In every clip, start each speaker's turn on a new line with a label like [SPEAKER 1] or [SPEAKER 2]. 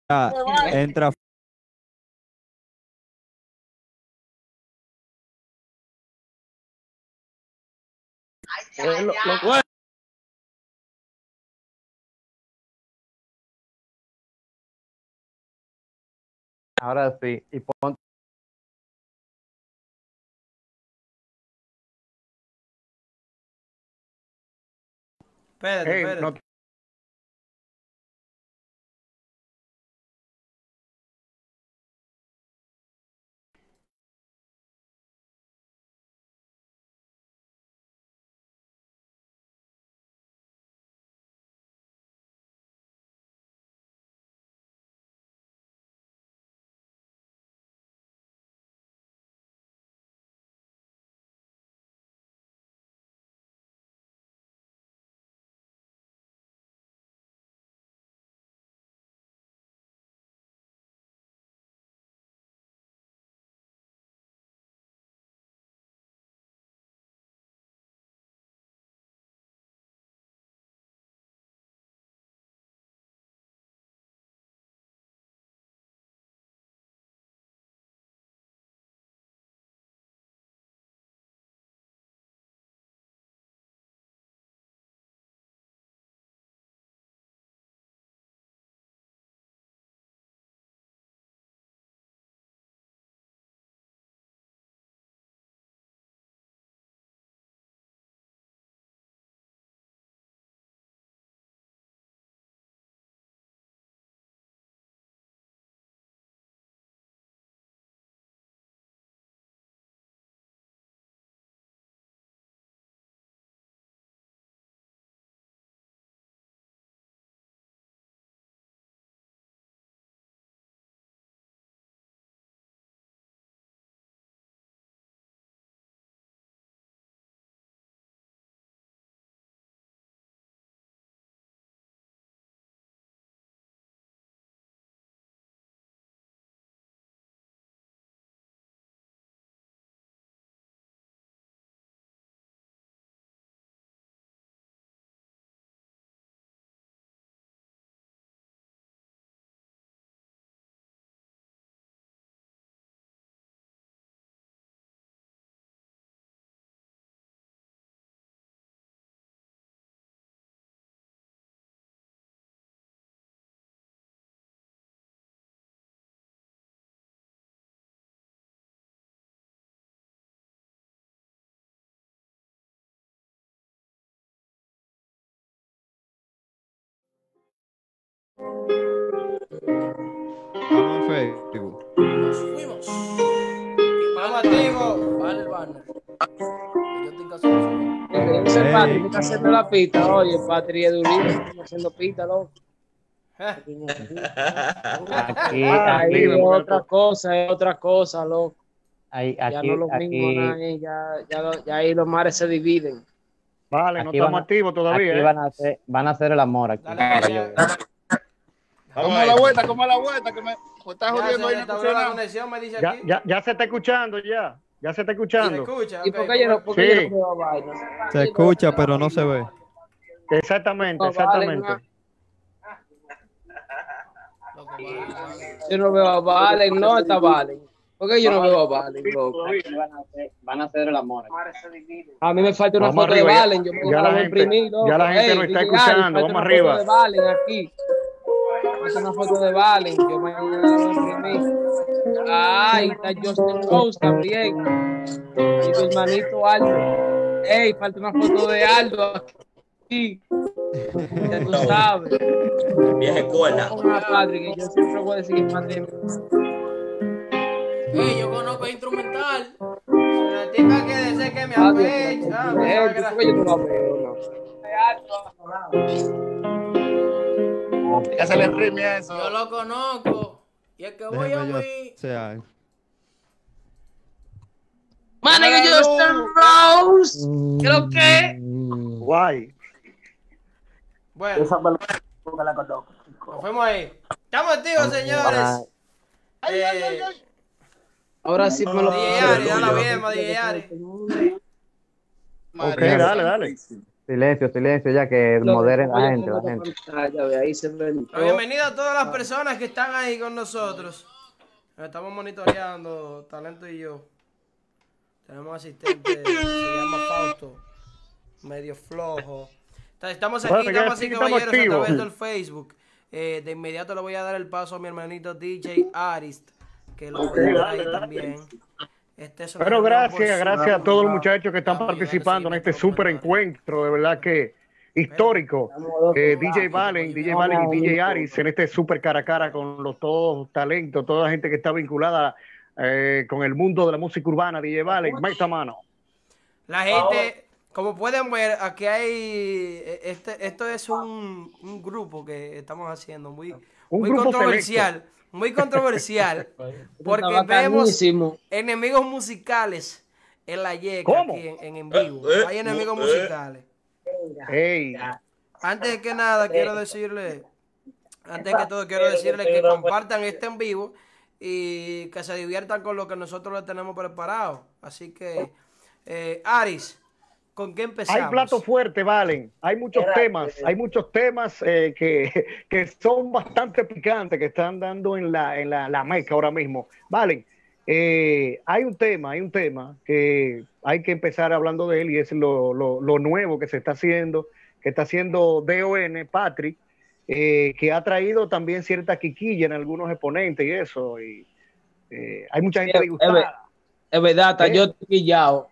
[SPEAKER 1] entra.
[SPEAKER 2] Bueno,
[SPEAKER 3] ahora sí, y ponte.
[SPEAKER 2] espérate.
[SPEAKER 4] No,
[SPEAKER 1] Vamos a Facebook.
[SPEAKER 5] Nos fuimos. Vamos activo. Vale el banner. Yo estoy casado.
[SPEAKER 2] Ese Patri que está haciendo la pista, oye, Patri es durísimo, está haciendo pista, loco.
[SPEAKER 3] Aquí,
[SPEAKER 2] Ahí es
[SPEAKER 3] aquí,
[SPEAKER 2] otra cosa, loco. Ya
[SPEAKER 3] aquí,
[SPEAKER 2] no lo mismo,
[SPEAKER 3] aquí,
[SPEAKER 2] ya ahí los mares se dividen.
[SPEAKER 4] vale, no
[SPEAKER 3] aquí
[SPEAKER 4] estamos activos
[SPEAKER 3] aquí
[SPEAKER 4] todavía.
[SPEAKER 3] van a hacer el amor aquí.
[SPEAKER 5] Dale,
[SPEAKER 6] ¿Cómo es la vuelta? ¿Cómo es la vuelta? Que me está jodiendo ahí, no escucho
[SPEAKER 5] la
[SPEAKER 6] nada.
[SPEAKER 5] conexión, me dice aquí.
[SPEAKER 4] Ya se está escuchando, ya. Ya se está
[SPEAKER 5] ¿Se
[SPEAKER 4] escuchando.
[SPEAKER 5] escucha?
[SPEAKER 2] ¿Y
[SPEAKER 5] Ok,
[SPEAKER 2] por qué yo no,
[SPEAKER 5] pues,
[SPEAKER 4] Sí.
[SPEAKER 2] veo vaina?
[SPEAKER 1] Se escucha, pero no se ve.
[SPEAKER 4] Exactamente,
[SPEAKER 2] No valen
[SPEAKER 4] exactamente.
[SPEAKER 5] loco, vale.
[SPEAKER 2] Yo no veo a Valen, no está Valen. ¿Por qué yo no veo a Valen, loco?
[SPEAKER 3] Aquí van a hacer el amor aquí.
[SPEAKER 2] A mí me falta una
[SPEAKER 4] Vamos
[SPEAKER 2] foto de
[SPEAKER 4] arriba, ya-
[SPEAKER 2] Valen, yo me
[SPEAKER 4] ya
[SPEAKER 2] la
[SPEAKER 4] la
[SPEAKER 2] voy a
[SPEAKER 4] gente-
[SPEAKER 2] imprimir, loco.
[SPEAKER 4] ya la gente
[SPEAKER 2] Ey,
[SPEAKER 4] nos está
[SPEAKER 2] DJ Ari,
[SPEAKER 4] escuchando,
[SPEAKER 2] falta
[SPEAKER 4] vamos
[SPEAKER 2] una
[SPEAKER 4] arriba.
[SPEAKER 2] foto de Valen aquí. Falta una foto de Valen, yo me la voy a imprimir. Ay, está Justin Rose también. Y tu hermanito Aldo. Ey, falta una foto de Aldo aquí. Ya tú sabes.
[SPEAKER 7] Vieja escuela.
[SPEAKER 2] Pongan a Patrick, que yo siempre voy a decir que Patrick.
[SPEAKER 5] Ey, yo conozco instrumental. Una tipa que desea que me
[SPEAKER 2] Patrick,
[SPEAKER 5] apeche. Ah,
[SPEAKER 2] ¿por
[SPEAKER 5] pensaba que
[SPEAKER 2] qué
[SPEAKER 5] era.
[SPEAKER 2] yo no lo veo? No?
[SPEAKER 6] Ya se le rime a eso.
[SPEAKER 5] Yo lo conozco. Y es que voy a
[SPEAKER 1] Déjeme yo
[SPEAKER 5] mí.
[SPEAKER 1] sea.
[SPEAKER 2] Mane, que Justin Rose. ¿Qué lo que?
[SPEAKER 4] Guay.
[SPEAKER 5] Bueno, nos fuimos ahí. Estamos activos, señores.
[SPEAKER 2] Ahora sí me lo
[SPEAKER 5] DJ Ari, dale bien, DJ Ari.
[SPEAKER 4] Ok, dale.
[SPEAKER 3] Silencio, silencio, ya que moderen la gente, la
[SPEAKER 2] Oye,
[SPEAKER 3] gente.
[SPEAKER 2] pantalla, ve, ahí se me entró.
[SPEAKER 5] Bienvenido a todas las personas que están ahí con nosotros. Estamos monitoreando, Talento y yo. Tenemos asistente, se llama Fausto, medio flojo. Estamos aquí,
[SPEAKER 4] Bueno, ya
[SPEAKER 5] damas y
[SPEAKER 4] sí estamos
[SPEAKER 5] caballeros, a
[SPEAKER 4] activos.
[SPEAKER 5] través del Facebook. De inmediato le voy a dar el paso a mi hermanito DJ Arist, que lo voy a dar ahí también.
[SPEAKER 4] Pero gracias a todos los muchachos que están participando en este súper encuentro, de verdad que histórico. DJ Valen y DJ Aris en este súper cara a cara con los todos talentos, toda la gente que está vinculada con el mundo de la música urbana. DJ Valen, meta mano.
[SPEAKER 5] La gente, como pueden ver, aquí hay, esto es un grupo que estamos haciendo muy
[SPEAKER 4] grupo
[SPEAKER 5] controversial.
[SPEAKER 4] selecto.
[SPEAKER 5] Muy controversial, porque
[SPEAKER 2] Está
[SPEAKER 5] vemos
[SPEAKER 2] bacanísimo.
[SPEAKER 5] enemigos musicales en la YECA
[SPEAKER 4] ¿Cómo?
[SPEAKER 5] aquí en vivo. Hay enemigos musicales.
[SPEAKER 4] Hey,
[SPEAKER 5] Antes que nada, quiero decirle, antes que todo, quiero decirle que compartan este en vivo y que se diviertan con lo que nosotros les tenemos preparado. Así que, Aris, ¿con qué empezamos?
[SPEAKER 4] hay plato fuerte, Valen. Hay muchos temas que son bastante picantes, que están dando en la meca ahora mismo. Valen, hay un tema que hay que empezar hablando de él, y es lo nuevo que se está haciendo, que está haciendo DON, Patrick, que ha traído también cierta quiquilla en algunos exponentes y eso. Y hay mucha gente disgustada.
[SPEAKER 2] Es verdad, hasta yo estoy quillado.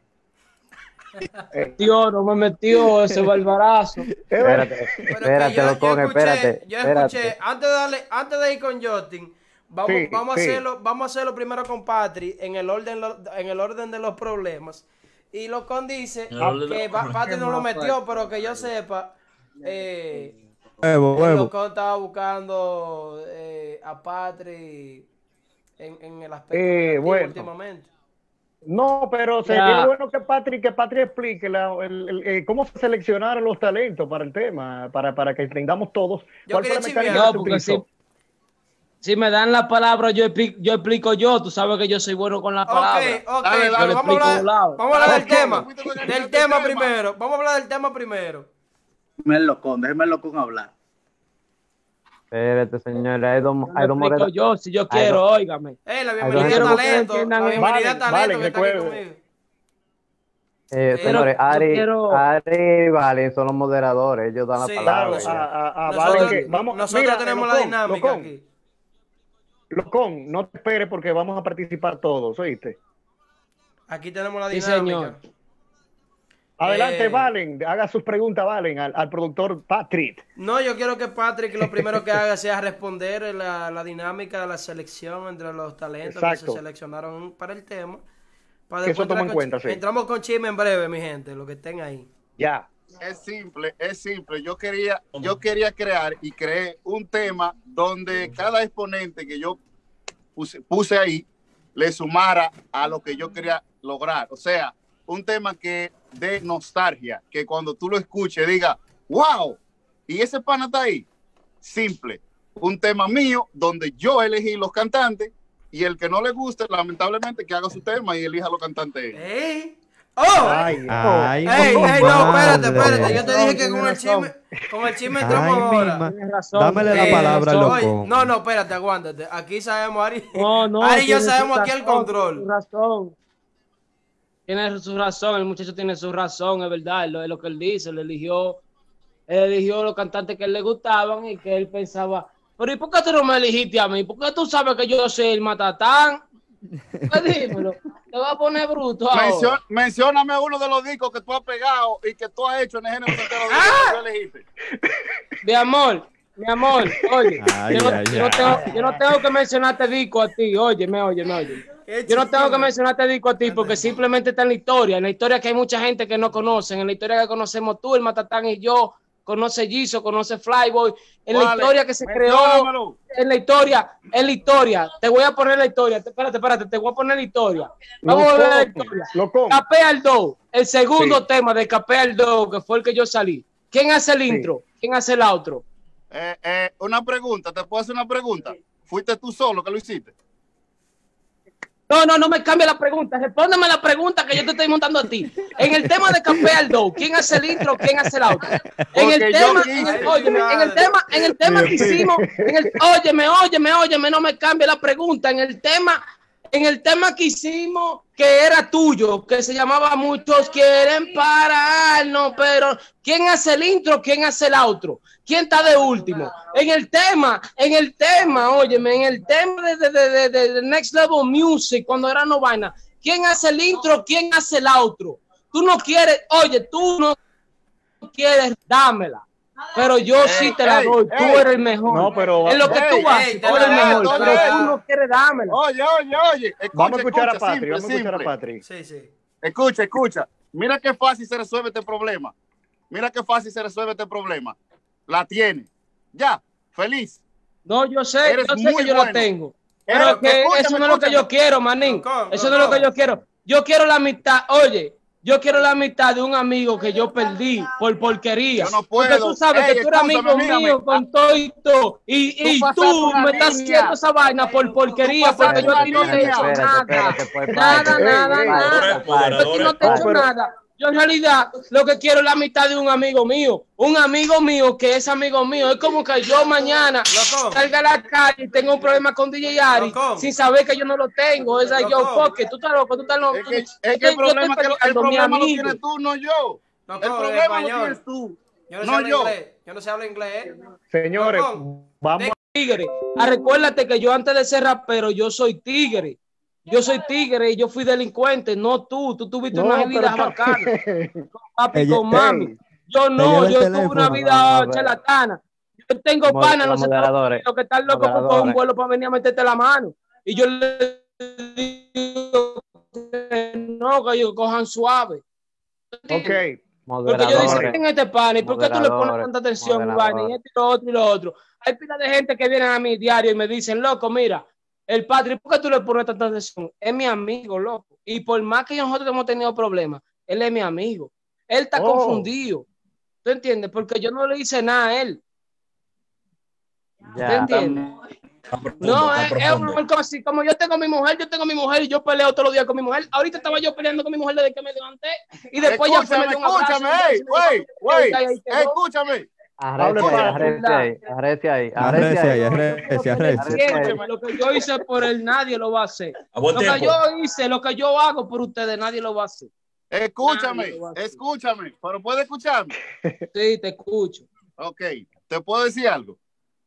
[SPEAKER 2] Tío, no me metió ese barbarazo.
[SPEAKER 3] Espérate,
[SPEAKER 5] Pero que
[SPEAKER 3] espérate, Locón, espérate.
[SPEAKER 5] Yo escuché, antes de ir con Justin, vamos
[SPEAKER 4] Sí.
[SPEAKER 5] a hacerlo primero con Patri en el orden de los problemas. Y Locón dice que Patri no lo metió, pero que yo sepa,
[SPEAKER 1] Huevo.
[SPEAKER 5] Locón estaba buscando a Patri en el aspecto negativo
[SPEAKER 4] bueno.
[SPEAKER 5] últimamente.
[SPEAKER 4] No, pero sería bueno que Patrick explique cómo se seleccionaron los talentos para el tema, para que entendamos todos.
[SPEAKER 5] Yo
[SPEAKER 4] ¿Cuál fue
[SPEAKER 5] quería
[SPEAKER 4] la
[SPEAKER 5] chismear.
[SPEAKER 4] mecánica
[SPEAKER 2] No,
[SPEAKER 4] que
[SPEAKER 2] porque
[SPEAKER 4] utilizó?
[SPEAKER 2] si me dan la palabra, yo explico yo. Tú sabes que yo soy bueno con la palabra.
[SPEAKER 5] Ok,
[SPEAKER 6] Dale,
[SPEAKER 5] vamos a
[SPEAKER 2] explico
[SPEAKER 5] hablar,
[SPEAKER 2] de un lado.
[SPEAKER 5] vamos a hablar del
[SPEAKER 6] Dale,
[SPEAKER 5] tema.
[SPEAKER 6] fuiste con el
[SPEAKER 5] Del
[SPEAKER 6] tema.
[SPEAKER 5] tema primero. Vamos a hablar del tema primero.
[SPEAKER 8] Déjeme el locón hablar.
[SPEAKER 3] Espérate, señora, hay dos
[SPEAKER 2] Yo lo explico
[SPEAKER 3] moderadores.
[SPEAKER 2] yo, si yo quiero, óigame.
[SPEAKER 5] La
[SPEAKER 3] Ay,
[SPEAKER 5] bienvenida
[SPEAKER 2] quiero
[SPEAKER 5] a
[SPEAKER 2] que ustedes
[SPEAKER 5] Talento.
[SPEAKER 2] entiendan
[SPEAKER 5] La
[SPEAKER 2] eso.
[SPEAKER 5] bienvenida a Talento
[SPEAKER 4] Valen,
[SPEAKER 5] que está aquí
[SPEAKER 4] recuerde.
[SPEAKER 5] conmigo.
[SPEAKER 3] Señores, Ari y Valen son los moderadores, ellos dan la
[SPEAKER 5] Sí,
[SPEAKER 3] palabra.
[SPEAKER 5] claro.
[SPEAKER 4] Valen, que vamos,
[SPEAKER 5] Nosotros
[SPEAKER 4] mira,
[SPEAKER 5] tenemos la
[SPEAKER 4] Locón,
[SPEAKER 5] dinámica
[SPEAKER 4] Locón,
[SPEAKER 5] aquí.
[SPEAKER 4] Locón, no te esperes porque vamos a participar todos, ¿oíste?
[SPEAKER 5] Aquí tenemos la
[SPEAKER 2] Sí,
[SPEAKER 5] dinámica.
[SPEAKER 2] señor.
[SPEAKER 4] Adelante, Valen, haga sus preguntas, Valen, al productor Patrick.
[SPEAKER 5] No, yo quiero que Patrick lo primero que haga sea responder la dinámica de la selección entre los talentos que
[SPEAKER 4] Exacto.
[SPEAKER 5] se seleccionaron para el tema. Para
[SPEAKER 4] Que eso
[SPEAKER 5] después
[SPEAKER 4] toma en
[SPEAKER 5] entrar
[SPEAKER 4] cuenta, sí.
[SPEAKER 5] Entramos con chisme en breve, mi gente, los que estén ahí.
[SPEAKER 4] Ya.
[SPEAKER 6] Es simple. Yo quería crear y creé un tema donde cada exponente que yo puse ahí le sumara a lo que yo quería lograr. O sea, un tema que de nostalgia, que cuando tú lo escuches diga, wow, y ese pana está ahí. Simple. Un tema mío donde yo elegí los cantantes y el que no le guste, lamentablemente, que haga su tema y elija los cantantes.
[SPEAKER 5] ¡Ey! ¡Oh!
[SPEAKER 4] Ay,
[SPEAKER 1] Ay,
[SPEAKER 5] ¡Ey,
[SPEAKER 1] mi
[SPEAKER 5] ey! No, espérate.
[SPEAKER 1] madre.
[SPEAKER 5] Yo te dije que con el chisme entramos ahora.
[SPEAKER 2] Tienes razón.
[SPEAKER 1] Dámele la palabra,
[SPEAKER 5] Oye,
[SPEAKER 1] loco.
[SPEAKER 5] no, espérate, aguántate. Aquí sabemos, Ari.
[SPEAKER 2] No,
[SPEAKER 5] Ari y yo
[SPEAKER 2] tiene
[SPEAKER 5] sabemos
[SPEAKER 2] su
[SPEAKER 5] aquí el
[SPEAKER 2] razón,
[SPEAKER 5] control.
[SPEAKER 2] Tiene su razón. Tiene su razón, el muchacho tiene su razón, es verdad, es lo que él dice, él eligió los cantantes que a él le gustaban y que él pensaba, pero ¿y por qué tú no me elegiste a mí? ¿Por qué tú sabes que yo soy el matatán? Pues dímelo, te voy a poner bruto ahora.
[SPEAKER 6] Mencióname uno de los discos que tú has pegado y que tú has hecho en el género que tú elegiste.
[SPEAKER 2] Mi amor, oye,
[SPEAKER 1] Ay,
[SPEAKER 2] yo no tengo que mencionarte disco a ti, óyeme. Yo no tengo que mencionarte disco a ti porque simplemente está en la historia que hay mucha gente que no conocen, en la historia que conocemos tú, el Matatán y yo, conoce Giso, conoce Flyboy, en la historia que se creó, en la historia, te voy a poner la historia, espérate, te voy a poner la historia. Vamos a ver la historia. Capea el Do, el segundo tema de Capea el Do, que fue el que yo salí. ¿Quién hace el intro? ¿Quién hace el outro?
[SPEAKER 6] Una pregunta, ¿te puedo hacer una pregunta? ¿Fuiste tú solo que lo hiciste?
[SPEAKER 2] No me cambie la pregunta. Respóndeme la pregunta que yo te estoy montando a ti. En el tema de Café Aldo, ¿quién hace el intro? ¿Quién hace el outro? En el tema, en el tema que hicimos, óyeme, no me cambie la pregunta. En el tema que hicimos, que era tuyo, que se llamaba Muchos quieren pararnos, pero ¿quién hace el intro? ¿Quién hace el outro? ¿Quién está de último? En el tema, óyeme, en el tema de Next Level Music, cuando era no vaina, ¿quién hace el intro? ¿Quién hace el outro? Tú no quieres, dámela. Pero yo sí te la doy, tú eres el mejor.
[SPEAKER 4] No, pero
[SPEAKER 2] es lo que tú haces, tú eres el mejor, pero tú no quieres dármela.
[SPEAKER 6] Oye.
[SPEAKER 4] Vamos a escuchar a Patrick,
[SPEAKER 6] simple,
[SPEAKER 4] vamos a escuchar a
[SPEAKER 6] simple.
[SPEAKER 4] Patrick.
[SPEAKER 5] Sí.
[SPEAKER 6] Escucha. Mira qué fácil se resuelve este problema. La tiene. Ya, feliz.
[SPEAKER 2] No, yo sé
[SPEAKER 6] Eres
[SPEAKER 2] que
[SPEAKER 6] muy
[SPEAKER 2] yo
[SPEAKER 6] bueno.
[SPEAKER 2] la tengo. Pero que eso no es lo que yo quiero, manín. Eso no es lo que yo quiero. Yo quiero la mitad, yo quiero la mitad de un amigo que yo perdí por porquería.
[SPEAKER 6] Yo no puedo.
[SPEAKER 2] Porque tú sabes que tú eres amigo mío con todo y todo. Y tú me estás haciendo esa vaina por porquería porque yo a ti no te he hecho nada. Yo a ti no te he hecho nada. Yo en realidad lo que quiero es la mitad de un amigo mío que es amigo mío. Es como que yo mañana salga a la calle y tengo un problema con DJ Ari sin saber que yo no lo tengo. Es like, yo, porque tú estás loco, tú estás loco.
[SPEAKER 6] Es que el problema lo tienes tú, no yo.
[SPEAKER 5] El
[SPEAKER 6] problema lo tienes tú.
[SPEAKER 5] Yo no sé hablar inglés.
[SPEAKER 4] Señores, vamos.
[SPEAKER 2] Tigre. Recuérdate que yo antes de ser rapero, yo soy tigre. Yo soy tigre y yo fui delincuente, no tú. Tú tuviste una vida bacana. Con papi y con mami. Yo no, yo tuve una vida charlatana. Yo tengo pana, no sé lo que están locos con un vuelo para venir a meterte la mano. Y yo le digo que no, que ellos cojan suave.
[SPEAKER 4] Ok.
[SPEAKER 2] Porque yo digo en este pana, ¿y por qué tú le pones tanta atención, Iván? Y esto y lo otro. Hay pila de gente que vienen a mi diario y me dicen, loco, mira, el Patrick, ¿por qué tú le pones tanta atención? Es mi amigo, loco. Y por más que nosotros hemos tenido problemas, él es mi amigo. Él está confundido. ¿Tú entiendes? Porque yo no le hice nada a él. ¿Tú entiendes? No, es así. Como yo tengo mi mujer y yo peleo todos los días con mi mujer. Ahorita estaba yo peleando con mi mujer desde que me levanté. Y después ya fue
[SPEAKER 6] Escúchame.
[SPEAKER 3] Arrece ahí.
[SPEAKER 2] Lo que yo hice por él, nadie lo va a hacer. Lo que yo hago por ustedes, nadie lo va a hacer.
[SPEAKER 6] Escúchame, pero ¿puedes escucharme?
[SPEAKER 2] Sí, te escucho.
[SPEAKER 6] Ok, ¿te puedo decir algo?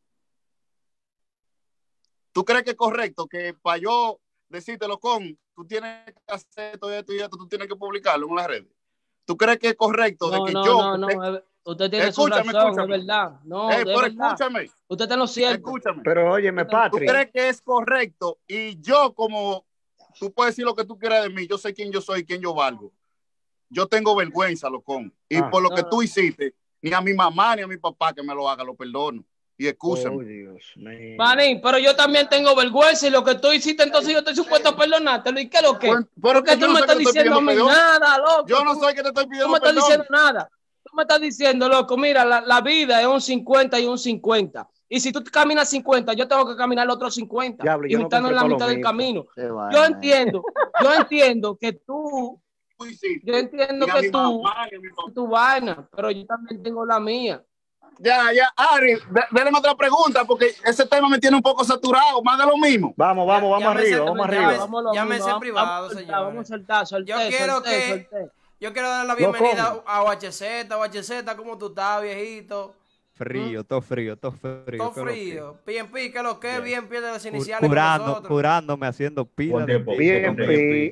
[SPEAKER 6] ¿Tú crees que es correcto que para yo decírtelo tú tienes que hacer todo esto y esto, tú tienes que publicarlo en las redes? ¿Tú crees que es correcto de que yo...
[SPEAKER 2] Usted tiene su razón, es verdad. No,
[SPEAKER 6] pero escúchame.
[SPEAKER 2] Usted está en lo cierto.
[SPEAKER 6] Escúchame.
[SPEAKER 4] Pero óyeme, Patrick.
[SPEAKER 6] ¿Tú crees que es correcto? Y yo, como tú puedes decir lo que tú quieras de mí, yo sé quién yo soy, quién yo valgo. Yo tengo vergüenza, locón. Y por lo que tú hiciste, ni a mi mamá ni a mi papá que me lo haga, lo perdono. Y excúsame.
[SPEAKER 4] Oh, Dios mío.
[SPEAKER 2] Manín, pero yo también tengo vergüenza y lo que tú hiciste, entonces yo estoy supuesto a perdonártelo. ¿Y qué es lo que?
[SPEAKER 6] Pero
[SPEAKER 2] que tú me estás diciendo a mí nada, loco.
[SPEAKER 6] Yo no soy que te estoy pidiendo
[SPEAKER 2] Tú me estás diciendo nada. Tú me estás diciendo, loco, mira, la vida es un 50 y un 50. Y si tú caminas 50, yo tengo que caminar el otro 50.
[SPEAKER 4] Diablo,
[SPEAKER 2] y juntarnos en la mitad del camino. Yo entiendo que tú... Yo entiendo que tu vaina, pero yo también tengo la mía.
[SPEAKER 6] Ya, Ari, denle otra pregunta porque ese tema me tiene un poco saturado, más de lo mismo.
[SPEAKER 4] Vamos arriba.
[SPEAKER 5] Llámese en privado, señor.
[SPEAKER 2] Vamos a soltar.
[SPEAKER 5] Yo quiero dar la bienvenida a OHZ. OHZ, ¿cómo tú estás, viejito?
[SPEAKER 1] Frío, todo frío.
[SPEAKER 5] Todo frío. PNP, ¿qué es lo que? Bien, pierde las iniciales.
[SPEAKER 1] Curándome, haciendo pila.
[SPEAKER 4] PNP.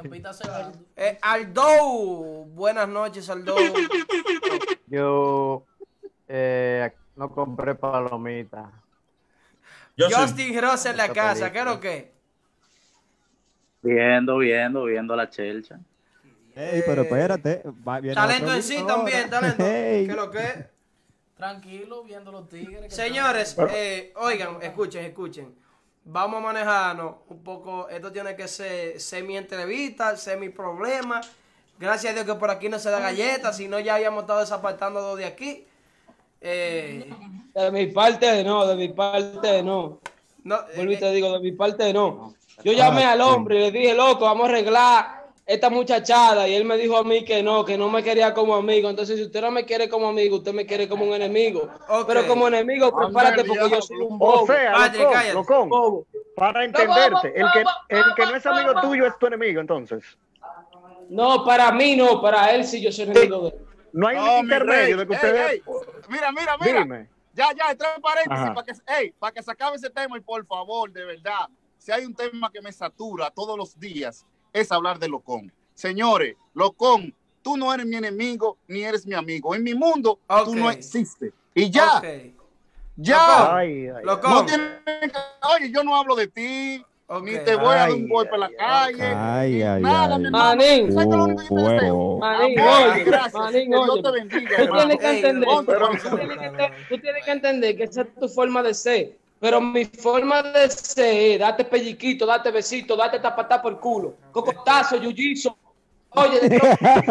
[SPEAKER 5] Aldo, buenas noches, Aldo.
[SPEAKER 3] Yo no compré palomitas.
[SPEAKER 5] Justin Ross en la casa, ¿qué es lo que?
[SPEAKER 8] Viendo la chelcha.
[SPEAKER 1] Ey, pero espérate.
[SPEAKER 5] Talento en sí también, talento.
[SPEAKER 1] Hey.
[SPEAKER 5] ¿Qué es lo que?
[SPEAKER 9] Tranquilo, viendo los tigres.
[SPEAKER 5] Señores, oigan, escuchen. Vamos a manejarnos un poco. Esto tiene que ser semi-entrevista, semi-problema. Gracias a Dios que por aquí no se da galletas, si no ya habíamos estado desapartando dos de aquí.
[SPEAKER 2] De mi parte no.
[SPEAKER 5] No,
[SPEAKER 2] Vuelvo y te digo, de mi parte no. Yo llamé al hombre y le dije, loco, vamos a arreglar esta muchachada. Y él me dijo a mí que no me quería como amigo. Entonces, si usted no me quiere como amigo, usted me quiere como un enemigo.
[SPEAKER 5] Ok.
[SPEAKER 2] Pero como enemigo, prepárate porque yo soy un bobo.
[SPEAKER 4] O sea,
[SPEAKER 5] Padre, cállate.
[SPEAKER 4] Locón,
[SPEAKER 2] Bobo.
[SPEAKER 4] para entenderte, el que no es amigo tuyo es tu enemigo, entonces.
[SPEAKER 2] No, para mí no, para él sí yo soy enemigo de él.
[SPEAKER 4] No hay
[SPEAKER 6] No,
[SPEAKER 4] un
[SPEAKER 6] mi
[SPEAKER 4] intermedio
[SPEAKER 6] rey.
[SPEAKER 4] de que ustedes...
[SPEAKER 6] Ey, mira.
[SPEAKER 4] Dime.
[SPEAKER 6] Ya, entre paréntesis
[SPEAKER 4] Ajá.
[SPEAKER 6] para que se acabe ese tema y por favor, de verdad, si hay un tema que me satura todos los días, es hablar de Locón. Señores, Locón, tú no eres mi enemigo ni eres mi amigo. En mi mundo, tú no existes. Y ya,
[SPEAKER 5] Ok.
[SPEAKER 6] ya.
[SPEAKER 4] Ay, ay,
[SPEAKER 5] Locón.
[SPEAKER 6] No tienes oye, yo no hablo de ti,
[SPEAKER 5] Ok.
[SPEAKER 6] ni te voy a dar un
[SPEAKER 4] Ay,
[SPEAKER 6] golpe en la calle,
[SPEAKER 1] ay,
[SPEAKER 6] ni
[SPEAKER 1] ay,
[SPEAKER 6] nada,
[SPEAKER 1] ay.
[SPEAKER 6] mi hermano.
[SPEAKER 2] Manín.
[SPEAKER 6] ¿Sabes qué es lo único que yo te deseo?
[SPEAKER 1] Huevo.
[SPEAKER 2] Manín,
[SPEAKER 6] Amor,
[SPEAKER 2] oye,
[SPEAKER 6] gracias.
[SPEAKER 2] Manín,
[SPEAKER 6] Que Dios
[SPEAKER 2] oye.
[SPEAKER 6] te bendiga,
[SPEAKER 2] Tú
[SPEAKER 6] hermano.
[SPEAKER 2] tienes que entender,
[SPEAKER 6] Pero-
[SPEAKER 2] tú tienes que entender que esa es tu forma de ser. Pero mi forma de ser es date pelliquito, date besito, date tapatá por culo, cocotazo, yuyizo. Oye, ¿qué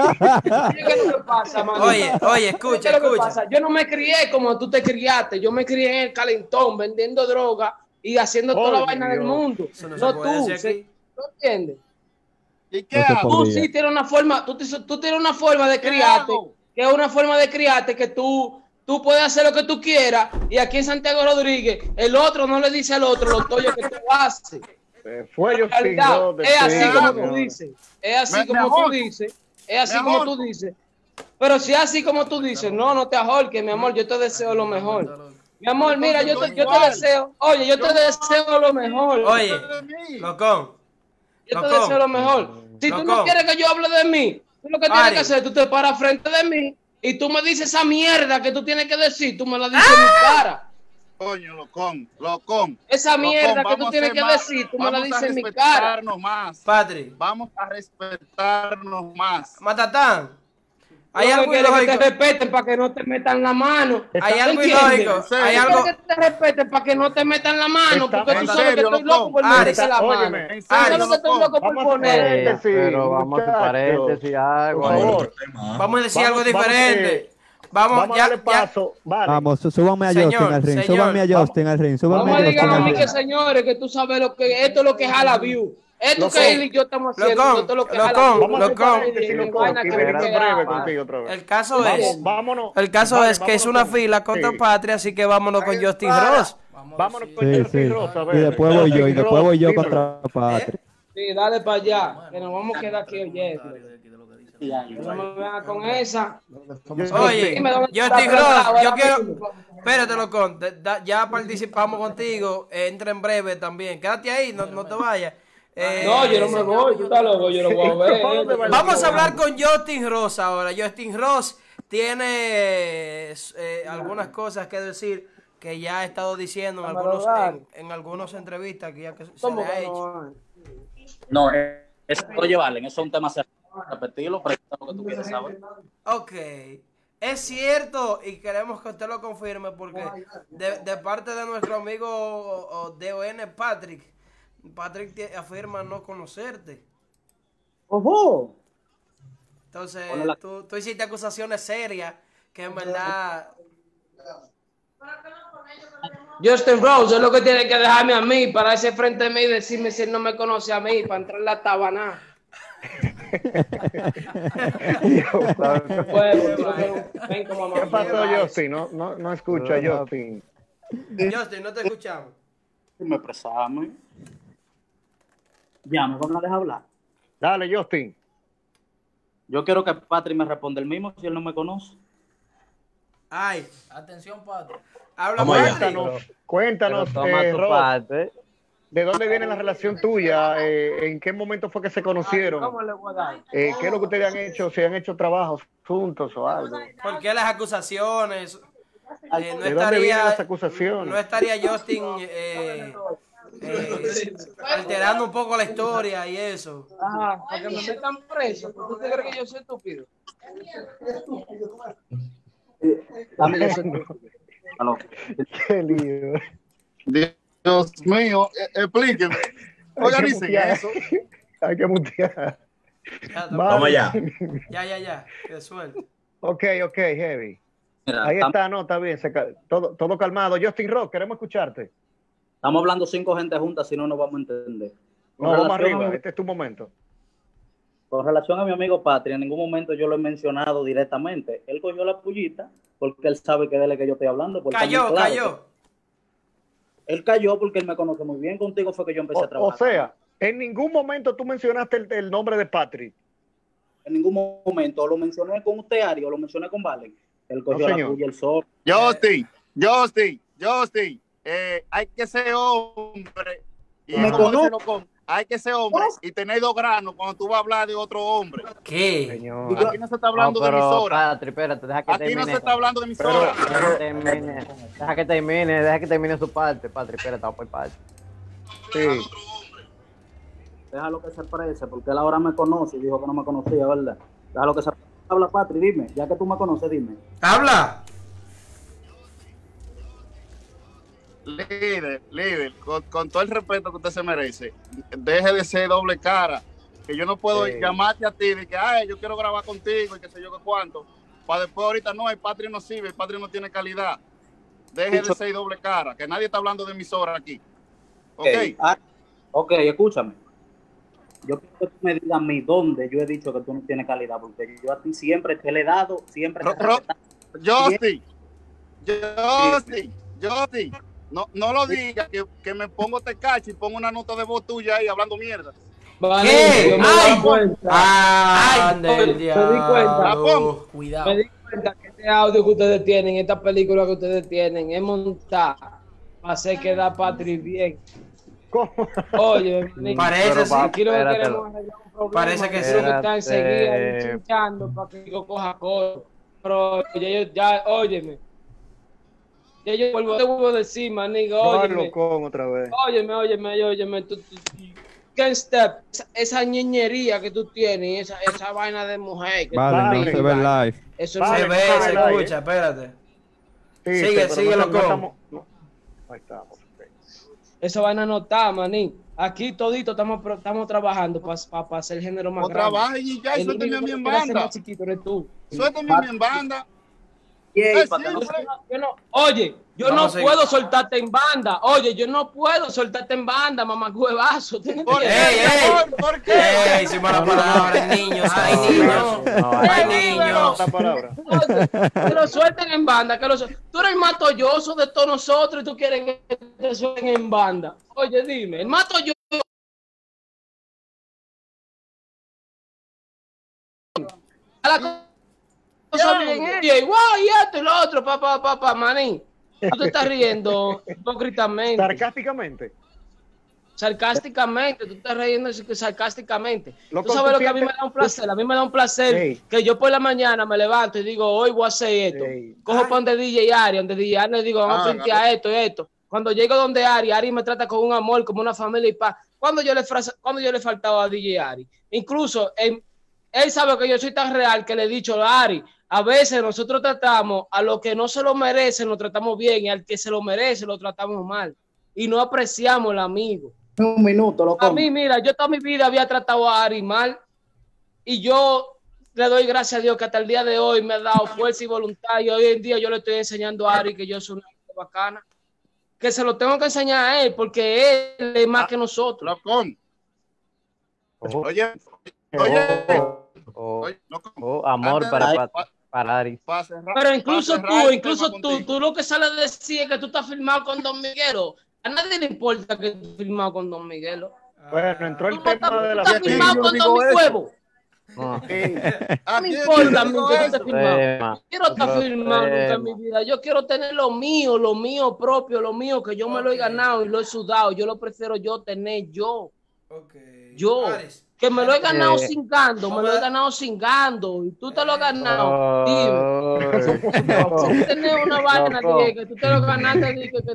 [SPEAKER 2] es lo que pasa, mano?
[SPEAKER 5] Oye, escucha,
[SPEAKER 2] ¿Qué es lo que
[SPEAKER 5] escucha.
[SPEAKER 2] pasa? Yo no me crié como tú te criaste. Yo me crié en el calentón, vendiendo droga y haciendo toda la
[SPEAKER 4] Oye,
[SPEAKER 2] vaina del
[SPEAKER 4] Dios.
[SPEAKER 2] mundo.
[SPEAKER 5] Eso no
[SPEAKER 2] No,
[SPEAKER 5] se puede
[SPEAKER 2] tú,
[SPEAKER 5] decir aquí.
[SPEAKER 2] ¿no entiendes?
[SPEAKER 6] ¿Y qué
[SPEAKER 1] No se
[SPEAKER 6] hago?
[SPEAKER 2] Tú
[SPEAKER 1] podría.
[SPEAKER 2] sí tienes una forma, tú tienes una forma de
[SPEAKER 6] ¿Qué
[SPEAKER 2] criarte,
[SPEAKER 6] hago?
[SPEAKER 2] que es una forma de criarte que tú puedes hacer lo que tú quieras y aquí en Santiago Rodríguez el otro no le dice al otro lo tuyo que tú haces.
[SPEAKER 4] Fue yo
[SPEAKER 2] En realidad, es así como tú dices, es así
[SPEAKER 6] Me
[SPEAKER 2] como tú
[SPEAKER 6] ahorco.
[SPEAKER 2] dices, es así
[SPEAKER 6] Me
[SPEAKER 2] como
[SPEAKER 6] ahorco.
[SPEAKER 2] tú dices. Pero si es así como tú dices, no te ahorques, mi amor, yo te deseo lo mejor. Mi amor, mira, yo te deseo, oye, yo te deseo lo mejor.
[SPEAKER 5] Oye, Locón.
[SPEAKER 2] Yo te deseo lo mejor. Si tú no
[SPEAKER 5] Locón.
[SPEAKER 2] quieres que yo hable de mí, tú lo que tienes
[SPEAKER 5] Ari.
[SPEAKER 2] que hacer, tú te paras frente de mí y tú me dices esa mierda que tú tienes que decir, tú me la dices en mi cara.
[SPEAKER 6] Coño, Locón.
[SPEAKER 2] Esa mierda
[SPEAKER 6] Locón,
[SPEAKER 2] que tú
[SPEAKER 6] vamos a
[SPEAKER 2] tienes
[SPEAKER 6] ser
[SPEAKER 2] que
[SPEAKER 6] más-
[SPEAKER 2] decir, tú me la
[SPEAKER 6] vamos a
[SPEAKER 2] dices en mi cara.
[SPEAKER 6] respetarnos más.
[SPEAKER 5] Patri,
[SPEAKER 6] Vamos a respetarnos más.
[SPEAKER 5] Matatán. Hay
[SPEAKER 2] Yo
[SPEAKER 5] algo
[SPEAKER 2] quiero que te
[SPEAKER 5] ilógico.
[SPEAKER 2] respeten para que no te metan la mano.
[SPEAKER 5] Hay algo
[SPEAKER 2] ¿Entiendes?
[SPEAKER 5] ilógico.
[SPEAKER 6] ¿En
[SPEAKER 5] Hay
[SPEAKER 6] serio?
[SPEAKER 5] algo.
[SPEAKER 2] Quiero que te respeten para que no te metan la mano,
[SPEAKER 4] Está-
[SPEAKER 2] porque tú
[SPEAKER 6] ¿en
[SPEAKER 2] sabes que
[SPEAKER 6] serio,
[SPEAKER 2] estoy
[SPEAKER 6] loco?
[SPEAKER 2] loco por
[SPEAKER 5] Ari,
[SPEAKER 2] meterte la mano.
[SPEAKER 4] óyeme,
[SPEAKER 6] En
[SPEAKER 2] Tú sabes
[SPEAKER 6] serio,
[SPEAKER 2] que estoy
[SPEAKER 6] Locón.
[SPEAKER 2] loco por
[SPEAKER 4] Vamos a
[SPEAKER 2] poner.
[SPEAKER 4] paréntesis,
[SPEAKER 3] Pero vamos a hacer
[SPEAKER 4] muchachos.
[SPEAKER 3] paréntesis, algo.
[SPEAKER 4] Por
[SPEAKER 3] ahí.
[SPEAKER 4] favor.
[SPEAKER 5] Vamos a decir
[SPEAKER 4] Vamos-
[SPEAKER 5] algo diferente. Vamos,
[SPEAKER 4] Vamos a
[SPEAKER 5] ya,
[SPEAKER 4] darle paso. Vale.
[SPEAKER 1] Vamos, súbame a
[SPEAKER 5] Señor,
[SPEAKER 1] Justin al ring.
[SPEAKER 5] señor.
[SPEAKER 1] Súbame a Justin al ring. Súbame
[SPEAKER 2] Vamos
[SPEAKER 1] a
[SPEAKER 2] a
[SPEAKER 1] Justin
[SPEAKER 2] digan a
[SPEAKER 1] al
[SPEAKER 2] mí
[SPEAKER 1] ring.
[SPEAKER 2] que señores, que tú sabes lo que esto es lo que jala view. Esto
[SPEAKER 4] Locón.
[SPEAKER 2] que él y yo estamos haciendo,
[SPEAKER 5] Locón,
[SPEAKER 2] esto es lo que
[SPEAKER 5] Locón,
[SPEAKER 2] jala view.
[SPEAKER 4] Vamos a hacer
[SPEAKER 5] Locón.
[SPEAKER 4] paréntesis,
[SPEAKER 2] En
[SPEAKER 4] Locón,
[SPEAKER 2] vaina
[SPEAKER 4] y
[SPEAKER 2] que
[SPEAKER 4] venimos
[SPEAKER 2] me
[SPEAKER 4] en breve
[SPEAKER 2] queda.
[SPEAKER 4] contigo otra vez.
[SPEAKER 5] El caso es.
[SPEAKER 4] Vámonos.
[SPEAKER 5] El caso
[SPEAKER 4] Vale,
[SPEAKER 5] es que es una
[SPEAKER 4] vámonos
[SPEAKER 5] fila
[SPEAKER 4] con-
[SPEAKER 5] contra
[SPEAKER 4] sí.
[SPEAKER 5] Patria, así que vámonos con Justin Ross.
[SPEAKER 4] Vámonos con
[SPEAKER 1] Sí,
[SPEAKER 4] Justin
[SPEAKER 1] sí.
[SPEAKER 4] Rosa. a ver.
[SPEAKER 1] Y después voy yo, y
[SPEAKER 4] Justin
[SPEAKER 1] después voy yo
[SPEAKER 4] Ross,
[SPEAKER 1] contra Patria.
[SPEAKER 2] Sí, dale para allá, que nos vamos a quedar aquí oyendo. No me vean con esa.
[SPEAKER 5] Oye,
[SPEAKER 2] Dime dónde está
[SPEAKER 5] Justin
[SPEAKER 2] plantado,
[SPEAKER 5] Ross, yo
[SPEAKER 2] ahora
[SPEAKER 5] quiero.
[SPEAKER 2] mismo.
[SPEAKER 5] Espérate, Locón. Ya participamos contigo. Entra en breve también. Quédate ahí, no te vayas.
[SPEAKER 2] No, yo no me voy, tú estás loco, yo lo voy a
[SPEAKER 4] ¿Dónde va
[SPEAKER 2] ver.
[SPEAKER 4] el-
[SPEAKER 5] Vamos a hablar con Justin Ross ahora. Justin Ross tiene algunas cosas que decir que ya ha estado diciendo en algunas entrevistas que ya que se
[SPEAKER 2] ¿Cómo
[SPEAKER 5] le ha
[SPEAKER 2] que
[SPEAKER 5] hecho.
[SPEAKER 2] no?
[SPEAKER 8] No, oye, Valen, eso es un tema cerrado. Repetirlo, pero eso es lo que tú quieres saber.
[SPEAKER 5] Ok. Es cierto y queremos que usted lo confirme porque de parte de nuestro amigo DON Patrick afirma no conocerte.
[SPEAKER 2] Ojo.
[SPEAKER 5] Entonces,
[SPEAKER 8] Ponle la-
[SPEAKER 5] tú hiciste acusaciones serias que en verdad...
[SPEAKER 2] Justin Rose es lo que tiene que dejarme a mí, pararse frente a mí y decirme si él no me conoce a mí, para entrar en la tabana.
[SPEAKER 4] ¿Qué pasó, Justin? No escucha, Justin.
[SPEAKER 5] Justin, no te escuchamos.
[SPEAKER 8] Me expresamos. Ya, ¿me van a dejar hablar?
[SPEAKER 4] Dale, Justin.
[SPEAKER 8] Yo quiero que Patrick me responda el mismo si él no me conoce.
[SPEAKER 5] Ay,
[SPEAKER 9] Atención, Pato.
[SPEAKER 5] habla
[SPEAKER 7] Vamos allá.
[SPEAKER 5] Patrick.
[SPEAKER 4] Cuéntanos,
[SPEAKER 3] Toma tu
[SPEAKER 4] Ross,
[SPEAKER 3] parte.
[SPEAKER 4] ¿de dónde viene la relación tuya? ¿En qué momento fue que se conocieron?
[SPEAKER 2] ¿Cómo le voy a dar?
[SPEAKER 4] ¿Qué es lo que ustedes han hecho? Si han hecho trabajos juntos o algo.
[SPEAKER 5] ¿Por qué las acusaciones? No
[SPEAKER 4] ¿De dónde vienen
[SPEAKER 5] estaría,
[SPEAKER 4] las acusaciones?
[SPEAKER 5] no estaría Justin alterando un poco la historia y eso.
[SPEAKER 2] Ajá, para que me metan preso. ¿Tú te crees que yo soy estúpido?
[SPEAKER 8] Dame yo soy- Aló.
[SPEAKER 4] Qué lío.
[SPEAKER 6] Dios mío, explíqueme. Organicen eso.
[SPEAKER 4] Hay que mutear.
[SPEAKER 5] Ya,
[SPEAKER 7] Vamos allá.
[SPEAKER 5] ya, que suelto.
[SPEAKER 4] Ok, Heavy.
[SPEAKER 8] Mira,
[SPEAKER 4] Ahí está, no, está bien. Todo calmado. Justin Rock, queremos escucharte.
[SPEAKER 8] Estamos hablando 5 gente juntas, si no nos vamos a entender.
[SPEAKER 4] No, vamos arriba, este es tu momento.
[SPEAKER 8] Con relación a mi amigo Patria, en ningún momento yo lo he mencionado directamente. Él cogió la pullita porque él sabe que de él que yo estoy hablando.
[SPEAKER 5] Cayó.
[SPEAKER 8] Él cayó porque él me conoce muy bien. Contigo fue que yo empecé a trabajar.
[SPEAKER 4] O sea, en ningún momento tú mencionaste el nombre de Patrick.
[SPEAKER 8] En ningún momento. Lo mencioné con usted, Ari, o lo mencioné con Valen. Él cogió la puya, el sol.
[SPEAKER 6] Justin. Hay que ser hombre. Y hay que ser hombre y tener 2 granos cuando tú vas a hablar de otro hombre.
[SPEAKER 5] ¿Qué?
[SPEAKER 6] Señor. Aquí no se está hablando de emisora.
[SPEAKER 3] Patri, espérate, deja que
[SPEAKER 6] Aquí
[SPEAKER 3] termine.
[SPEAKER 6] no se está hablando de emisora.
[SPEAKER 3] Deja que termine su parte, Patri, espérate, vamos por parte.
[SPEAKER 4] Sí.
[SPEAKER 8] Déjalo que se exprese, porque él ahora me conoce y dijo que no me conocía, ¿verdad? Déjalo que se exprese. Habla, Patri, dime, ya que tú me conoces, dime.
[SPEAKER 5] ¡Habla!
[SPEAKER 6] Líder, con todo el respeto que usted se merece, deje de ser doble cara, que yo no puedo llamarte a ti de que, ay, yo quiero grabar contigo y qué sé yo qué cuánto, para después ahorita no, el Patri no sirve, el Patri no tiene calidad. Deje de ser doble cara, que nadie está hablando de emisora aquí. ¿Ok?
[SPEAKER 8] Ok, escúchame. Yo quiero que tú me digas a mí dónde yo he dicho que tú no tienes calidad, porque yo a ti siempre te le he dado, siempre te
[SPEAKER 6] Justin. No lo digas, que me pongo tecacho y pongo una nota de voz tuya ahí hablando mierda.
[SPEAKER 2] Vale,
[SPEAKER 5] ¿Qué?
[SPEAKER 2] yo me di cuenta.
[SPEAKER 5] Me di
[SPEAKER 2] cuenta.
[SPEAKER 9] Cuidado.
[SPEAKER 2] Me di cuenta que este audio que ustedes tienen, esta película que ustedes tienen, es montada para hacer quedar Patrick bien.
[SPEAKER 4] ¿Cómo?
[SPEAKER 2] Oye,
[SPEAKER 5] Parece, sí.
[SPEAKER 2] aquí lo que queremos arreglar un problema.
[SPEAKER 5] Parece que sí.
[SPEAKER 2] Lo que están seguidos chinchando para que yo coja coro. Pero ya, óyeme. Ya yo te vuelvo a decir, maniga, óyeme.
[SPEAKER 4] Otra vez.
[SPEAKER 2] Óyeme. Tú can't step. Esa ñeñería que tú tienes, esa vaina de mujer.
[SPEAKER 1] Vale, no se ve live.
[SPEAKER 2] Eso
[SPEAKER 5] Se
[SPEAKER 2] no
[SPEAKER 5] ve, se escucha, espérate. Sigue, loco.
[SPEAKER 4] Ahí estamos.
[SPEAKER 2] Esa vaina no está, maní. Aquí todito estamos trabajando para hacer el género más grande.
[SPEAKER 6] Trabajen y ya, suélteme a mí en banda.
[SPEAKER 2] Más chiquito eres tú.
[SPEAKER 6] Suélteme a mí en banda.
[SPEAKER 2] Yo no puedo soltarte en banda. Oye, yo no puedo soltarte en banda, mamá huevazo.
[SPEAKER 6] ¿Por qué?
[SPEAKER 5] Si mala palabra, niños, hay niños.
[SPEAKER 2] Que lo suelten en banda. Tú eres el más tolloso de todos nosotros y tú quieres que te suelten en banda. Oye, dime, el más tolloso. Y esto y lo otro, papá, maní. Tú te estás riendo hipócritamente. Sarcásticamente, tú estás riendo sarcásticamente. Tú sabes lo que a mí me da un placer. A mí me da un placer que yo por la mañana me levanto y digo, hoy voy a hacer esto. Cojo para donde DJ Ari, le digo, vamos a plantear esto y esto. Cuando llego donde Ari me trata con un amor, como una familia y paz. Cuando yo le faltaba a DJ Ari. Incluso él sabe que yo soy tan real que le he dicho a Ari, a veces nosotros tratamos a los que no se lo merecen, lo tratamos bien, y al que se lo merece lo tratamos mal. Y no apreciamos al amigo.
[SPEAKER 8] Un minuto, loco.
[SPEAKER 2] A mí, mira, yo toda mi vida había tratado a Ari mal, y yo le doy gracias a Dios que hasta el día de hoy me ha dado fuerza y voluntad, y hoy en día yo le estoy enseñando a Ari que yo soy una gente bacana, que se lo tengo que enseñar a él, porque él es más que nosotros.
[SPEAKER 6] Oye,
[SPEAKER 3] amor para Ari.
[SPEAKER 2] Pero incluso tú lo que sales de decir es que tú estás firmado con Don Miguelo. A nadie le importa que tú firmado con Don Miguelo.
[SPEAKER 4] Bueno, entró el tema de la
[SPEAKER 2] ¿Tú estás firmado con Don Huevo?
[SPEAKER 3] No.
[SPEAKER 2] No me importa a mí que tú estés firmado. Quiero estar firmado nunca en mi vida. Yo quiero tener lo mío propio, lo mío que yo me lo he ganado y lo he sudado. Yo lo prefiero yo tener yo. Yo. Que me lo he ganado cingando, y tú te lo has ganado. Dime. Si tú tienes una vaina, dije que tú te lo ganaste,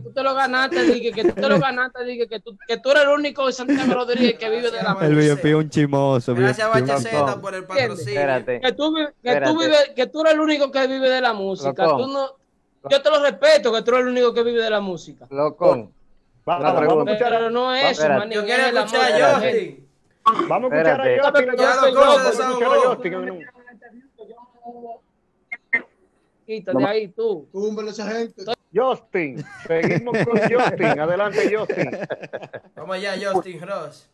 [SPEAKER 2] que tú eres el único de Santiago Rodríguez que vive de la música.
[SPEAKER 1] El VIP es un chimoso.
[SPEAKER 5] Gracias, Bachaceta, por el patrocinio.
[SPEAKER 2] Que tú eres el único que vive de la música. Yo te lo respeto, que tú eres el único que vive de la música.
[SPEAKER 3] Loco.
[SPEAKER 2] Pero no es eso, man.
[SPEAKER 5] Yo quiero escuchar a Justin.
[SPEAKER 4] Vamos a escuchar a Justin.
[SPEAKER 2] Quítate ahí tú.
[SPEAKER 10] Túmbale esa gente.
[SPEAKER 4] Justin, seguimos con Justin. Adelante, Justin.
[SPEAKER 5] Vamos allá, Justin Ross.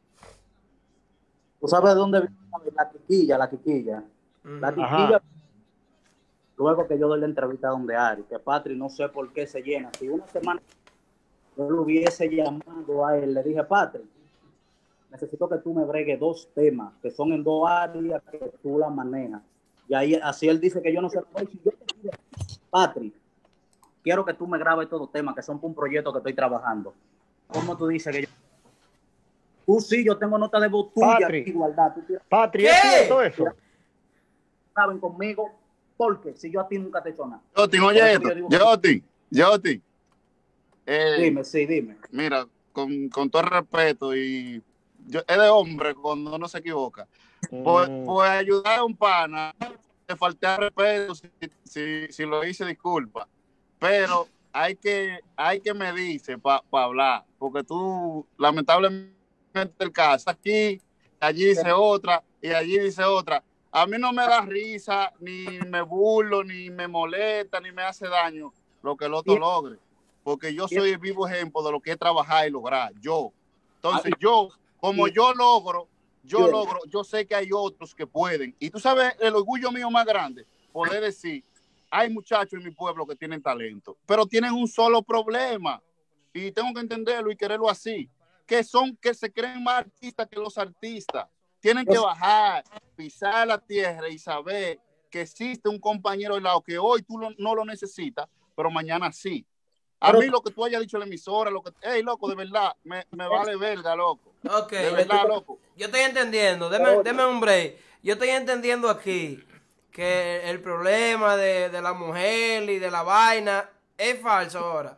[SPEAKER 8] ¿Tú sabes dónde viene la quiquilla? La quiquilla. La quiquilla,
[SPEAKER 4] Ajá.
[SPEAKER 8] luego que yo doy la entrevista donde Ari, que Patri no sé por qué se llena. Si una semana yo lo hubiese llamado a él, le dije, Patri, necesito que tú me bregues 2 temas, que son en 2 áreas que tú las manejas. Y ahí, así él dice que yo no sé. Si yo te pido, Patri, quiero que tú me grabes todos los temas que son para un proyecto que estoy trabajando. ¿Cómo tú dices que yo? Tú sí, yo tengo nota de voz tuya,
[SPEAKER 4] Patri.
[SPEAKER 8] igualdad.
[SPEAKER 4] Patri, ¿es cierto eso?
[SPEAKER 8] Saben conmigo, porque si yo a ti nunca te he hecho nada.
[SPEAKER 6] Justin,
[SPEAKER 8] Por
[SPEAKER 6] oye
[SPEAKER 8] eso
[SPEAKER 6] esto.
[SPEAKER 8] yo digo que-
[SPEAKER 6] Justin.
[SPEAKER 8] Dime, sí, dime.
[SPEAKER 6] Mira, con todo el respeto, y es de hombre cuando uno se equivoca. Por ayudar a un pana, te falté al respeto, si lo hice, disculpa. Pero hay que medirse para hablar, porque tú, lamentablemente, el caso aquí, allí dice otra, y allí dice otra. A mí no me da risa, ni me burlo, ni me molesta, ni me hace daño lo que el otro logre, porque yo soy el vivo ejemplo de lo que es trabajar y lograr. Entonces yo, como yo logro, yo sé que hay otros que pueden. Y tú sabes, el orgullo mío más grande, poder decir, hay muchachos en mi pueblo que tienen talento, pero tienen un solo problema, y tengo que entenderlo y quererlo así, que se creen más artistas que los artistas. Tienen que bajar, pisar la tierra y saber que existe un compañero al lado que hoy tú no lo necesitas, pero mañana sí. A mí lo que tú hayas dicho en la emisora, hey, loco, de verdad, me vale verga, loco.
[SPEAKER 5] Ok,
[SPEAKER 6] de verdad, loco.
[SPEAKER 5] Yo estoy entendiendo, deme un break. Yo estoy entendiendo aquí que el problema de la mujer y de la vaina es falso ahora.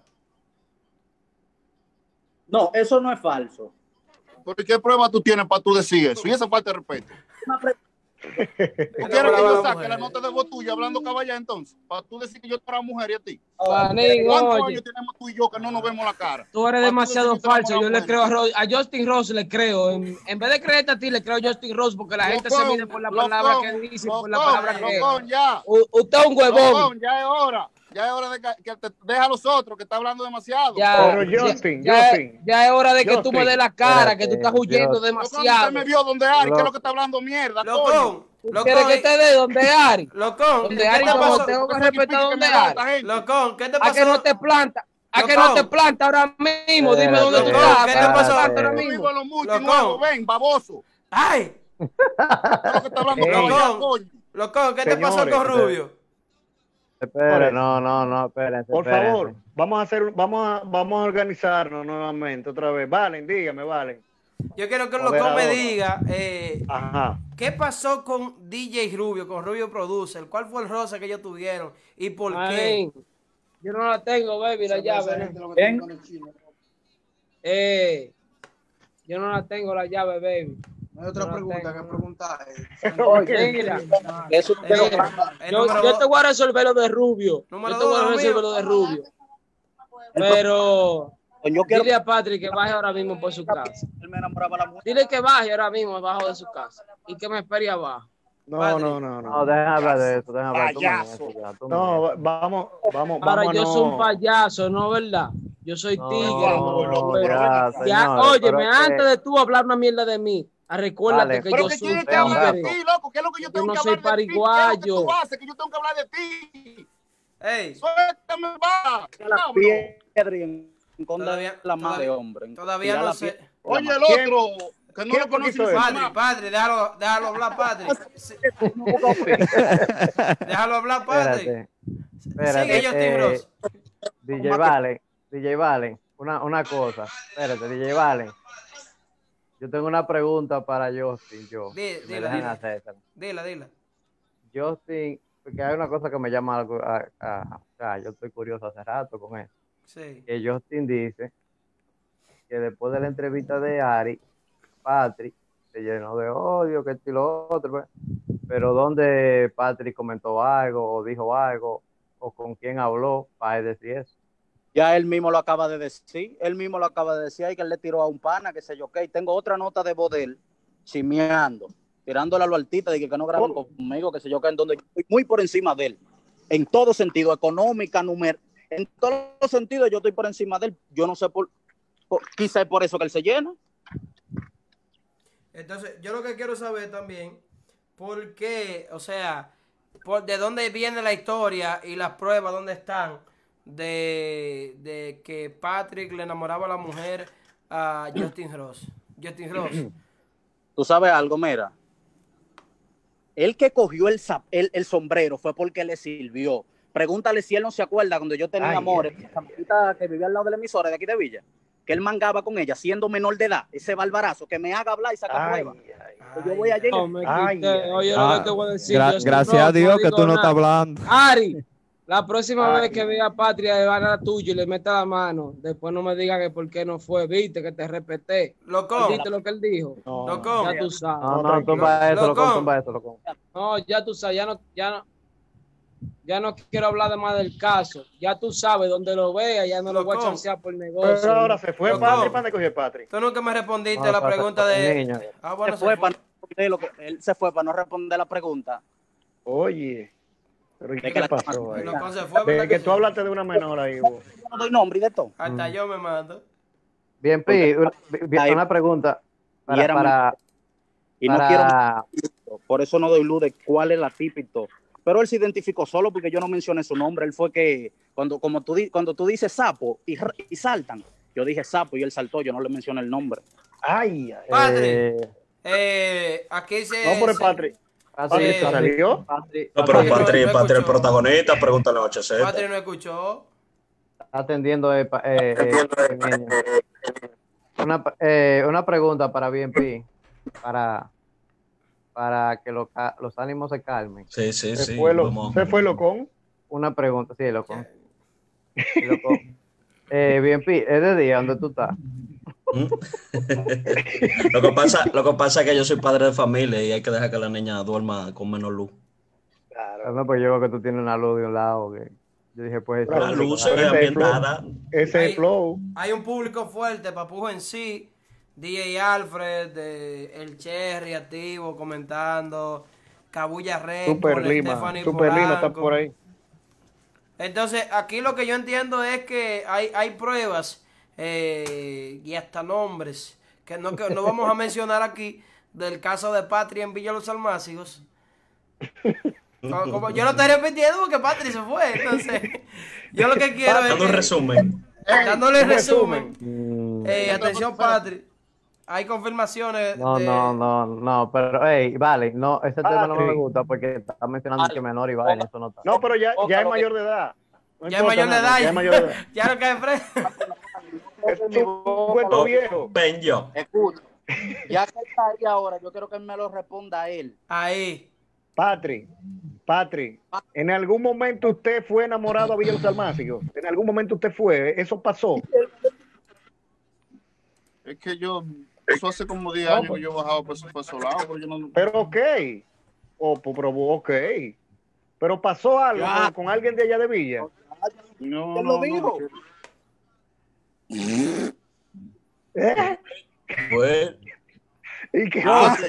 [SPEAKER 8] No, eso no es falso.
[SPEAKER 6] ¿Por qué prueba tú tienes para tú decir eso? Y esa falta de respeto. ¿Tú quieres que yo saque la nota de voz tuya hablando caballa entonces? Para tú decir que yo era mujer y a ti.
[SPEAKER 2] Panín,
[SPEAKER 6] ¿Cuántos
[SPEAKER 2] oye,
[SPEAKER 6] años tenemos tú y yo que no nos vemos la cara?
[SPEAKER 2] tú eres
[SPEAKER 6] Para
[SPEAKER 2] demasiado
[SPEAKER 6] decir que tú eres
[SPEAKER 2] falso.
[SPEAKER 6] una
[SPEAKER 2] Yo le
[SPEAKER 6] mujer.
[SPEAKER 2] creo a Justin Ross, le creo. En vez de creerte a ti, le creo a Justin Ross, porque la gente se mide por la palabra que dice, por la palabra que...
[SPEAKER 6] Locón, ya.
[SPEAKER 2] Usted es un huevón.
[SPEAKER 6] Locón, ya es hora. Ya es hora de que te deja a los otros, que está hablando demasiado.
[SPEAKER 2] Ya,
[SPEAKER 4] Pero Justin,
[SPEAKER 2] ya es hora de que tú
[SPEAKER 4] Justin.
[SPEAKER 2] me des la cara, que tú estás huyendo
[SPEAKER 6] Locón,
[SPEAKER 2] demasiado.
[SPEAKER 6] usted me vio donde Ari, que es lo que está hablando mierda, coño.
[SPEAKER 5] Locón,
[SPEAKER 2] ¿Tú quieres que te dé donde Ari?
[SPEAKER 5] Locón,
[SPEAKER 2] Donde
[SPEAKER 5] ¿qué
[SPEAKER 2] Ari,
[SPEAKER 5] te pasó?
[SPEAKER 2] tengo que respetar donde Ari.
[SPEAKER 5] Locón, ¿qué te
[SPEAKER 2] A
[SPEAKER 5] pasó?
[SPEAKER 2] que no te planta. A que no te planta ahora mismo. Dime dónde tú
[SPEAKER 5] Locón,
[SPEAKER 2] estás.
[SPEAKER 5] ¿qué
[SPEAKER 2] ¿A
[SPEAKER 5] te
[SPEAKER 2] que no te
[SPEAKER 5] pasó?
[SPEAKER 2] planta ahora
[SPEAKER 6] Yo
[SPEAKER 2] mismo?
[SPEAKER 6] vivo en los multi
[SPEAKER 5] Locón.
[SPEAKER 6] nuevos, ven, baboso.
[SPEAKER 5] ¡Ay!
[SPEAKER 6] ¿Qué es lo que está hablando caballa,
[SPEAKER 5] Locón,
[SPEAKER 6] coño?
[SPEAKER 5] Locón, ¿qué te pasó
[SPEAKER 4] Señores,
[SPEAKER 5] con Rubio?
[SPEAKER 3] Espere, no, espérense.
[SPEAKER 4] Por
[SPEAKER 3] espérense.
[SPEAKER 4] favor, vamos a organizarnos nuevamente otra vez. Valen, dígame, Valen.
[SPEAKER 5] Yo quiero que el Locón me
[SPEAKER 4] Moderador.
[SPEAKER 5] diga
[SPEAKER 4] Ajá.
[SPEAKER 5] ¿qué pasó con DJ Rubio, con Rubio Producer? ¿Cuál fue el roce que ellos tuvieron y por qué?
[SPEAKER 2] Panín, yo no la tengo, baby, la llave. ¿no? Yo no la tengo, la llave, baby.
[SPEAKER 9] No hay otra
[SPEAKER 2] No la
[SPEAKER 9] pregunta
[SPEAKER 2] tengo.
[SPEAKER 9] que preguntar.
[SPEAKER 2] Mira,
[SPEAKER 8] Eso
[SPEAKER 2] yo te voy a resolver lo de Rubio.
[SPEAKER 5] Número
[SPEAKER 2] Yo te voy a
[SPEAKER 5] dos,
[SPEAKER 2] resolver
[SPEAKER 5] mío.
[SPEAKER 2] lo de Rubio. Pero
[SPEAKER 8] yo quiero
[SPEAKER 2] dile a Patrick que baje ahora mismo por su casa.
[SPEAKER 8] él me enamoraba la mujer.
[SPEAKER 2] Dile que baje ahora mismo abajo de su casa y que me espere abajo.
[SPEAKER 4] No.
[SPEAKER 3] No, deja hablar de eso, deja hablar. Tú me
[SPEAKER 6] Payaso.
[SPEAKER 3] dices ya, tú me
[SPEAKER 4] No,
[SPEAKER 3] dices.
[SPEAKER 4] vamos.
[SPEAKER 2] Ahora yo soy un
[SPEAKER 4] no.
[SPEAKER 2] payaso, ¿no verdad? Yo soy tigre.
[SPEAKER 3] No,
[SPEAKER 2] pero-
[SPEAKER 3] ya,
[SPEAKER 2] ya,
[SPEAKER 3] señores,
[SPEAKER 2] óyeme,
[SPEAKER 3] pero es que-
[SPEAKER 2] antes de tú hablar una mierda de mí, recuérdate
[SPEAKER 3] Vale,
[SPEAKER 2] que
[SPEAKER 6] Pero
[SPEAKER 2] yo
[SPEAKER 6] que
[SPEAKER 2] soy
[SPEAKER 6] tienes
[SPEAKER 2] un
[SPEAKER 6] que hablar de
[SPEAKER 2] tigre.
[SPEAKER 6] ti, loco. ¿Qué es lo que yo tengo
[SPEAKER 2] no
[SPEAKER 6] que
[SPEAKER 2] soy
[SPEAKER 6] hablar de ti? ¿Qué es lo que
[SPEAKER 2] pariguayo.
[SPEAKER 6] tú haces? Que yo tengo que hablar de ti.
[SPEAKER 5] Ey,
[SPEAKER 6] Suéltame, va.
[SPEAKER 8] La
[SPEAKER 6] Diablo.
[SPEAKER 8] piedra y en contra
[SPEAKER 5] Todavía-
[SPEAKER 8] de la madre
[SPEAKER 5] todavía-
[SPEAKER 8] hombre.
[SPEAKER 5] todavía
[SPEAKER 8] Tirar
[SPEAKER 5] no
[SPEAKER 8] la
[SPEAKER 5] sé.
[SPEAKER 8] piedra.
[SPEAKER 6] Oye, el
[SPEAKER 4] ¿Quién-
[SPEAKER 6] otro, que no
[SPEAKER 4] quién
[SPEAKER 6] lo conoce
[SPEAKER 4] hizo
[SPEAKER 6] ni
[SPEAKER 4] eso?
[SPEAKER 6] su
[SPEAKER 5] Padre,
[SPEAKER 6] mamá.
[SPEAKER 5] padre, déjalo hablar, padre. Sí, déjalo hablar, padre.
[SPEAKER 3] Espérate,
[SPEAKER 5] Sigue Justin Ross.
[SPEAKER 3] DJ Valen, una cosa, espérate, DJ Valen. Yo tengo una pregunta para Justin, me
[SPEAKER 5] Dila,
[SPEAKER 3] dejan
[SPEAKER 5] dila.
[SPEAKER 3] hacérsela.
[SPEAKER 5] Dila.
[SPEAKER 3] Justin, porque hay una cosa que me llama yo estoy curioso hace rato con eso.
[SPEAKER 5] Sí.
[SPEAKER 3] Que Justin dice que después de la entrevista de Ari, Patrick se llenó de odio, que esto y lo otro, pues. Pero donde Patrick comentó algo o dijo algo o con quién habló para él decir eso.
[SPEAKER 8] Ya él mismo lo acaba de decir. Él mismo lo acaba de decir. Ahí que él le tiró a un pana, que sé yo qué. Tengo otra nota de Bodel, chimeando, tirándole a lo altita de que no graben conmigo, que sé yo qué, en donde yo estoy muy por encima de él. En todo sentido, económica, En todos los sentidos yo estoy por encima de él. Yo no sé quizá es por eso que él se llena.
[SPEAKER 5] Entonces, yo lo que quiero saber también, ¿por qué? O sea, ¿de dónde viene la historia y las pruebas dónde están de que Patrick le enamoraba a la mujer a Justin Ross? Justin Ross.
[SPEAKER 8] Tú sabes algo, mira. El que cogió el sombrero fue porque le sirvió. Pregúntale si él no se acuerda cuando yo tenía amores, esa muchachita que vivía al lado de la emisora de aquí de Villa, que él mangaba con ella siendo menor de edad, ese barbarazo que me haga hablar y saca pruebas. Yo voy allá.
[SPEAKER 2] Oye, lo que te voy a decir.
[SPEAKER 1] Gracias a Dios que tú no estás hablando.
[SPEAKER 2] Ari, la próxima vez que vea a Patria de vara tuyo y le meta la mano, después no me diga que por qué no fue, viste, que te respeté.
[SPEAKER 5] Loco.
[SPEAKER 2] ¿Viste lo que él dijo?
[SPEAKER 5] No, loco.
[SPEAKER 2] Ya tú sabes.
[SPEAKER 3] No, tumba eso, loco, tumba eso, loco.
[SPEAKER 2] No, ya tú sabes, ya no quiero hablar de más del caso. Ya tú sabes, donde lo vea, ya no lo voy a chancear por negocio.
[SPEAKER 4] Pero ahora se fue Patri, ¿para dónde cogió Patri?
[SPEAKER 5] Tú nunca me respondiste a la pregunta de...
[SPEAKER 8] Bueno, se fue para no responder la pregunta.
[SPEAKER 4] Oye, pero ¿qué pasó ahí?
[SPEAKER 5] De
[SPEAKER 4] que tú hablaste de una menor ahí, vos.
[SPEAKER 8] No doy nombre y de todo.
[SPEAKER 5] Hasta yo me mando.
[SPEAKER 3] Bien, Pi, una pregunta
[SPEAKER 8] y no quiero, por eso no doy luz de cuál es la tipa y todo. Pero él se identificó solo porque yo no mencioné su nombre. Él fue que, cuando tú dices sapo y saltan, yo dije sapo y él saltó, yo no le mencioné el nombre.
[SPEAKER 4] Ay,
[SPEAKER 5] Patri, aquí se...
[SPEAKER 4] No, por el Patri. ¿Patri salió?
[SPEAKER 7] No, pero Patri es el protagonista, pregúntale a 800.
[SPEAKER 5] Patri no escuchó.
[SPEAKER 3] Atendiendo una pregunta para BNP, para que los ánimos se calmen.
[SPEAKER 7] Sí.
[SPEAKER 4] ¿Se fue Locón?
[SPEAKER 3] Una pregunta, sí, Locón. BNP, ¿es de día donde tú estás?
[SPEAKER 7] Lo que pasa es que yo soy padre de familia y hay que dejar que la niña duerma con menos luz.
[SPEAKER 3] Claro. No, pues yo veo que tú tienes una luz de un lado. Que yo dije, pues...
[SPEAKER 7] La luz se ve ambientada.
[SPEAKER 4] Ese es flow.
[SPEAKER 5] Hay un público fuerte, Papujo en sí, DJ Alfred, El Cherry activo, comentando, Cabulla Red,
[SPEAKER 4] Super Lima está por ahí.
[SPEAKER 5] Entonces, aquí lo que yo entiendo es que hay pruebas y hasta nombres que no vamos a mencionar aquí del caso de Patria en Villa Los Almácigos. Como yo lo estoy repitiendo porque Patri se fue, entonces yo lo que quiero es dándole resumen. Atención, Patri, hay confirmaciones.
[SPEAKER 3] No, pero vale, no, ese tema no me gusta porque está mencionando que menor y vale, eso no está.
[SPEAKER 4] No, pero ya es mayor de edad.
[SPEAKER 5] Ya es mayor de edad. Ya no cae fresco.
[SPEAKER 4] Es un cuento viejo.
[SPEAKER 7] Ven yo.
[SPEAKER 8] Escucha, ya que está ahí ahora, yo quiero que me lo responda a él.
[SPEAKER 5] Ahí.
[SPEAKER 4] Patri, ¿en algún momento usted fue enamorado a Villa Los Almácigos? ¿En algún momento usted fue? ¿Eso pasó?
[SPEAKER 6] Es que eso hace como 10 años que yo he bajado por esos lados.
[SPEAKER 4] Pero ok. Ok. Pero pasó algo con alguien de allá de Villa.
[SPEAKER 6] No,
[SPEAKER 8] ¿Quién lo dijo?
[SPEAKER 7] Pues...
[SPEAKER 4] ¿Y qué?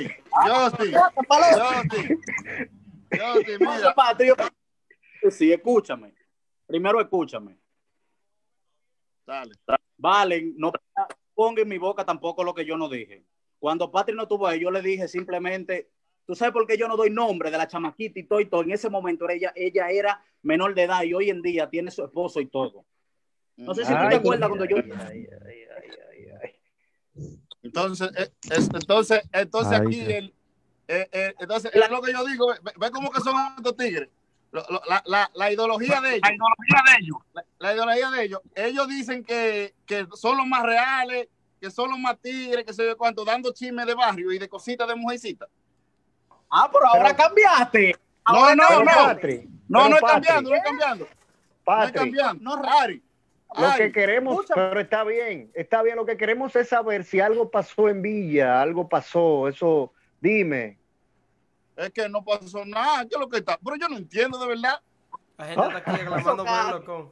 [SPEAKER 6] Yo mira.
[SPEAKER 8] Sí, escúchame. Primero escúchame.
[SPEAKER 6] Dale.
[SPEAKER 8] Valen, no ponga en mi boca tampoco lo que yo no dije. Cuando Patri no estuvo ahí, yo le dije simplemente, ¿tú sabes por qué yo no doy nombre de la chamaquita y todo? En ese momento ella era menor de edad y hoy en día tiene su esposo y todo. No sé si tú te acuerdas cuando yo...
[SPEAKER 6] Entonces aquí entonces es lo que yo digo, ve cómo que son estos tigres. La ideología de ellos. Ellos dicen que son los más reales, que son los más tigres, que se ve cuánto, dando chismes de barrio y de cositas de mujercita.
[SPEAKER 8] Pero ahora cambiaste.
[SPEAKER 6] No es
[SPEAKER 4] Patri,
[SPEAKER 6] cambiando. Ari.
[SPEAKER 4] Lo que queremos, pero está bien, lo que queremos es saber si algo pasó en Villa, eso, dime.
[SPEAKER 6] Es que no pasó nada, ¿qué es lo que está? Pero yo no entiendo de verdad.
[SPEAKER 5] La gente está aquí reclamando por el Locón.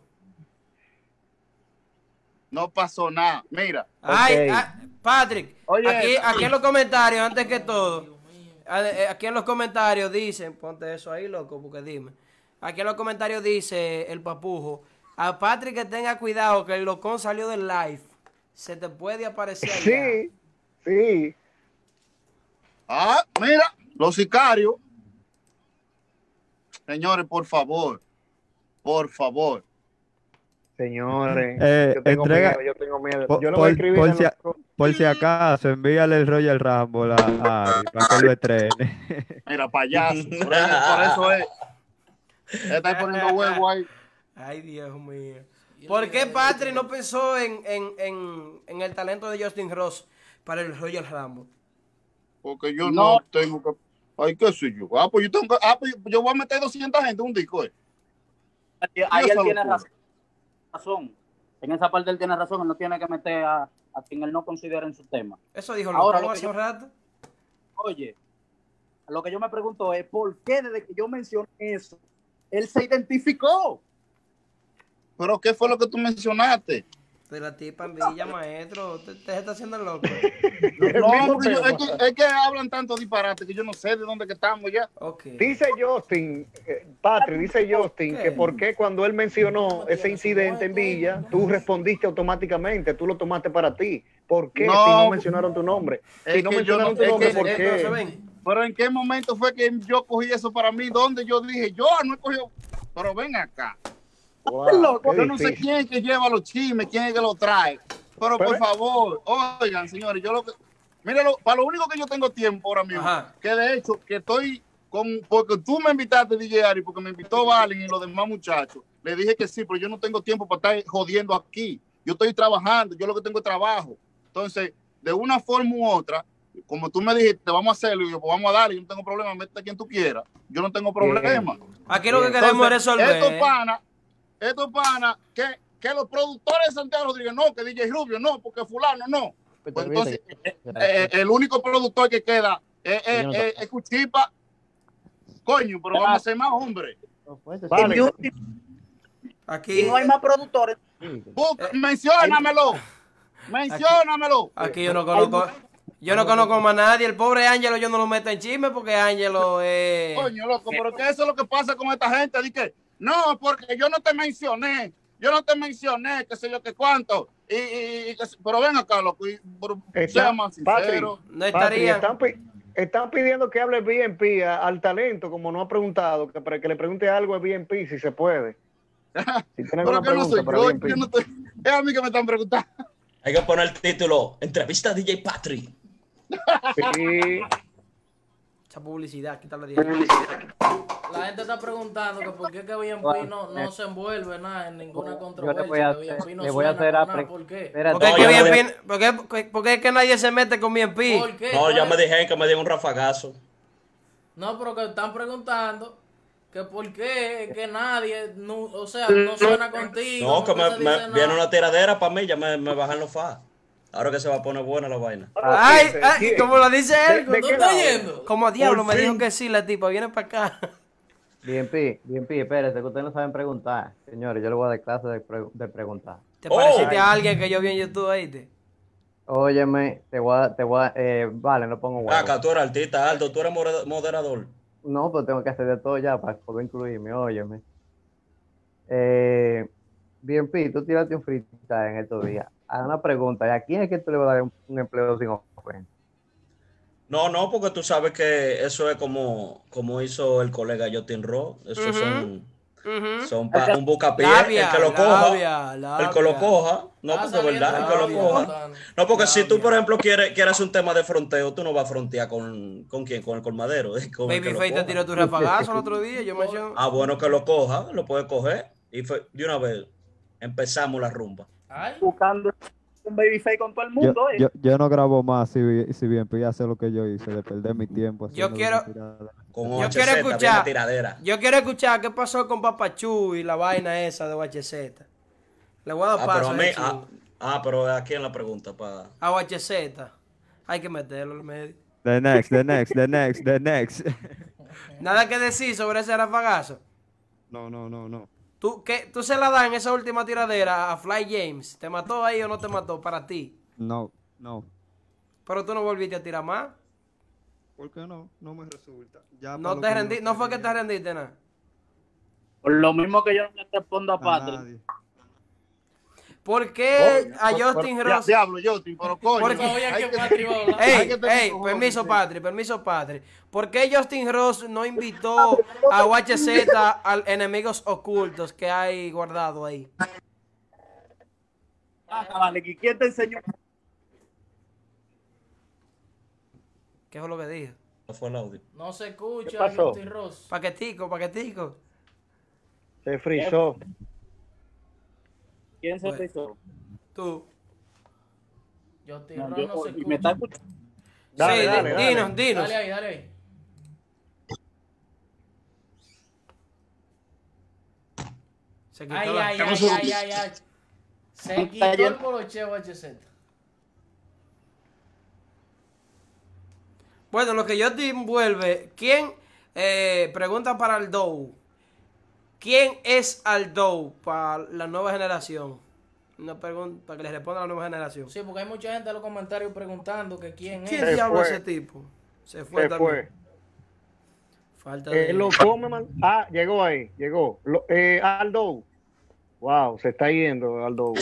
[SPEAKER 6] No pasó nada, mira.
[SPEAKER 5] Patrick, aquí en los comentarios, antes que todo, aquí en los comentarios dicen, ponte eso ahí, loco, porque dime. Aquí en los comentarios dice el Papujo A Patrick que tenga cuidado que el locón salió del live. Se te puede aparecer allá.
[SPEAKER 4] Sí, sí.
[SPEAKER 6] Ah, mira, los sicarios. Señores, por favor. Por favor.
[SPEAKER 4] Señores,
[SPEAKER 1] entrega-
[SPEAKER 4] yo tengo miedo.
[SPEAKER 1] Por,
[SPEAKER 4] Yo lo voy a escribir
[SPEAKER 1] por
[SPEAKER 4] en
[SPEAKER 1] si,
[SPEAKER 4] los-
[SPEAKER 1] por si acaso, envíale el Royal Rumble a Ari para que lo estrene.
[SPEAKER 6] Mira, payaso. Por eso es. Está poniendo huevo ahí.
[SPEAKER 5] Ay, Dios mío. ¿Por qué Patrick no pensó en el talento de Justin Ross para el Royal Rumble?
[SPEAKER 6] Porque yo no tengo que. Ay, qué sé yo. Pues yo tengo que. Pues yo voy a meter 200 gente en un disco.
[SPEAKER 8] Ahí él tiene razón. En esa parte él tiene razón. Él no tiene que meter a quien él no considera en su tema.
[SPEAKER 5] Eso dijo
[SPEAKER 8] Ahora,
[SPEAKER 5] Locón hace un rato.
[SPEAKER 8] Oye, lo que yo me pregunto es, ¿por qué desde que yo mencioné eso, él se identificó?
[SPEAKER 6] ¿Pero qué fue lo que tú mencionaste?
[SPEAKER 5] De la tipa en Villa, maestro. Te está haciendo el loco.
[SPEAKER 6] No, porque es que hablan tanto disparate que yo no sé de dónde que estamos ya.
[SPEAKER 5] Okay.
[SPEAKER 4] Dice Justin, Patrick, dice Justin que por qué cuando él mencionó ese incidente en Villa, tú respondiste automáticamente, tú lo tomaste para ti. ¿Por qué?
[SPEAKER 6] No,
[SPEAKER 4] si no mencionaron tu nombre. Si no mencionaron tu nombre, ¿por qué?
[SPEAKER 6] Pero ¿en qué momento fue que yo cogí eso para mí? ¿Dónde yo dije, yo no he cogido? Pero ven acá.
[SPEAKER 4] Wow,
[SPEAKER 6] Yo no sé quién es que lleva los chismes, quién es que lo trae. Pero por favor, oigan, señores, yo lo que. Míralo, para lo único que yo tengo tiempo ahora mismo, que de hecho, que estoy porque tú me invitaste, DJ Ari, porque me invitó Valen y los demás muchachos. Le dije que sí, pero yo no tengo tiempo para estar jodiendo aquí. Yo estoy trabajando, yo lo que tengo es trabajo. Entonces, de una forma u otra, como tú me dijiste, vamos a hacerlo, y yo, pues vamos a darle, yo no tengo problema, métete a quien tú quieras. Yo no tengo problema.
[SPEAKER 5] Aquí lo que queremos es resolver.
[SPEAKER 6] Estos panas, que los productores de Santiago Rodríguez, no, que DJ Rubio, no, porque fulano, no. Pues entonces, el único productor que queda es Cuchipa. Coño, pero vamos a ser más hombres.
[SPEAKER 8] Vale.
[SPEAKER 5] Aquí
[SPEAKER 8] y no hay más productores.
[SPEAKER 6] Menciónamelo.
[SPEAKER 5] Aquí yo no conozco. Yo no conozco más a nadie. El pobre Ángelo yo no lo meto en chisme porque Ángelo es...
[SPEAKER 6] Coño, loco, pero que eso es lo que pasa con esta gente. Dice, no, porque yo no te mencioné, qué sé yo, qué cuánto. Pero ven acá, loco, sea más sincero.
[SPEAKER 5] No estaría...
[SPEAKER 4] Están pidiendo que hable BNP al talento, como no ha preguntado, que para que le pregunte algo a BNP, si se puede. Si tienen
[SPEAKER 6] pero
[SPEAKER 4] alguna
[SPEAKER 6] que no soy
[SPEAKER 4] pregunta para
[SPEAKER 6] yo no estoy, es a mí que me están preguntando.
[SPEAKER 7] Hay que poner el título, entrevista a DJ Patrick.
[SPEAKER 4] Sí.
[SPEAKER 5] Esa publicidad, quítale de
[SPEAKER 9] La gente está preguntando que por qué que BNP no se envuelve nada en ninguna controversia.
[SPEAKER 3] Le voy a hacer
[SPEAKER 9] ¿Por qué?
[SPEAKER 5] ¿Por qué es que nadie se mete con BNP?
[SPEAKER 9] ¿Por qué?
[SPEAKER 7] No, ya me dijeron que me dieron un rafagazo.
[SPEAKER 9] No, pero que están preguntando que por qué que nadie, no suena contigo.
[SPEAKER 7] No, que me viene una tiradera para mí, ya me bajan los fas. Ahora que se va a poner buena la vaina.
[SPEAKER 5] Ay, como lo dice él.
[SPEAKER 9] ¿Tú estás yendo?
[SPEAKER 5] Como diablo, me dijo que sí, la tipa, viene para acá.
[SPEAKER 3] BNP, espérate, que ustedes no saben preguntar. Señores, yo le voy a dar clase de preguntar.
[SPEAKER 5] ¿Te pareciste a alguien que yo vi en YouTube ahí?
[SPEAKER 3] Óyeme, vale, no pongo huevo.
[SPEAKER 7] Acá tú eres artista, Aldo, tú eres moderador.
[SPEAKER 3] No, pues tengo que hacer de todo ya para poder incluirme, óyeme. BNP, tú tiraste un freestyle en estos días. Haz una pregunta, ¿y a quién es que tú le vas a dar un empleo sin ofensa?
[SPEAKER 7] No, porque tú sabes que eso es como hizo el colega Justin Ross. Eso son un buscapié. El que lo coja. El que lo coja. No, porque es verdad, el que lo coja. No, porque si tú, por ejemplo, quieres hacer un tema de fronteo, tú no vas a frontear con quién, con el colmadero.
[SPEAKER 5] Babyface te tiró tu rafagazo el otro día.
[SPEAKER 7] Bueno, que lo coja, lo puede coger. Y de una vez empezamos la rumba.
[SPEAKER 8] Buscando un Babyface con todo el mundo.
[SPEAKER 1] Yo no grabo más si BNP hace lo que yo hice, de perder mi tiempo.
[SPEAKER 5] Yo quiero escuchar qué pasó con Papachú y la vaina esa de OHZ. Le voy a dar paso.
[SPEAKER 7] Pero aquí en la pregunta
[SPEAKER 5] a OHZ. Hay que meterlo en medio.
[SPEAKER 1] The next.
[SPEAKER 5] Nada que decir sobre ese rafagazo.
[SPEAKER 1] No.
[SPEAKER 5] ¿Tú se la das en esa última tiradera a Fly James? ¿Te mató ahí o no te mató para ti?
[SPEAKER 1] No.
[SPEAKER 5] Pero tú no volviste a tirar más.
[SPEAKER 1] ¿Por qué no? No me resulta. Ya
[SPEAKER 5] no te rendiste, no fue que te rendiste nada.
[SPEAKER 8] Por lo mismo que yo no le respondo a Patrick.
[SPEAKER 5] ¿Por qué a Justin Ross?
[SPEAKER 6] Diablo, Justin, pero coño.
[SPEAKER 5] Permiso, Patri. ¿Por qué Justin Ross no invitó a UHZ a enemigos ocultos que hay guardado ahí?
[SPEAKER 8] Vale, ¿quién te enseñó?
[SPEAKER 5] ¿Qué fue lo que dije?
[SPEAKER 7] No fue el audio.
[SPEAKER 9] No se escucha.
[SPEAKER 4] ¿Qué pasó?
[SPEAKER 9] Justin Ross.
[SPEAKER 5] Paquetico.
[SPEAKER 4] Se frizó.
[SPEAKER 8] ¿Quién se frizó?
[SPEAKER 5] Tú.
[SPEAKER 9] Justin
[SPEAKER 8] No,
[SPEAKER 9] Ross no se
[SPEAKER 8] ¿me está
[SPEAKER 9] escucha.
[SPEAKER 8] escuchando?
[SPEAKER 4] Dale.
[SPEAKER 5] Dinos.
[SPEAKER 9] Dale ahí.
[SPEAKER 5] Se quitó
[SPEAKER 9] Ay. Se quitó el polocheo HZ.
[SPEAKER 5] Bueno, lo que Justin vuelve, ¿quién? Pregunta para Aldo. ¿Quién es Aldo para la nueva generación? Una pregunta para que le responda a la nueva generación.
[SPEAKER 9] Sí, porque hay mucha gente en los comentarios preguntando que quién es.
[SPEAKER 5] ¿Quién diablo es ese tipo? Se fue. Falta de...
[SPEAKER 4] Llegó ahí. Aldo. Wow, se está yendo Aldo.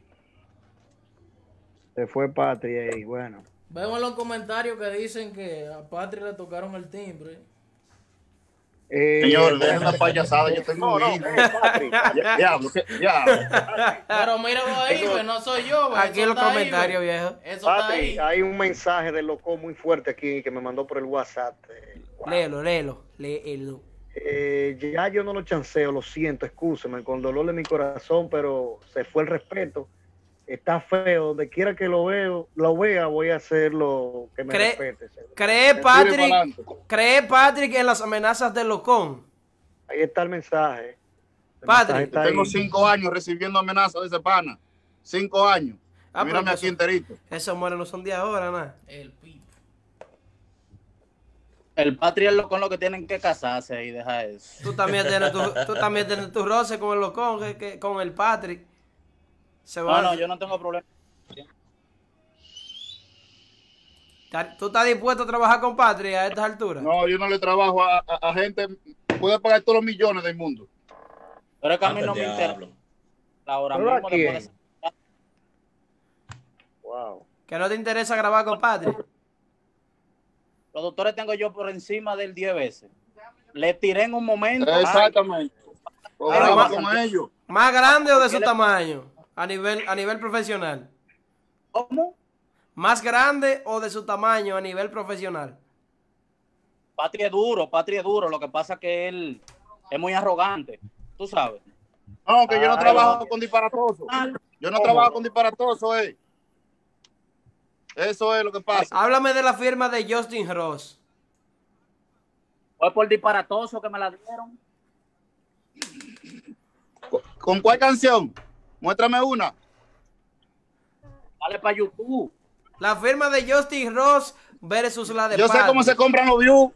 [SPEAKER 4] Se fue Patria ahí, bueno.
[SPEAKER 9] Vemos en los comentarios que dicen que a Patri le tocaron el timbre.
[SPEAKER 6] Señor, dejen la payasada, yo tengo un hijo. Diablo.
[SPEAKER 9] Pero míralo ahí, pues no soy yo.
[SPEAKER 5] Aquí en los comentarios, viejo.
[SPEAKER 9] Eso está
[SPEAKER 4] Patri,
[SPEAKER 9] ahí.
[SPEAKER 4] hay un mensaje de loco muy fuerte aquí que me mandó por el WhatsApp.
[SPEAKER 5] Léelo.
[SPEAKER 4] Ya yo no lo chanceo, lo siento, excúseme, con dolor de mi corazón, pero se fue el respeto. Está feo, donde quiera que lo vea, voy a hacer lo que me respete.
[SPEAKER 5] ¿Cree Patrick en las amenazas de Locón?
[SPEAKER 4] Ahí está el mensaje.
[SPEAKER 5] Patrick.
[SPEAKER 6] Tengo 5 años recibiendo amenazas de ese pana. 5 años. Mírame aquí enterito.
[SPEAKER 5] Esos mueres no son de ahora, nada.
[SPEAKER 9] El pipo.
[SPEAKER 8] El Patria es con lo que tienen que casarse y deja eso.
[SPEAKER 5] Tú también tienes tu roce con el Locón, con el Patrick.
[SPEAKER 8] No, yo no tengo problema.
[SPEAKER 5] ¿Tú estás dispuesto a trabajar con Patrick a estas alturas?
[SPEAKER 6] No, yo no le trabajo a gente. Puede pagar todos los millones del mundo.
[SPEAKER 8] Pero es que a mí no me interesa. Ahora mismo después de...
[SPEAKER 4] Wow.
[SPEAKER 5] ¿Que no te interesa grabar con Patrick?
[SPEAKER 8] Los doctores tengo yo por encima del 10 veces. Le tiré en un momento.
[SPEAKER 6] Exactamente. Con ellos.
[SPEAKER 5] ¿Más grande o de su tamaño? A nivel profesional.
[SPEAKER 8] ¿Cómo?
[SPEAKER 5] ¿Más grande o de su tamaño a nivel profesional?
[SPEAKER 8] Patria es duro. Lo que pasa es que él es muy arrogante. Tú sabes.
[SPEAKER 6] No, que yo no trabajo con disparatoso. Yo no trabajo con disparatoso, Eso es lo que pasa.
[SPEAKER 5] Háblame de la firma de Justin Ross.
[SPEAKER 8] Fue por disparatoso que me la dieron.
[SPEAKER 6] ¿Con cuál canción? Muéstrame una.
[SPEAKER 8] Dale para YouTube.
[SPEAKER 5] La firma de Justin Ross versus la de
[SPEAKER 6] Yo sé cómo se compran los views.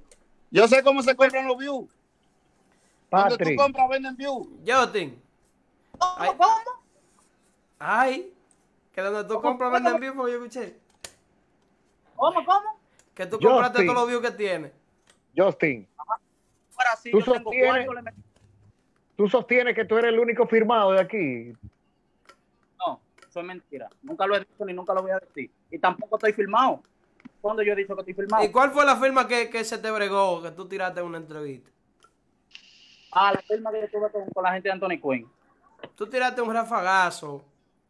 [SPEAKER 6] Donde tú compras, venden views.
[SPEAKER 5] Justin.
[SPEAKER 8] ¿Cómo?
[SPEAKER 5] Ay. Que donde tú compras, venden views, porque yo escuché.
[SPEAKER 8] ¿Cómo?
[SPEAKER 5] Que tú compraste todos los views que tienes.
[SPEAKER 4] Justin.
[SPEAKER 8] Ahora sí,
[SPEAKER 4] ¿Tú sostienes que tú eres el único firmado de aquí?
[SPEAKER 8] No, eso es mentira. Nunca lo he dicho ni nunca lo voy a decir. Y tampoco estoy filmado. ¿Cuándo yo he dicho que estoy filmado?
[SPEAKER 5] ¿Y cuál fue la firma que se te bregó, que tú tiraste en una entrevista?
[SPEAKER 8] La firma que yo tuve con la gente de Anthony Quinn.
[SPEAKER 5] Tú tiraste un rafagazo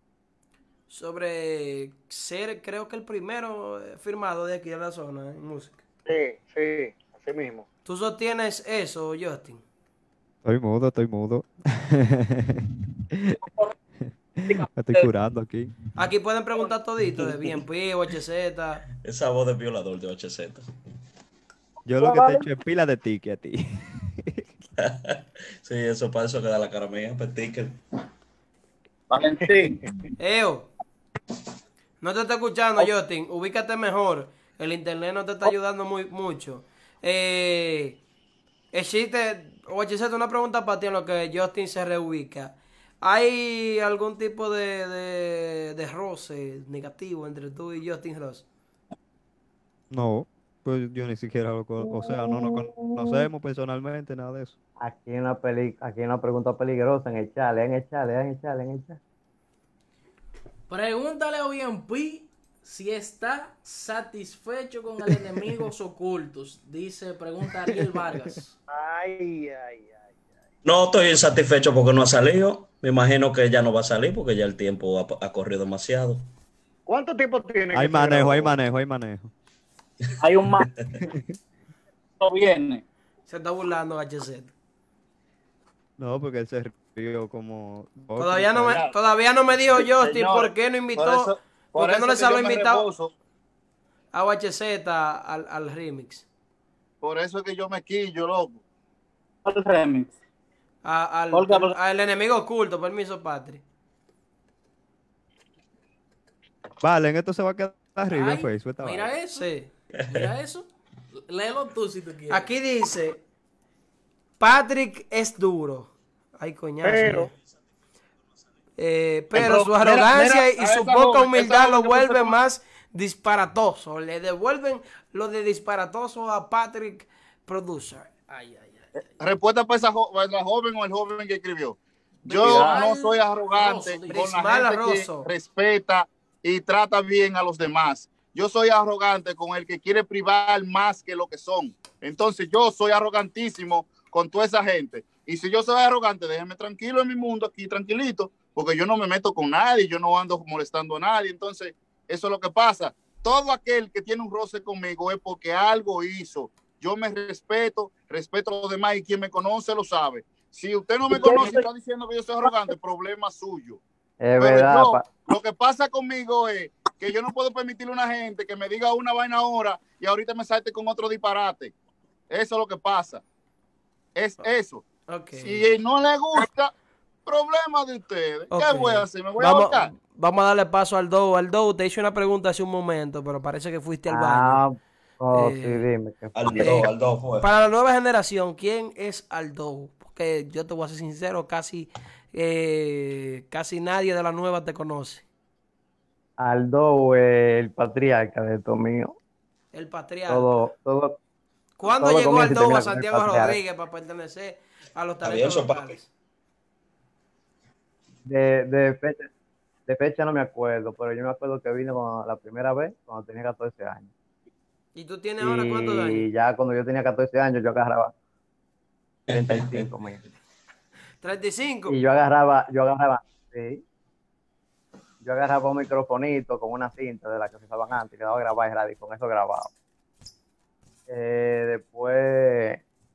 [SPEAKER 5] sobre ser, creo que el primero firmado de aquí en la zona en música.
[SPEAKER 4] Sí, así mismo.
[SPEAKER 5] ¿Tú sostienes eso, Justin?
[SPEAKER 1] Estoy mudo. Me estoy curando aquí.
[SPEAKER 5] Aquí pueden preguntar todito de BNP, HZ.
[SPEAKER 7] Esa voz de violador de HZ.
[SPEAKER 1] Yo lo que te he hecho es pila de ticket a ti.
[SPEAKER 7] Sí, eso para eso queda la cara mía, pues ticket.
[SPEAKER 8] Valentín.
[SPEAKER 5] No te está escuchando, Justin. Ubícate mejor. El internet no te está ayudando mucho. Existe, HZ, una pregunta para ti en lo que Justin se reubica. ¿Hay algún tipo de roce negativo entre tú y Justin Ross?
[SPEAKER 1] No, pues yo ni siquiera no nos conocemos personalmente, nada de eso.
[SPEAKER 3] Aquí en la pregunta peligrosa, en el chat.
[SPEAKER 9] Pregúntale a OMP si está satisfecho con el Enemigos Ocultos. Pregunta Ariel Vargas.
[SPEAKER 4] Ay.
[SPEAKER 7] No estoy insatisfecho porque no ha salido. Me imagino que ya no va a salir porque ya el tiempo ha corrido demasiado.
[SPEAKER 4] ¿Cuánto tiempo tiene?
[SPEAKER 1] Hay manejo.
[SPEAKER 8] Hay un más. No viene.
[SPEAKER 5] Se está burlando HZ.
[SPEAKER 1] No, porque él se rió como...
[SPEAKER 5] Todavía no me dijo Justin por qué no invitó, por qué no les había invitado a HZ al remix.
[SPEAKER 6] Por eso es que yo me quillo, loco.
[SPEAKER 8] ¿Cuál remix?
[SPEAKER 5] Al enemigo oculto, permiso, Patri.
[SPEAKER 1] Vale, en esto se va a quedar arriba en Facebook.
[SPEAKER 9] Mira eso. Mira eso. Léelo tú si tú quieres.
[SPEAKER 5] Aquí dice: Patrick es duro. Ay, coñazo. Pero su arrogancia y su poca humildad lo vuelven más disparatoso. Le devuelven lo de disparatoso a Patrick Producer. Ay.
[SPEAKER 6] Respuesta para la joven o el joven que escribió. Yo no soy arrogante con la gente que respeta y trata bien a los demás. Yo soy arrogante con el que quiere privar más que lo que son. Entonces yo soy arrogantísimo con toda esa gente. Y si yo soy arrogante, déjenme tranquilo en mi mundo aquí, tranquilito, porque yo no me meto con nadie, yo no ando molestando a nadie. Entonces, eso es lo que pasa. Todo aquel que tiene un roce conmigo es porque algo hizo. Yo me respeto a los demás y quien me conoce lo sabe. Si usted no me conoce y está diciendo que yo soy arrogante, problema suyo.
[SPEAKER 3] Verdad,
[SPEAKER 6] lo que pasa conmigo es que yo no puedo permitirle a una gente que me diga una vaina ahora y ahorita me salte con otro disparate. Eso es lo que pasa. Es eso.
[SPEAKER 5] Okay.
[SPEAKER 6] Si no le gusta, problema de ustedes. Okay. ¿Qué voy a hacer? ¿Me voy a ahorcar?
[SPEAKER 5] Vamos a darle paso al Dow. Al Dow, te hice una pregunta hace un momento, pero parece que fuiste al baño.
[SPEAKER 3] Sí, dime.
[SPEAKER 7] Aldo fue.
[SPEAKER 5] Para la nueva generación, ¿quién es Aldo? Porque yo te voy a ser sincero, casi nadie de la nueva te conoce.
[SPEAKER 3] Aldo, el patriarca de todo mío.
[SPEAKER 5] El patriarca.
[SPEAKER 3] Todo.
[SPEAKER 5] ¿Cuándo llegó Aldo a Santiago Rodríguez para pertenecer a los talentos locales?
[SPEAKER 3] De fecha no me acuerdo, pero yo me acuerdo que vino la primera vez cuando tenía 14 años.
[SPEAKER 5] ¿Y tú tienes ahora cuántos años?
[SPEAKER 3] Y ya cuando yo tenía 14 años, yo agarraba 35 mil.
[SPEAKER 5] 35.
[SPEAKER 3] Y yo agarraba, sí. Yo agarraba un microfonito con una cinta de la que se usaban antes, que daba a grabar en radio, y con eso grababa. Después.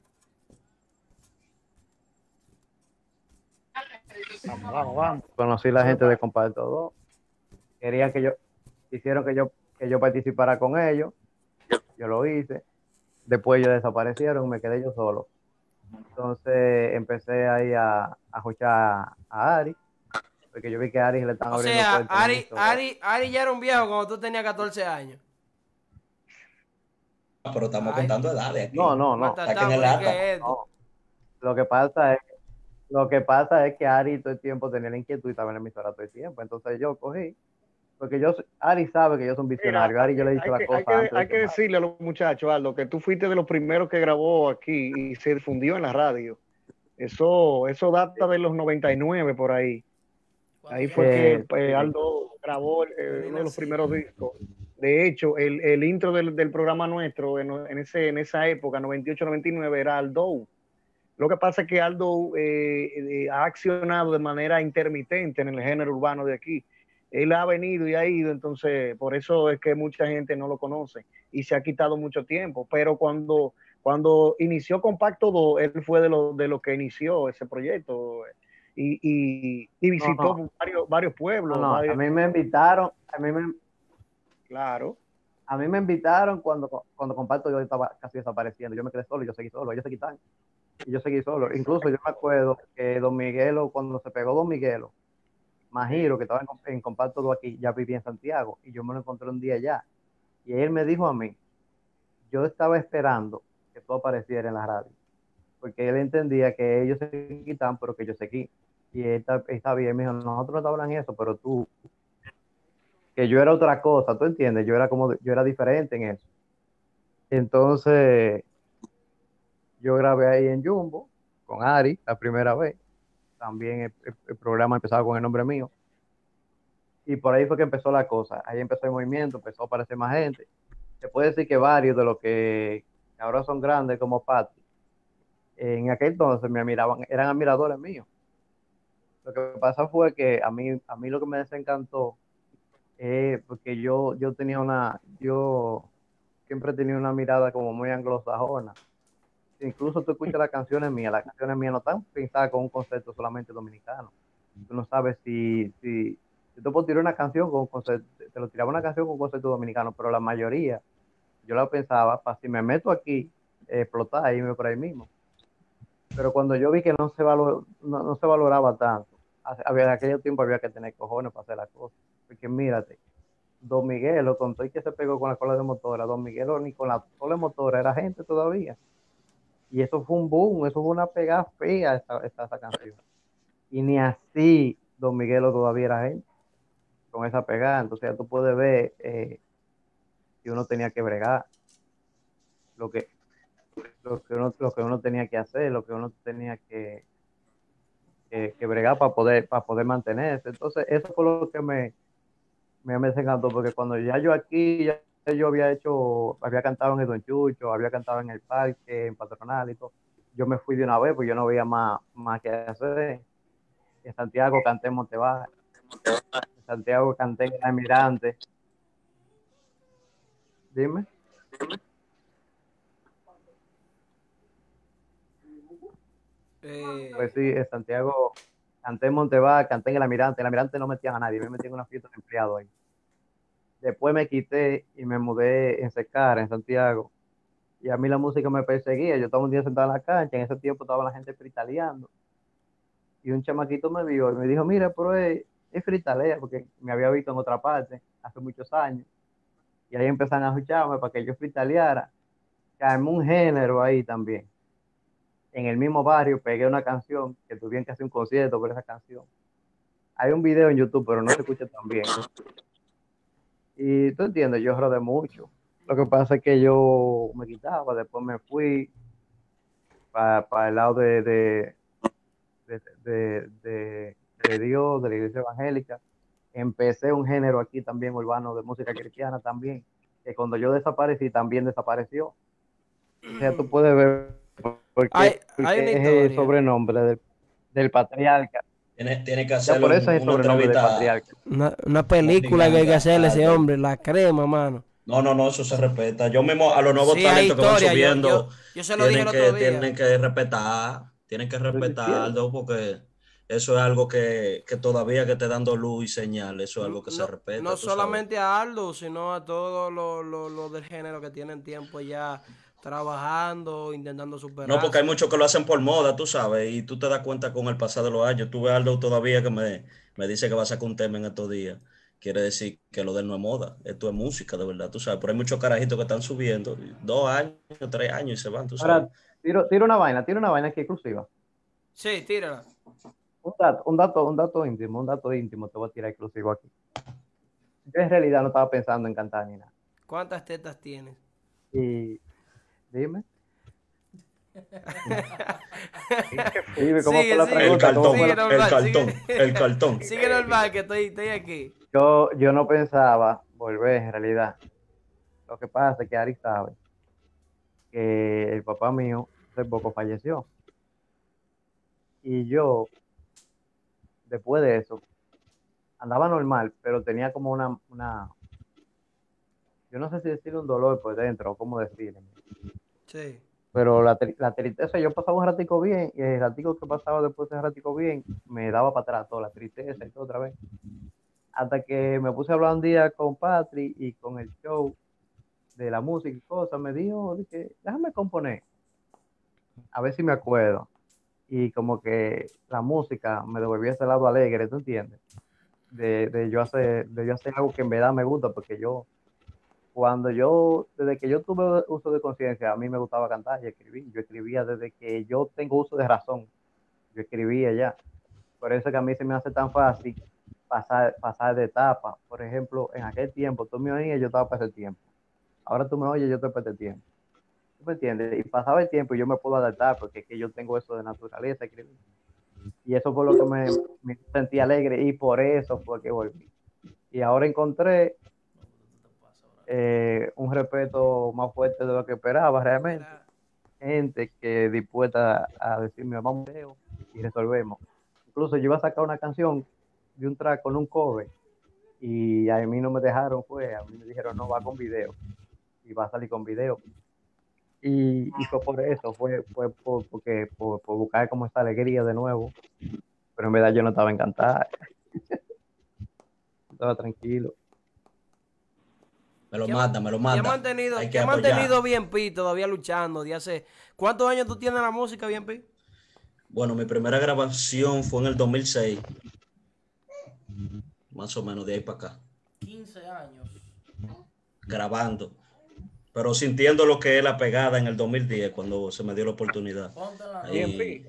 [SPEAKER 4] Vamos.
[SPEAKER 3] Conocí a la gente de Comparto 2. Querían hicieron que yo participara con ellos. Yo lo hice. Después ellos desaparecieron, me quedé yo solo. Entonces empecé ahí a escuchar a Ari, porque yo vi que a Ari le están abriendo puertas.
[SPEAKER 5] Ari ya era un viejo cuando tú tenías 14 años.
[SPEAKER 7] Pero estamos contando edades aquí.
[SPEAKER 3] No.
[SPEAKER 7] No.
[SPEAKER 3] Lo que pasa es que Ari todo el tiempo tenía la inquietud y estaba en la emisora todo el tiempo. Entonces yo cogí, porque Ari sabe que yo soy un visionario. Ari, yo le he dicho las cosas.
[SPEAKER 4] Hay que decirle a los muchachos, Aldo, que tú fuiste de los primeros que grabó aquí y se difundió en la radio. Eso data de los 99 por ahí. Ahí fue que Aldo grabó uno de los primeros discos. De hecho, el intro del programa nuestro en esa época, 98-99, era Aldo. Lo que pasa es que Aldo ha accionado de manera intermitente en el género urbano de aquí. Él ha venido y ha ido, entonces por eso es que mucha gente no lo conoce y se ha quitado mucho tiempo. Pero cuando inició Compacto 2, él fue de lo que inició ese proyecto y visitó varios pueblos.
[SPEAKER 3] A mí me invitaron,
[SPEAKER 4] Claro.
[SPEAKER 3] A mí me invitaron cuando Compacto yo estaba casi desapareciendo. Yo me quedé solo, yo seguí solo, ellos se quitan. Y yo seguí solo. Incluso yo me acuerdo que Don Miguelo, cuando se pegó Don Miguelo, Majiro, que estaba en Compacto 2 aquí, ya vivía en Santiago, y yo me lo encontré un día allá. Y él me dijo a mí, yo estaba esperando que tú aparecieras en la radio, porque él entendía que ellos se quitan, pero que yo seguí. Y él está bien, me dijo, nosotros no estábamos en eso, pero tú, que yo era otra cosa, ¿tú entiendes? Yo era diferente en eso. Entonces, yo grabé ahí en Jumbo, con Ari, la primera vez. También el programa empezaba con el nombre mío. Y por ahí fue que empezó la cosa. Ahí empezó el movimiento, empezó a aparecer más gente. Se puede decir que varios de los que ahora son grandes como Patri, en aquel entonces me admiraban, eran admiradores míos. Lo que pasa fue que a mí lo que me desencantó es porque yo siempre he tenido una mirada como muy anglosajona. Incluso tú escuchas las canciones mías no están pensadas con un concepto solamente dominicano. Tú no sabes si tú puedes tirar una canción con un concepto, te lo tiraba una canción con un concepto dominicano, pero la mayoría yo la pensaba para si me meto aquí, explotar irme por ahí mismo. Pero cuando yo vi que no se valoraba tanto, en aquel tiempo había que tener cojones para hacer las cosas. Porque mírate, Don Miguelo, con todo y que se pegó con la cola de motora, Don Miguelo ni con la cola de motora era gente todavía. Y eso fue un boom, eso fue una pegada fea esa canción. Y ni así Don Miguelo todavía era gente con esa pegada. Entonces ya tú puedes ver que uno tenía que bregar lo que uno tenía que hacer, lo que uno tenía que bregar para poder mantenerse. Entonces eso fue lo que me encantó, porque cuando ya yo aquí, ya yo había cantado en el Don Chucho, había cantado en el parque, en Patronal y todo, yo me fui de una vez, pues yo no veía más que hacer. En Santiago canté en Montebaja, en Santiago canté en el Almirante. Dime. Pues sí, en Santiago canté en Montebaja, canté en el Almirante. En el Almirante no metían a nadie, me metí en una fiesta de empleado ahí. Después me quité y me mudé en Secara, en Santiago. Y a mí la música me perseguía. Yo estaba un día sentado en la cancha, en ese tiempo estaba la gente fritaleando. Y un chamaquito me vio y me dijo, mira, pero es fritalea, porque me había visto en otra parte hace muchos años. Y ahí empezaron a escucharme para que yo fritaleara. Caemos un género ahí también. En el mismo barrio pegué una canción que tuvieron que hacer un concierto por esa canción. Hay un video en YouTube, pero no se escucha tan bien. Y tú entiendes, yo rodé mucho. Lo que pasa es que yo me quitaba, después me fui para el lado de Dios, de la iglesia evangélica. Empecé un género aquí también urbano de música cristiana también, que cuando yo desaparecí también desapareció. O sea, tú puedes ver porque es el sobrenombre del patriarca.
[SPEAKER 7] Tiene que hacerlo
[SPEAKER 3] por eso es el sobrenombre del patriarca.
[SPEAKER 2] Una película que hay que hacerle a ese hombre, La Crema, mano.
[SPEAKER 7] No, eso se respeta. Yo mismo a los nuevos talentos que van subiendo,
[SPEAKER 2] yo se lo dije el otro día.
[SPEAKER 7] Tienen que respetar, Aldo, porque eso es algo que todavía que esté dando luz y señal, eso es algo que se respeta.
[SPEAKER 2] No solamente a Aldo, sino a todos los del género que tienen tiempo ya trabajando, intentando superar.
[SPEAKER 7] No, porque hay muchos que lo hacen por moda, tú sabes, y tú te das cuenta con el pasar de los años. Tú ves a Aldo todavía que me dice que va a sacar un tema en estos días. Quiere decir que lo de él no es moda, esto es música, de verdad, tú sabes. Pero hay muchos carajitos que están subiendo 2 años, 3 años y se van, tú sabes.
[SPEAKER 3] Ahora, tira una vaina aquí exclusiva.
[SPEAKER 2] Sí, tírala.
[SPEAKER 3] Un dato íntimo te voy a tirar exclusivo aquí. Yo en realidad no estaba pensando en cantar ni nada.
[SPEAKER 2] ¿Cuántas tetas tienes?
[SPEAKER 3] Y dime.
[SPEAKER 7] El cartón.
[SPEAKER 2] Sigue normal, que estoy aquí.
[SPEAKER 3] Yo no pensaba volver en realidad. Lo que pasa es que Ari sabe que el papá mío hace poco falleció. Y yo, después de eso, andaba normal, pero tenía como una yo no sé si decir un dolor por dentro o cómo decirlo.
[SPEAKER 2] Sí.
[SPEAKER 3] Pero la tristeza, yo pasaba un ratico bien, y el ratico que pasaba después de ese ratico bien, me daba para atrás toda la tristeza y todo otra vez. Hasta que me puse a hablar un día con Patri y con el show de la música y cosas, me dijo, dije, déjame componer, a ver si me acuerdo. Y como que la música me devolvió ese lado alegre, ¿tú entiendes? De yo hacer algo que en verdad me gusta, porque desde que yo tuve uso de conciencia, a mí me gustaba cantar y escribir. Yo escribía desde que yo tengo uso de razón. Yo escribía ya. Por eso es que a mí se me hace tan fácil pasar de etapa. Por ejemplo, en aquel tiempo, tú me oías, yo estaba para ese tiempo. Ahora tú me oyes, yo estoy para este tiempo. ¿Tú me entiendes? Y pasaba el tiempo y yo me puedo adaptar porque es que yo tengo eso de naturaleza, escribir. Y eso fue lo que me sentí alegre y por eso fue que volví. Y ahora encontré un respeto más fuerte de lo que esperaba realmente. Gente que dispuesta a decirme, vamos a un video y resolvemos. Incluso yo iba a sacar una canción de un track con un cover y a mí no me dejaron, a mí me dijeron, no, va con video y va a salir con video. Y fue por eso, por buscar como esta alegría de nuevo, pero en verdad yo no estaba encantada. Estaba tranquilo.
[SPEAKER 7] Me lo manda.
[SPEAKER 5] ¿Qué ha mantenido BNP todavía luchando? ¿Cuántos años tú tienes en la música, BNP?
[SPEAKER 7] Bueno, mi primera grabación fue en el 2006. Más o menos, de ahí para acá.
[SPEAKER 9] 15 años.
[SPEAKER 7] Grabando. Pero sintiendo lo que es la pegada en el 2010, cuando se me dio la oportunidad.
[SPEAKER 4] BNP,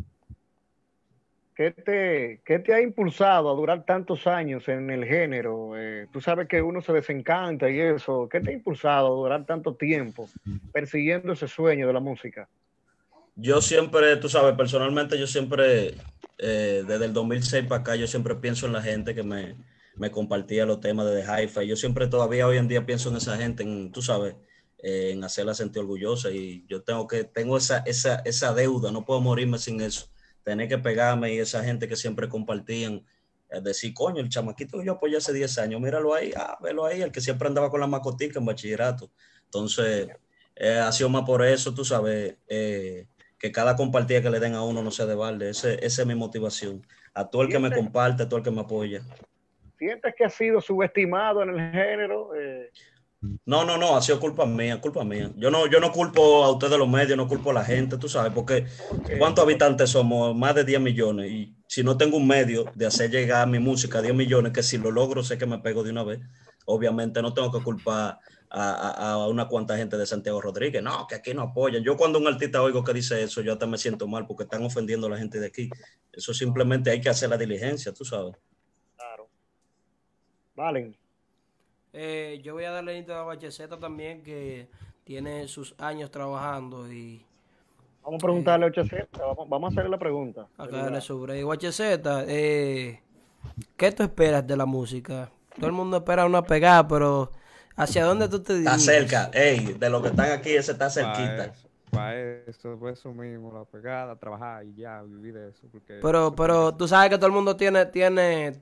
[SPEAKER 4] ¿qué te ha impulsado a durar tantos años en el género? Tú sabes que uno se desencanta y eso. ¿Qué te ha impulsado a durar tanto tiempo persiguiendo ese sueño de la música?
[SPEAKER 7] Yo siempre, tú sabes, personalmente yo siempre, desde el 2006 para acá, yo siempre pienso en la gente que me compartía los temas de The Hi-Fi. Yo siempre todavía hoy en día pienso en esa gente, tú sabes, en hacerla sentir orgullosa, y yo tengo esa deuda, no puedo morirme sin eso. Tener que pegarme y esa gente que siempre compartían, decir, coño, el chamaquito que yo apoyé hace 10 años, míralo ahí, velo ahí, el que siempre andaba con la macotica en bachillerato. Entonces, ha sido más por eso, tú sabes, que cada compartida que le den a uno no sea de balde. Esa es mi motivación. A todo el que me comparte, a todo el que me apoya.
[SPEAKER 4] ¿Sientes que ha sido subestimado en el género?
[SPEAKER 7] No, ha sido culpa mía. Yo no culpo a ustedes los medios, no culpo a la gente, tú sabes, porque ¿cuántos habitantes somos? Más de 10 millones. Y si no tengo un medio de hacer llegar mi música a 10 millones, que si lo logro sé que me pego de una vez, obviamente no tengo que culpar a una cuanta gente de Santiago Rodríguez. No, que aquí no apoyan. Yo cuando un artista oigo que dice eso, yo hasta me siento mal porque están ofendiendo a la gente de aquí. Eso simplemente hay que hacer la diligencia, tú sabes.
[SPEAKER 4] Claro. Valen.
[SPEAKER 5] Yo voy a darle a HZ también, que tiene sus años trabajando y...
[SPEAKER 4] Vamos a preguntarle a HZ, vamos a hacerle la pregunta.
[SPEAKER 5] Acá darle sobre HZ, ¿qué tú esperas de la música? Todo el mundo espera una pegada, pero ¿hacia dónde tú te diriges?
[SPEAKER 7] Está cerca, de los que están aquí, ese está cerquita.
[SPEAKER 1] Para eso mismo, la pegada, trabajar y ya, vivir de eso.
[SPEAKER 5] Pero tú sabes que todo el mundo tiene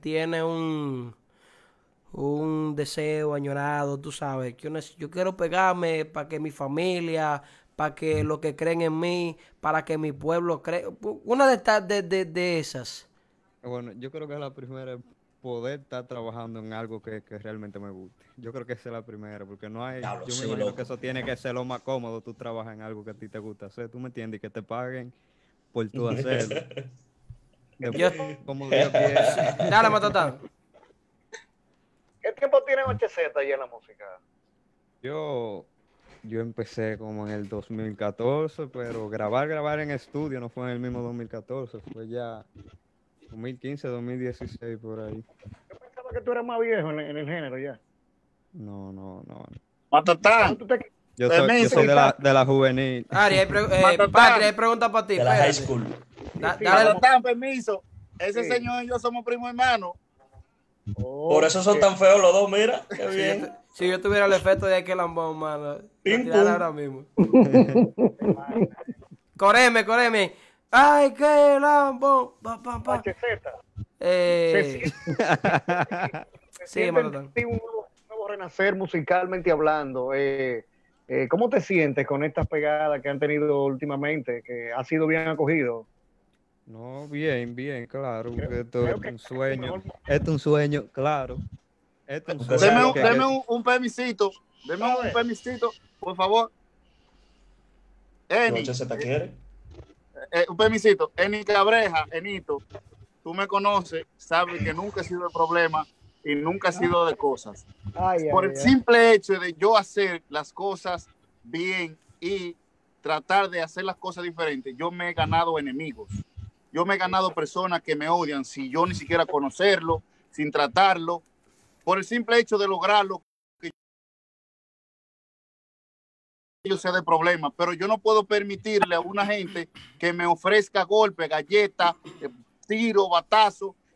[SPEAKER 5] un deseo añorado, tú sabes. Yo quiero pegarme para que mi familia, para que los que creen en mí, para que mi pueblo cree. Una de esas.
[SPEAKER 1] Bueno, yo creo que la primera es poder estar trabajando en algo que realmente me guste. Yo creo que esa es la primera, porque no hay...
[SPEAKER 7] Claro,
[SPEAKER 1] yo
[SPEAKER 7] sí,
[SPEAKER 1] me imagino
[SPEAKER 7] loco.
[SPEAKER 1] que eso tiene que ser lo más cómodo, tú trabajas en algo que a ti te gusta hacer, ¿tú me entiendes? Y que te paguen por tú hacerlo. Como Dios quiera.
[SPEAKER 5] Dale, Matatán.
[SPEAKER 4] ¿Qué tiempo tiene HZ ahí en la música?
[SPEAKER 1] Yo empecé como en el 2014, pero grabar en estudio no fue en el mismo 2014, fue ya 2015, 2016 por ahí.
[SPEAKER 4] Yo pensaba que tú eras más viejo en el género ya.
[SPEAKER 1] No.
[SPEAKER 6] Matatán.
[SPEAKER 1] Yo soy de la juvenil.
[SPEAKER 5] Ari, hay preguntas para ti.
[SPEAKER 7] De la high school.
[SPEAKER 6] Matatán, permiso. Ese señor y yo somos primos hermanos.
[SPEAKER 7] Por eso son tan feos los dos, mira. Qué bien.
[SPEAKER 5] Si yo tuviera el efecto de aquel lambón, mano, ahora mismo. Correme. ¡Ay, qué lambón!
[SPEAKER 4] Sí, Matatán. Un nuevo renacer musicalmente hablando. ¿Cómo te sientes con estas pegadas que han tenido últimamente? Que ha sido bien acogido.
[SPEAKER 1] No, bien, claro. Esto es un sueño. Esto es un sueño, claro.
[SPEAKER 6] Deme un permisito. Por favor. Eni.
[SPEAKER 7] ¿Se te quiere?
[SPEAKER 6] Un permisito. Eni Cabreja, Enito, tú me conoces, sabes que nunca he sido de problema y nunca he sido de cosas. Por el simple hecho de yo hacer las cosas bien y tratar de hacer las cosas diferentes, yo me he ganado enemigos. Yo me he ganado personas que me odian sin yo ni siquiera conocerlo, sin tratarlo, por el simple hecho de lograrlo, que yo sea de problema. Pero yo no puedo permitirle a una gente que me ofrezca golpe, galleta, tiro, batazo,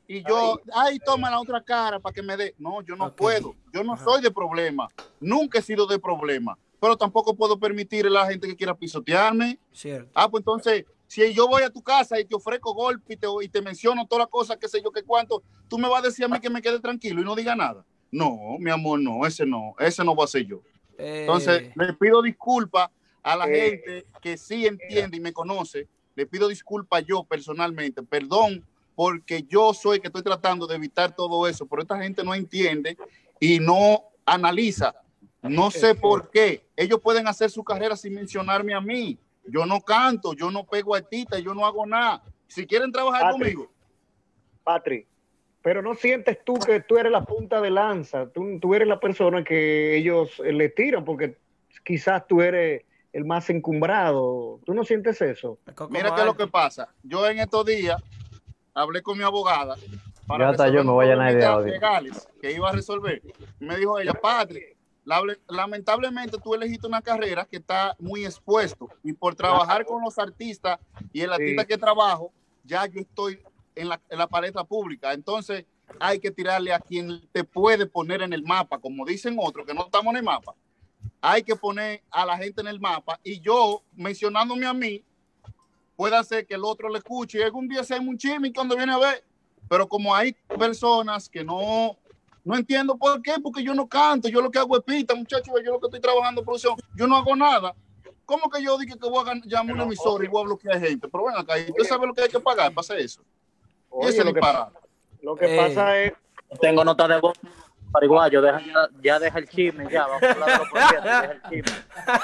[SPEAKER 6] y yo, ay, toma la otra cara para que me dé. No, yo no puedo. Yo no soy de problema. Nunca he sido de problema. Pero tampoco puedo permitir a la gente que quiera pisotearme.
[SPEAKER 5] Cierto.
[SPEAKER 6] Pues entonces, si yo voy a tu casa y te ofrezco golpe y te menciono todas las cosas, qué sé yo, qué cuánto, tú me vas a decir a mí que me quede tranquilo y no diga nada. No, mi amor, no, ese no voy a ser yo. Entonces, le pido disculpas a la gente que sí entiende y me conoce. Le pido disculpas yo personalmente, perdón, porque yo soy que estoy tratando de evitar todo eso, pero esta gente no entiende y no analiza. No sé por qué. Ellos pueden hacer su carrera sin mencionarme a mí. Yo no canto, yo no pego artistas, yo no hago nada. Si quieren trabajar conmigo.
[SPEAKER 4] Patri, pero ¿no sientes tú que tú eres la punta de lanza? Tú eres la persona que ellos le tiran porque quizás tú eres el más encumbrado. ¿Tú no sientes eso?
[SPEAKER 6] Mira qué es lo que pasa. Yo en estos días hablé con mi abogada para
[SPEAKER 3] yo me voy a llenar de audio
[SPEAKER 6] legales que iba a resolver. Me dijo ella, Patri, lamentablemente tú elegiste una carrera que está muy expuesto y por trabajar con los artistas y el artista que trabajo, ya yo estoy en la palestra pública. Entonces hay que tirarle a quien te puede poner en el mapa, como dicen otros que no estamos en el mapa. Hay que poner a la gente en el mapa y yo, mencionándome a mí, puede hacer que el otro le escuche y algún día se haga un chisme cuando viene a ver. Pero como hay personas que no entiendo por qué, porque yo no canto, yo lo que hago es pita, muchachos, yo lo que estoy trabajando en producción, yo no hago nada. ¿Cómo que yo dije que voy a llamar a una emisora y voy a bloquear gente? Pero bueno, acá, ¿usted sabe lo que hay que pagar para hacer eso?
[SPEAKER 4] Oye, y ese lo que pasa es...
[SPEAKER 8] Tengo nota de voz. Paraguayo, ya deja el chisme, ya, vamos a hablar de los proyectos, deja el chisme.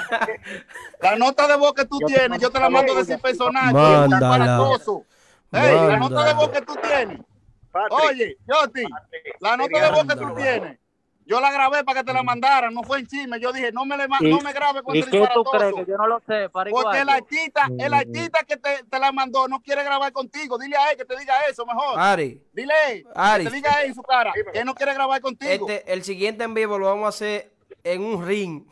[SPEAKER 6] La nota de voz que tú tienes, yo te la mando a decir personal.
[SPEAKER 5] Mándala.
[SPEAKER 6] La nota de voz que tú tienes. Oye, Joti, la nota de voz que tú tienes, yo la grabé para que te la mandaran, no fue en chisme. Yo dije, no me grabe con
[SPEAKER 8] ¿Y qué tú crees? Que yo no lo sé, Paraguayo.
[SPEAKER 6] Porque el artista que te la mandó no quiere grabar contigo. Dile a él que te diga eso mejor. Dile que te diga en su cara que no quiere grabar contigo.
[SPEAKER 5] El siguiente en vivo lo vamos a hacer en un ring.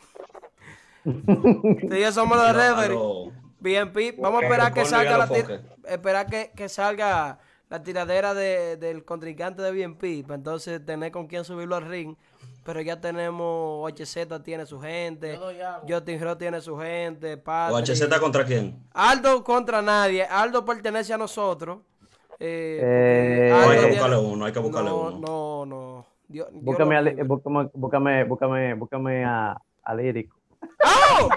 [SPEAKER 5] Ya somos los referees. BNP, vamos a esperar que salga que salga la tiradera del contrincante de BNP, para entonces tener con quién subirlo al ring. Pero ya tenemos, HZ tiene su gente, Justin Ross tiene su gente, Patrick.
[SPEAKER 7] ¿HZ contra quién?
[SPEAKER 5] Aldo contra nadie, Aldo pertenece a nosotros.
[SPEAKER 7] No hay que buscarle uno, hay que buscarle uno.
[SPEAKER 5] No.
[SPEAKER 3] Búscame a Lírico.
[SPEAKER 5] ¡Oh!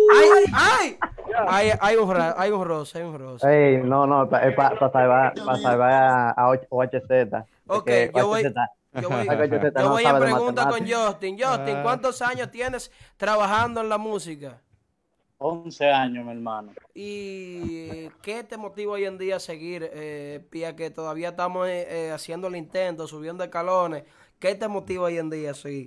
[SPEAKER 5] Hay un roce.
[SPEAKER 3] No, para salvar a OHZ.
[SPEAKER 5] Ok, yo voy en pregunta con Justin. Justin, ¿cuántos años tienes trabajando en la música?
[SPEAKER 8] 11 años, mi hermano.
[SPEAKER 5] ¿Y qué te motiva hoy en día a seguir? Pía, que todavía estamos haciendo el intento, subiendo escalones. ¿Qué te motiva hoy en día a seguir?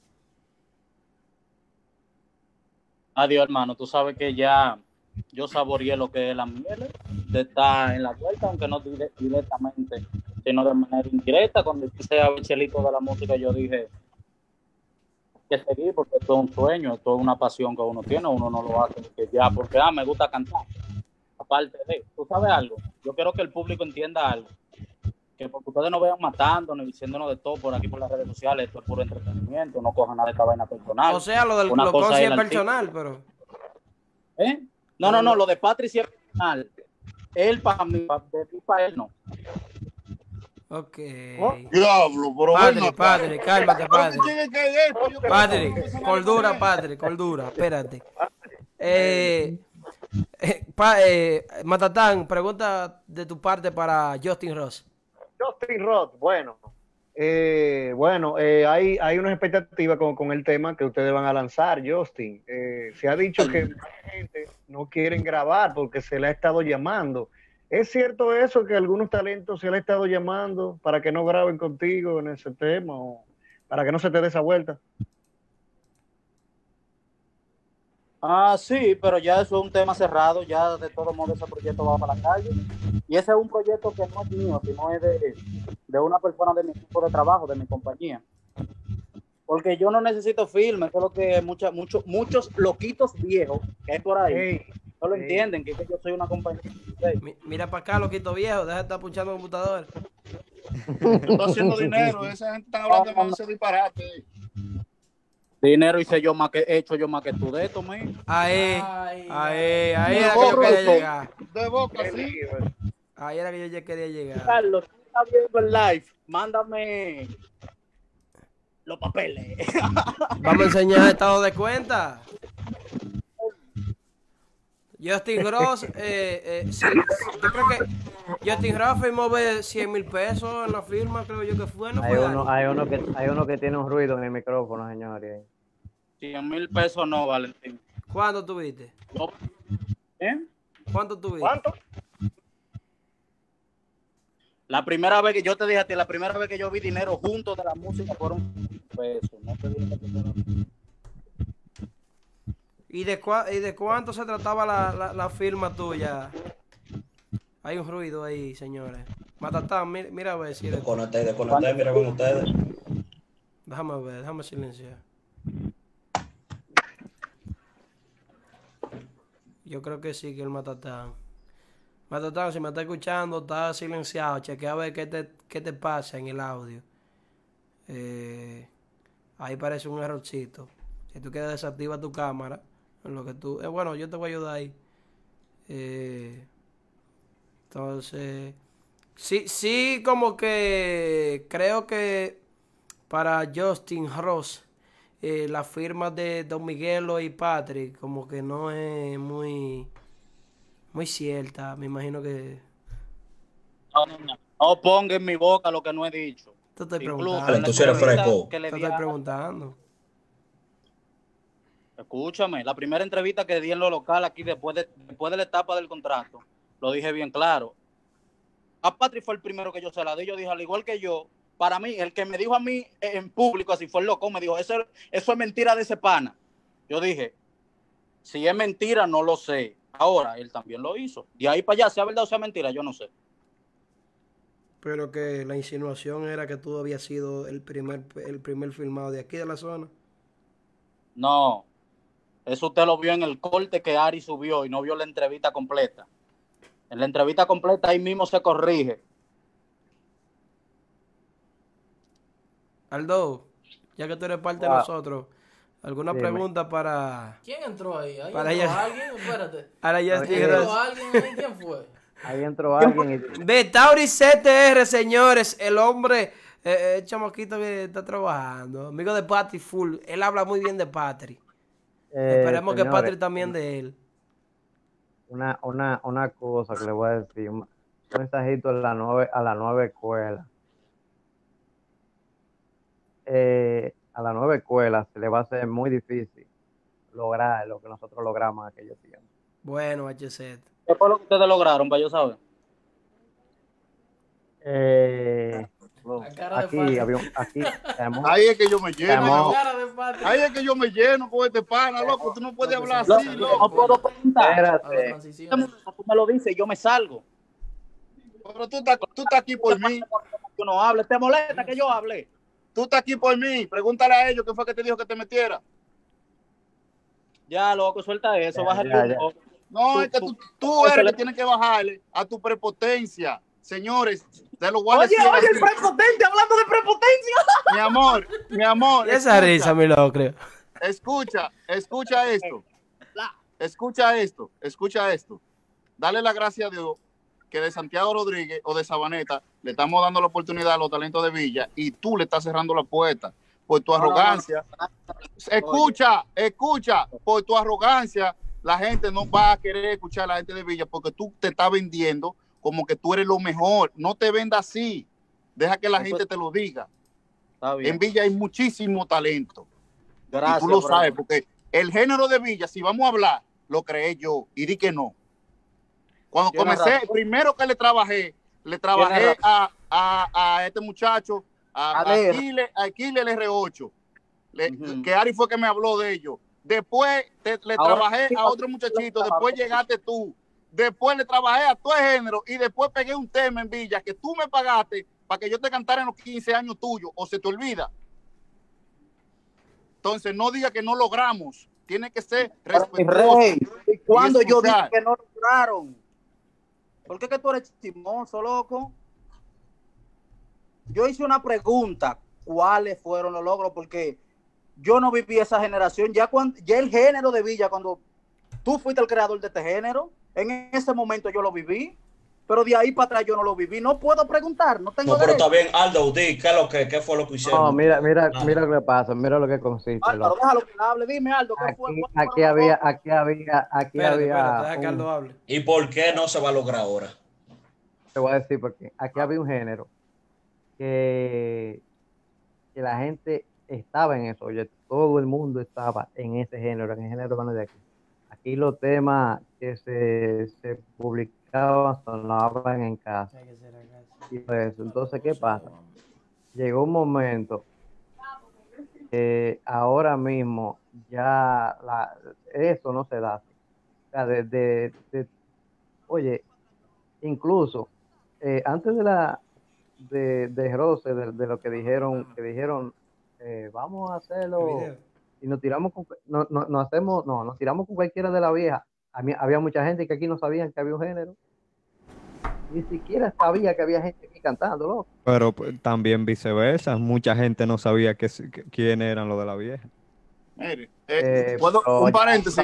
[SPEAKER 8] Adiós, hermano. Tú sabes que ya yo saboreé lo que es la miel de estar en la vuelta, aunque no directamente, sino de manera indirecta. Cuando hice a Chelito de la música, yo dije que seguir, porque esto es un sueño, esto es una pasión que uno tiene, uno no lo hace porque me gusta cantar. Aparte de, tú sabes algo, yo quiero que el público entienda algo, que porque ustedes no vean matándonos y diciéndonos de todo por aquí por las redes sociales, esto es puro entretenimiento, no cojan nada de esta vaina personal.
[SPEAKER 5] O sea, lo del Locón sí es personal, pero...
[SPEAKER 8] No, lo de Patri sí es personal. Él para mí, para él no.
[SPEAKER 5] Ok.
[SPEAKER 6] Diablo, bro.
[SPEAKER 5] Padre, cálmate, padre. Padre, cordura, espérate. Matatán, pregunta de tu parte para Justin Ross.
[SPEAKER 4] Justin Ross, bueno, hay unas expectativas con el tema que ustedes van a lanzar, Justin. Se ha dicho que mucha gente no quieren grabar porque se le ha estado llamando. ¿Es cierto eso, que algunos talentos se le ha estado llamando para que no graben contigo en ese tema o para que no se te dé esa vuelta?
[SPEAKER 8] Sí, pero ya eso es un tema cerrado, ya de todo modo ese proyecto va para la calle. Y ese es un proyecto que no es mío, sino es de una persona de mi equipo de trabajo, de mi compañía. Porque yo no necesito filmes, eso es lo que muchos loquitos viejos que hay por ahí no lo entienden, que yo soy una compañía.
[SPEAKER 5] Mira para acá, loquito viejo, deja de estar punchando el computador.
[SPEAKER 6] Estoy haciendo dinero, esa gente está hablando de ese disparate.
[SPEAKER 8] Dinero hice yo más que he hecho yo más que tú de esto, man.
[SPEAKER 5] Ahí era que yo quería llegar.
[SPEAKER 6] De boca, sí.
[SPEAKER 5] Ahí era que yo quería llegar.
[SPEAKER 8] Carlos, tú estás viendo el live, mándame los papeles.
[SPEAKER 5] Vamos a enseñar estado de cuenta. Justin Ross, sí, yo creo que Justin Ross firmó 100,000 pesos en la firma, creo yo que fue. ¿No
[SPEAKER 3] Hay
[SPEAKER 5] fue
[SPEAKER 3] uno que tiene un ruido en el micrófono, señores.
[SPEAKER 8] 100,000 pesos no, Valentín.
[SPEAKER 5] ¿Cuánto tuviste? ¿Cuánto tuviste?
[SPEAKER 4] ¿Cuánto?
[SPEAKER 8] La primera vez que yo te dije a ti, la primera vez que yo vi dinero juntos de la música fueron pesos. No te dije que fueron.
[SPEAKER 5] ¿Y de cuánto se trataba la firma tuya? Hay un ruido ahí, señores. Matatán, mira a ver si...
[SPEAKER 7] Desconecté, mira con ustedes.
[SPEAKER 5] Déjame ver, déjame silenciar. Yo creo que sí, que el Matatán. Matatán, si me está escuchando, está silenciado. Chequea a ver qué te pasa en el audio. Ahí parece un errorcito. Si tú quieres desactiva tu cámara, en lo que tú... bueno, yo te voy a ayudar ahí. Entonces... Sí, como que creo que para Justin Ross, la firma de Don Miguelo y Patrick, como que no es muy cierta. Me imagino que...
[SPEAKER 8] No ponga en mi boca lo que no he dicho.
[SPEAKER 5] Te estoy
[SPEAKER 8] Incluso
[SPEAKER 5] preguntando.
[SPEAKER 7] Tú eres fresco.
[SPEAKER 8] que le
[SPEAKER 5] Te
[SPEAKER 8] di
[SPEAKER 5] estoy
[SPEAKER 8] a-
[SPEAKER 5] preguntando.
[SPEAKER 8] Escúchame, la primera entrevista que di en lo local aquí después de la etapa del contrato, lo dije bien claro. A Patrick fue el primero que yo se la di. Yo dije, al igual que yo, para mí, el que me dijo a mí en público, así fue el loco, me dijo, eso es mentira de ese pana. Yo dije, si es mentira, no lo sé. Ahora, él también lo hizo. De ahí para allá, sea verdad o sea mentira, yo no sé.
[SPEAKER 5] Pero que la insinuación era que tú habías sido el primer filmado de aquí de la zona.
[SPEAKER 8] No, eso usted lo vio en el corte que Ari subió y no vio la entrevista completa. En la entrevista completa ahí mismo se corrige.
[SPEAKER 5] Aldo, ya que tú eres parte de nosotros, ¿alguna pregunta para...
[SPEAKER 9] ¿Quién entró ahí? ¿Ahí
[SPEAKER 5] Para
[SPEAKER 9] entró
[SPEAKER 5] ella.
[SPEAKER 9] alguien? Espérate.
[SPEAKER 5] Ahora ya
[SPEAKER 9] ¿Entró alguien ahí? ¿Quién fue?
[SPEAKER 3] Ahí entró alguien y...
[SPEAKER 5] Betauri CTR, señores, el hombre, el chamaquito que está trabajando, amigo de Patrick Full, él habla muy bien de Patrick. Esperemos que
[SPEAKER 3] señores,
[SPEAKER 5] Patrick también de él.
[SPEAKER 3] Una cosa que le voy a decir, un mensajito a la nueva escuela. A la nueva escuela se le va a hacer muy difícil lograr lo que nosotros logramos en aquellos tiempos.
[SPEAKER 5] Bueno, HZ.
[SPEAKER 8] ¿Qué fue lo que ustedes lograron, para yo saber?
[SPEAKER 9] La cara de
[SPEAKER 3] Aquí
[SPEAKER 9] Patrick.
[SPEAKER 3] había tenemos-
[SPEAKER 6] Ahí es que yo me lleno.
[SPEAKER 9] La cara de Patrick.
[SPEAKER 6] Ahí es que yo me lleno con este pana, loco. Tú no puedes hablar
[SPEAKER 8] No,
[SPEAKER 6] así,
[SPEAKER 8] no
[SPEAKER 6] loco.
[SPEAKER 8] puedo preguntar.
[SPEAKER 9] A la
[SPEAKER 3] Espérate,
[SPEAKER 9] transición.
[SPEAKER 8] Tú me lo dices y yo me salgo.
[SPEAKER 6] Pero tú estás aquí por mí.
[SPEAKER 8] Yo no hable. ¿Te molesta que yo hable?
[SPEAKER 6] Tú estás aquí por mí. Pregúntale a ellos qué fue que te dijo que te metiera.
[SPEAKER 8] Ya, loco, suelta eso.
[SPEAKER 3] Ya,
[SPEAKER 8] Baja el
[SPEAKER 3] ya,
[SPEAKER 8] rumbo.
[SPEAKER 6] No, es que tú eres el que tienes que bajarle a tu prepotencia. Señores, te lo voy a decir así.
[SPEAKER 8] el prepotente, hablando de prepotencia.
[SPEAKER 6] Mi amor.
[SPEAKER 5] Esa
[SPEAKER 6] escucha,
[SPEAKER 5] risa, mi loco, creo.
[SPEAKER 6] Escucha esto. Dale la gracia a Dios que de Santiago Rodríguez o de Sabaneta le estamos dando la oportunidad a los talentos de Villa y tú le estás cerrando la puerta por tu arrogancia. Escucha, por tu arrogancia la gente no va a querer escuchar a la gente de Villa porque tú te estás vendiendo como que tú eres lo mejor. No te vendas así. Deja que la gente te lo diga.
[SPEAKER 8] Está bien.
[SPEAKER 6] En Villa hay muchísimo talento.
[SPEAKER 8] Gracias.
[SPEAKER 6] Y tú lo
[SPEAKER 8] bro.
[SPEAKER 6] sabes, porque el género de Villa, si vamos a hablar, lo creé yo y di que no. Cuando
[SPEAKER 8] Tienes
[SPEAKER 6] comencé,
[SPEAKER 8] razón.
[SPEAKER 6] el primero que le trabajé
[SPEAKER 8] Tienes
[SPEAKER 6] a este muchacho, a
[SPEAKER 8] Alegre.
[SPEAKER 6] Aquiles el R8,
[SPEAKER 8] Ujú.
[SPEAKER 6] que Ari fue que me habló de ellos. Después le
[SPEAKER 8] Ahora
[SPEAKER 6] trabajé
[SPEAKER 8] sí,
[SPEAKER 6] a otro muchachito, después llegaste tú. Después le trabajé a todo el género y después pegué un tema en Villa que tú me pagaste para que yo te cantara en los 15 años tuyos, o se te olvida. Entonces no diga que no logramos, tiene que ser respetuoso.
[SPEAKER 8] Rey, ¿y cuando yo dije
[SPEAKER 6] escuchar.
[SPEAKER 8] que no lograron? ¿Por qué que tú eres chismoso, loco? yo hice una pregunta, ¿cuáles fueron los logros? Porque yo no viví esa generación, ya el género de Villa, cuando tú fuiste el creador de este género, en ese momento yo lo viví, pero de ahí para atrás yo no lo viví, no puedo preguntar, no tengo
[SPEAKER 7] pero
[SPEAKER 8] derecho.
[SPEAKER 7] está bien, Aldo, di, ¿qué fue lo que hicieron?
[SPEAKER 3] No, mira lo que pasa, mira lo que consiste.
[SPEAKER 8] Álvaro, déjalo que hable, dime Aldo, ¿qué fue?
[SPEAKER 3] Aquí había
[SPEAKER 5] Espérate, deja que Aldo hable.
[SPEAKER 7] ¿Y por qué no se va a lograr ahora?
[SPEAKER 3] Te voy a decir porque aquí había un género que la gente estaba en eso, oye, todo el mundo estaba en ese género, en el género que no es de aquí. Aquí los temas que se publicaban sonaban en casa. Y pues, entonces, ¿qué pasa? Llegó un momento que ahora mismo ya eso no se da. O sea, oye, incluso antes de Rose, de lo que dijeron, vamos a hacerlo y nos tiramos nos tiramos con cualquiera de la vieja. Había mucha gente que aquí no sabían que había un género, ni siquiera sabía que había gente aquí cantando, ¿no?
[SPEAKER 1] Pero también viceversa, mucha gente no sabía quién eran los de la vieja.
[SPEAKER 6] Mire, un paréntesis.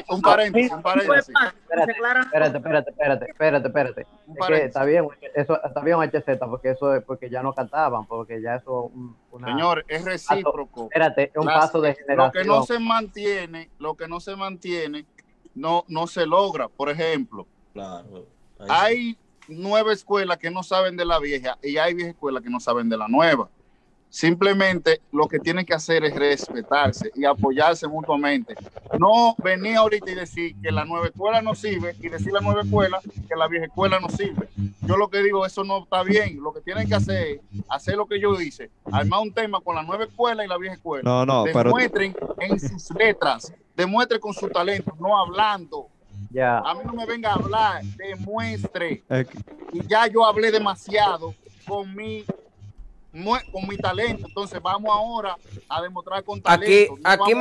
[SPEAKER 3] Espérate. Es que está bien, eso está bien HZ, porque eso es porque ya no cantaban, porque ya eso
[SPEAKER 6] señor, es recíproco.
[SPEAKER 3] Espérate, es un paso de generación.
[SPEAKER 6] Lo que no se mantiene, no se logra. Por ejemplo,
[SPEAKER 7] claro,
[SPEAKER 6] hay 9 escuelas que no saben de la vieja y hay 10 escuelas que no saben de la nueva. Simplemente lo que tienen que hacer es respetarse y apoyarse mutuamente. No venir ahorita y decir que la nueva escuela no sirve y decir la nueva escuela que la vieja escuela no sirve. Yo lo que digo, eso no está bien. Lo que tienen que hacer es hacer lo que yo hice, armar un tema con la nueva escuela y la vieja escuela. Demuestren en sus letras, demuestren con su talento, no hablando.
[SPEAKER 3] Ya.
[SPEAKER 6] A mí no me venga a hablar, demuestre. Y ya yo hablé demasiado con mi talento, entonces vamos ahora a demostrar con talento.
[SPEAKER 5] Aquí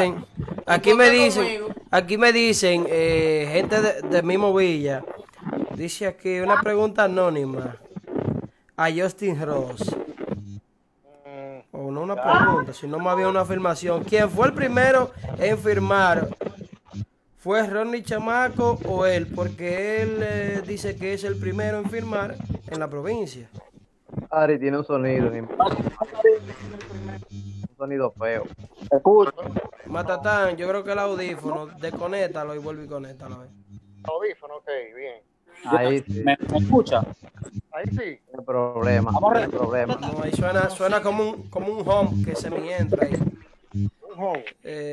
[SPEAKER 5] me dicen, gente de mismo Villa, dice aquí una pregunta anónima a Justin Ross. O no una pregunta, sino más bien una afirmación. ¿Quién fue el primero en firmar? ¿Fue Ronnie Chamaco o él? Porque él dice que es el primero en firmar en la provincia.
[SPEAKER 3] Ari tiene un sonido feo.
[SPEAKER 5] Matatán, yo creo que el audífono, desconéctalo y vuelve y conéctalo.
[SPEAKER 4] Audífono, ok, bien.
[SPEAKER 3] Ahí sí.
[SPEAKER 8] ¿Me escucha?
[SPEAKER 4] Ahí sí.
[SPEAKER 3] No hay problema.
[SPEAKER 5] No, ahí suena como un home que se me entra ahí.
[SPEAKER 4] Un home.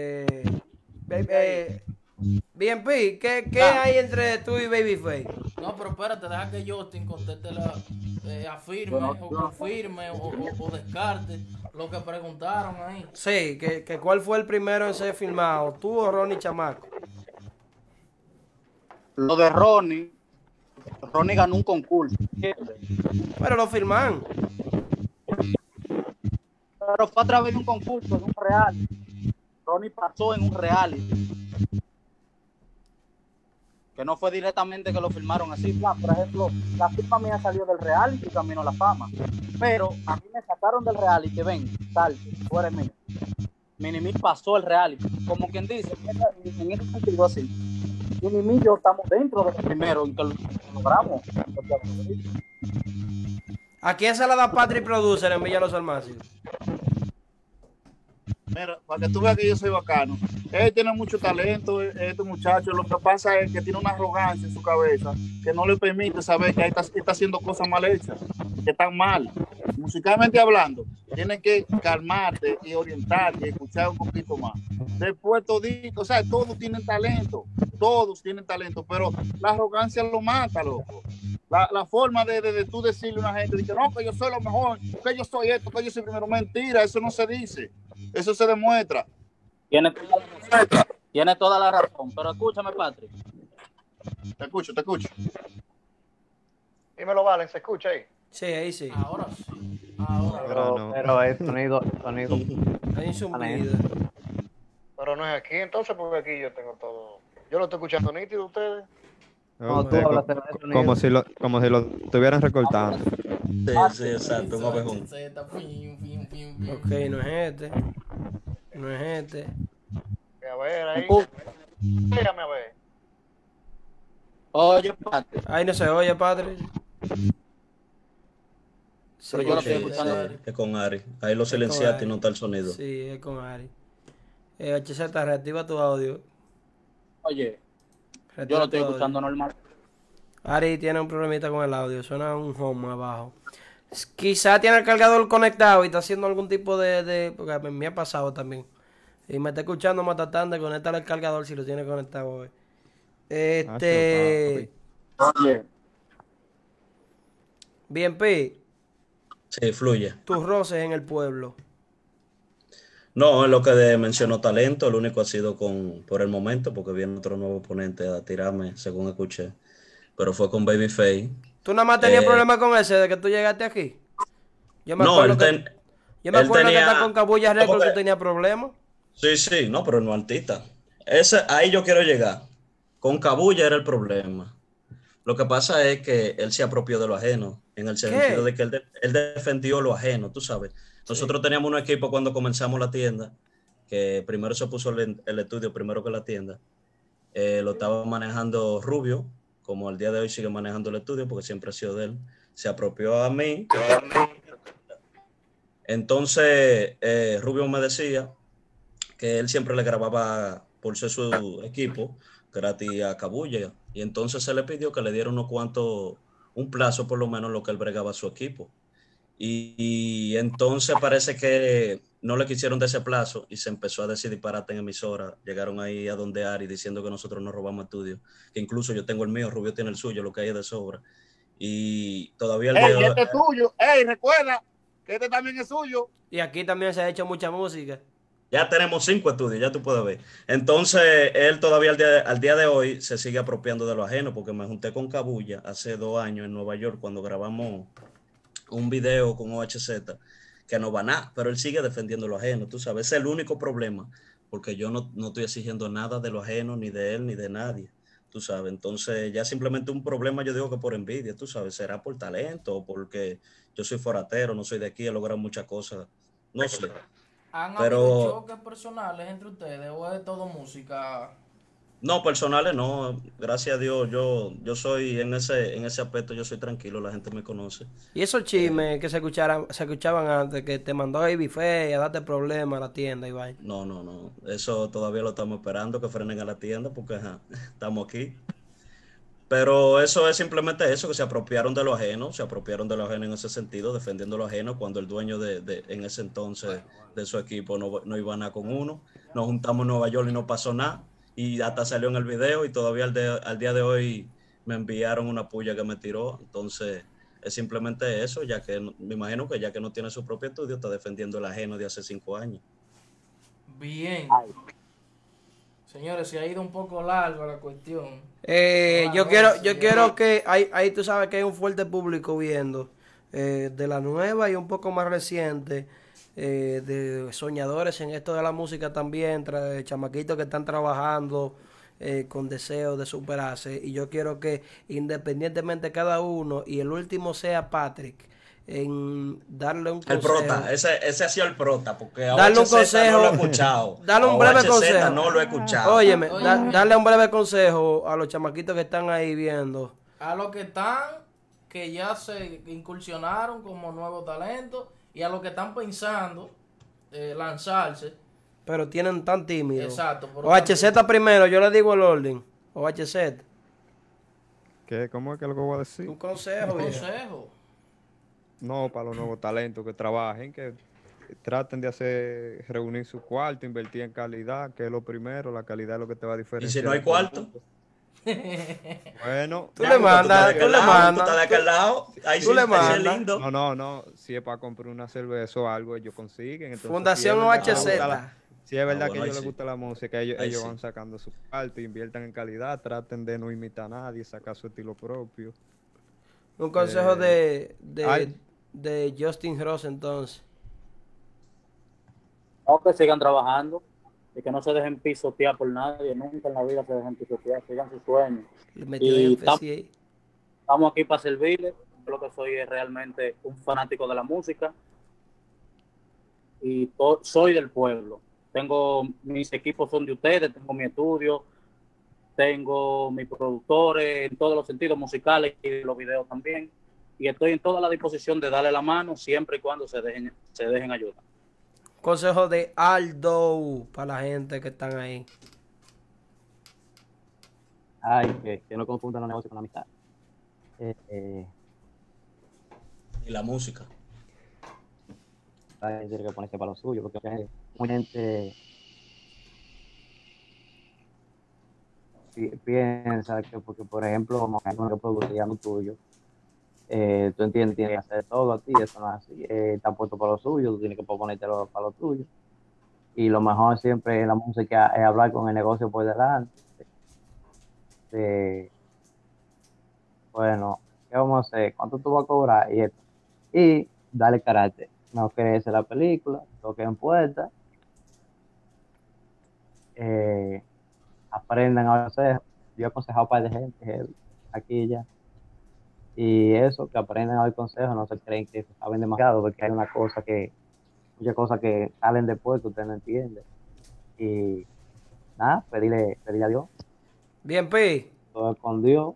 [SPEAKER 5] Bien, Pi, ¿qué hay entre tú y Babyface?
[SPEAKER 9] No, pero espérate, deja que Justin conteste afirme o confirme o descarte lo que preguntaron ahí.
[SPEAKER 5] Sí, que cuál fue el primero en ser filmado, tú o Ronnie Chamaco.
[SPEAKER 8] Lo de Ronnie ganó un concurso.
[SPEAKER 5] Pero lo filman.
[SPEAKER 8] Pero fue a través de un concurso, de un reality. Ronnie pasó en un reality. Que no fue directamente que lo filmaron así. Por ejemplo, la firma mía salió del reality Camino a la Fama. Pero a mí me sacaron del reality, ven, salte, tú eres mío. Minimi pasó el reality. Como quien dice, en este sentido así. Minimi y yo estamos dentro de los primeros en que lo logramos.
[SPEAKER 5] ¿A quién se la da Patrick Producer en Villa Los Almácigos?
[SPEAKER 6] Mira, para que tú veas que yo soy bacano. Él tiene mucho talento, este muchacho. Lo que pasa es que tiene una arrogancia en su cabeza que no le permite saber que está haciendo cosas mal hechas, que están mal. Musicalmente hablando, tiene que calmarte y orientarte y escuchar un poquito más. Después todito, o sea, todos tienen talento, pero la arrogancia lo mata, loco. La forma de tú decirle a una gente, que no, que yo soy lo mejor, que yo soy esto, que yo soy primero, mentira, eso no se dice. Eso se demuestra.
[SPEAKER 8] Tiene toda la razón, pero escúchame, Patrick.
[SPEAKER 6] Te escucho.
[SPEAKER 4] Dímelo, Valen, ¿se escucha ahí?
[SPEAKER 5] Sí, ahí sí.
[SPEAKER 9] Ahora sí.
[SPEAKER 3] Pero el sonido.
[SPEAKER 5] Hay un zumbido.
[SPEAKER 4] Pero no es aquí, entonces, porque aquí yo tengo todo. Yo lo estoy escuchando nítido, ustedes.
[SPEAKER 3] No, tú
[SPEAKER 1] Usted,
[SPEAKER 3] hablas de sonido.
[SPEAKER 1] como si lo estuvieran recortando.
[SPEAKER 7] Sí, exacto, un abejón.
[SPEAKER 5] Ok, no es este. No es este.
[SPEAKER 4] A ver, ahí. Déjame a ver.
[SPEAKER 8] Oye, Patri,
[SPEAKER 5] Ahí no se oye, padre.
[SPEAKER 8] pero yo lo
[SPEAKER 7] Sí,
[SPEAKER 8] estoy escuchando.
[SPEAKER 7] sí, es con Ari. Ahí lo
[SPEAKER 5] Es con
[SPEAKER 7] silenciaste y
[SPEAKER 5] Ari.
[SPEAKER 7] no está el sonido.
[SPEAKER 5] Sí, es con Ari. HZ, reactiva tu audio.
[SPEAKER 8] Oye, yo
[SPEAKER 5] Reactiva
[SPEAKER 8] lo estoy
[SPEAKER 5] tu audio.
[SPEAKER 8] escuchando normal.
[SPEAKER 5] Ari tiene un problemita con el audio, suena un home abajo. Quizá tiene el cargador conectado y está haciendo algún tipo porque a mí me ha pasado también. Y me está escuchando, me está tratando de conectar el cargador si lo tiene conectado hoy.
[SPEAKER 1] Papi.
[SPEAKER 8] Oye,
[SPEAKER 5] Bien, Pi,
[SPEAKER 7] Sí, fluye.
[SPEAKER 5] tus roces en el pueblo.
[SPEAKER 7] No, es lo que mencionó talento, el único ha sido por el momento, porque viene otro nuevo oponente a tirarme, según escuché. Pero fue con Babyface.
[SPEAKER 5] ¿Tú nada más tenías problemas con ese de que tú llegaste aquí? Yo me
[SPEAKER 7] No,
[SPEAKER 5] acuerdo que está con Cabulla Record, tú tenías problemas.
[SPEAKER 7] Sí, no, pero no artista. Ahí yo quiero llegar. Con Cabulla era el problema. Lo que pasa es que él se apropió de lo ajeno, en el sentido de que él defendió lo ajeno, tú sabes. Nosotros teníamos un equipo cuando comenzamos la tienda, que primero se puso el estudio, primero que la tienda. Lo estaba manejando Rubio, como al día de hoy sigue manejando el estudio, porque siempre ha sido de él. Se apropió a mí. Entonces, Rubio me decía que él siempre le grababa por ser su equipo gratis a Cabulla, y entonces se le pidió que le diera un plazo por lo menos lo que él bregaba a su equipo, y entonces parece que no le quisieron de ese plazo y se empezó a decir disparate en emisora. Llegaron ahí a donde Ari diciendo que nosotros nos robamos estudios, que incluso yo tengo el mío, Rubio tiene el suyo, lo que hay es de sobra, y todavía el
[SPEAKER 6] Ey, este es tuyo. Ey, recuerda que este también es suyo.
[SPEAKER 5] Y aquí también se ha hecho mucha música.
[SPEAKER 7] Ya tenemos 5 estudios, ya tú puedes ver. Entonces, él todavía al día de hoy se sigue apropiando de lo ajeno, porque me junté con Cabulla hace 2 años en Nueva York cuando grabamos un video con OHZ, que no va nada, pero él sigue defendiendo lo ajeno, tú sabes. Ese es el único problema, porque yo no estoy exigiendo nada de lo ajeno, ni de él, ni de nadie, tú sabes. Entonces, ya simplemente un problema, yo digo que por envidia, tú sabes, será por talento, o porque yo soy foratero, no soy de aquí, he logrado muchas cosas, no sé.
[SPEAKER 9] ¿Han habido choques personales entre ustedes o es todo música?
[SPEAKER 7] No, personales no, gracias a Dios, yo soy en ese aspecto, yo soy tranquilo, la gente me conoce.
[SPEAKER 5] Y esos chismes que se escuchaban antes, que te mandó Babyface a darte problemas a la tienda y vaina.
[SPEAKER 7] No, eso todavía lo estamos esperando, que frenen a la tienda, porque estamos aquí. Pero eso es simplemente eso, que se apropiaron de lo ajeno en ese sentido, defendiendo lo ajeno, cuando el dueño en ese entonces de su equipo no iba nada con uno. Nos juntamos en Nueva York y no pasó nada, y hasta salió en el video, y todavía al día de hoy me enviaron una puya que me tiró. Entonces es simplemente eso, ya que me imagino que ya que no tiene su propio estudio, está defendiendo el ajeno de hace 5 años.
[SPEAKER 9] Bien. Señores, se ha ido un poco largo la cuestión.
[SPEAKER 5] Yo quiero que ahí tú sabes que hay un fuerte público viendo de la nueva y un poco más reciente, de soñadores en esto de la música también, chamaquitos que están trabajando con deseos de superarse, y yo quiero que independientemente cada uno, y el último sea Patrick, en darle un consejo.
[SPEAKER 7] El prota, ese ha sido el prota, porque
[SPEAKER 5] darle un consejo,
[SPEAKER 7] no lo he escuchado.
[SPEAKER 5] Darle un breve consejo.
[SPEAKER 7] No lo he escuchado.
[SPEAKER 5] Óyeme, darle un breve consejo a los chamaquitos que están ahí viendo.
[SPEAKER 9] A los que están, que ya se incursionaron como nuevo talento, y a los que están pensando lanzarse.
[SPEAKER 5] Pero tienen tan tímidos.
[SPEAKER 9] Exacto.
[SPEAKER 5] OHZ primero, yo le digo el orden. OHZ.
[SPEAKER 1] ¿Cómo es que lo que voy a decir?
[SPEAKER 5] Un consejo.
[SPEAKER 9] Un consejo.
[SPEAKER 1] No, para los nuevos talentos que trabajen, que traten de reunir su cuarto, invertir en calidad, que es lo primero. La calidad es lo que te va a diferenciar.
[SPEAKER 7] ¿Y si no hay cuarto?
[SPEAKER 1] Bueno,
[SPEAKER 5] tú le mandas.
[SPEAKER 7] Tú estás de aquel lado. Ahí
[SPEAKER 5] tú le mandas.
[SPEAKER 7] Lindo.
[SPEAKER 1] No. Si es para comprar una cerveza o algo, ellos consiguen. Entonces,
[SPEAKER 5] Fundación OHZ.
[SPEAKER 1] Si es verdad que a
[SPEAKER 7] bueno,
[SPEAKER 1] ellos les gusta la música, ellos
[SPEAKER 7] sí
[SPEAKER 1] van sacando su parte, inviertan en calidad, traten de no imitar a nadie, sacar su estilo propio.
[SPEAKER 5] Un consejo de Justin Ross, entonces.
[SPEAKER 8] No, que sigan trabajando. y que no se dejen pisotear por nadie, nunca en la vida se dejen pisotear, sigan sus sueños.
[SPEAKER 5] Y
[SPEAKER 8] estamos aquí para servirles. Yo lo que soy es realmente un fanático de la música y soy del pueblo. Mis equipos son de ustedes, tengo mi estudio, tengo mis productores en todos los sentidos musicales y los videos también, y estoy en toda la disposición de darle la mano siempre y cuando se dejen ayudar.
[SPEAKER 5] Consejo de Aldo para la gente que están ahí.
[SPEAKER 3] Ay, que no confundan los negocios con la amistad.
[SPEAKER 7] Y la música.
[SPEAKER 3] Hay que ponerse para lo suyo, porque mucha gente piensa que, porque por ejemplo, como que no producía lo tuyo, tú entiendes, tienes que hacer todo a ti, eso no es así. Están puestos para lo suyo, tú tienes que ponértelo para lo tuyo. Y lo mejor siempre en la música es hablar con el negocio por delante. Bueno, ¿qué vamos a hacer? ¿Cuánto tú vas a cobrar? Y esto. Y dale carácter. No crece la película, toquen puertas, aprendan a hacer. Yo he aconsejado a un par de gente aquí y ya. Y eso, que aprendan a oír consejos, no se creen que saben demasiado, porque hay muchas cosas que salen después que usted no entiende. Y nada, pedirle a Dios.
[SPEAKER 5] Bien, Pi.
[SPEAKER 3] Todo con Dios.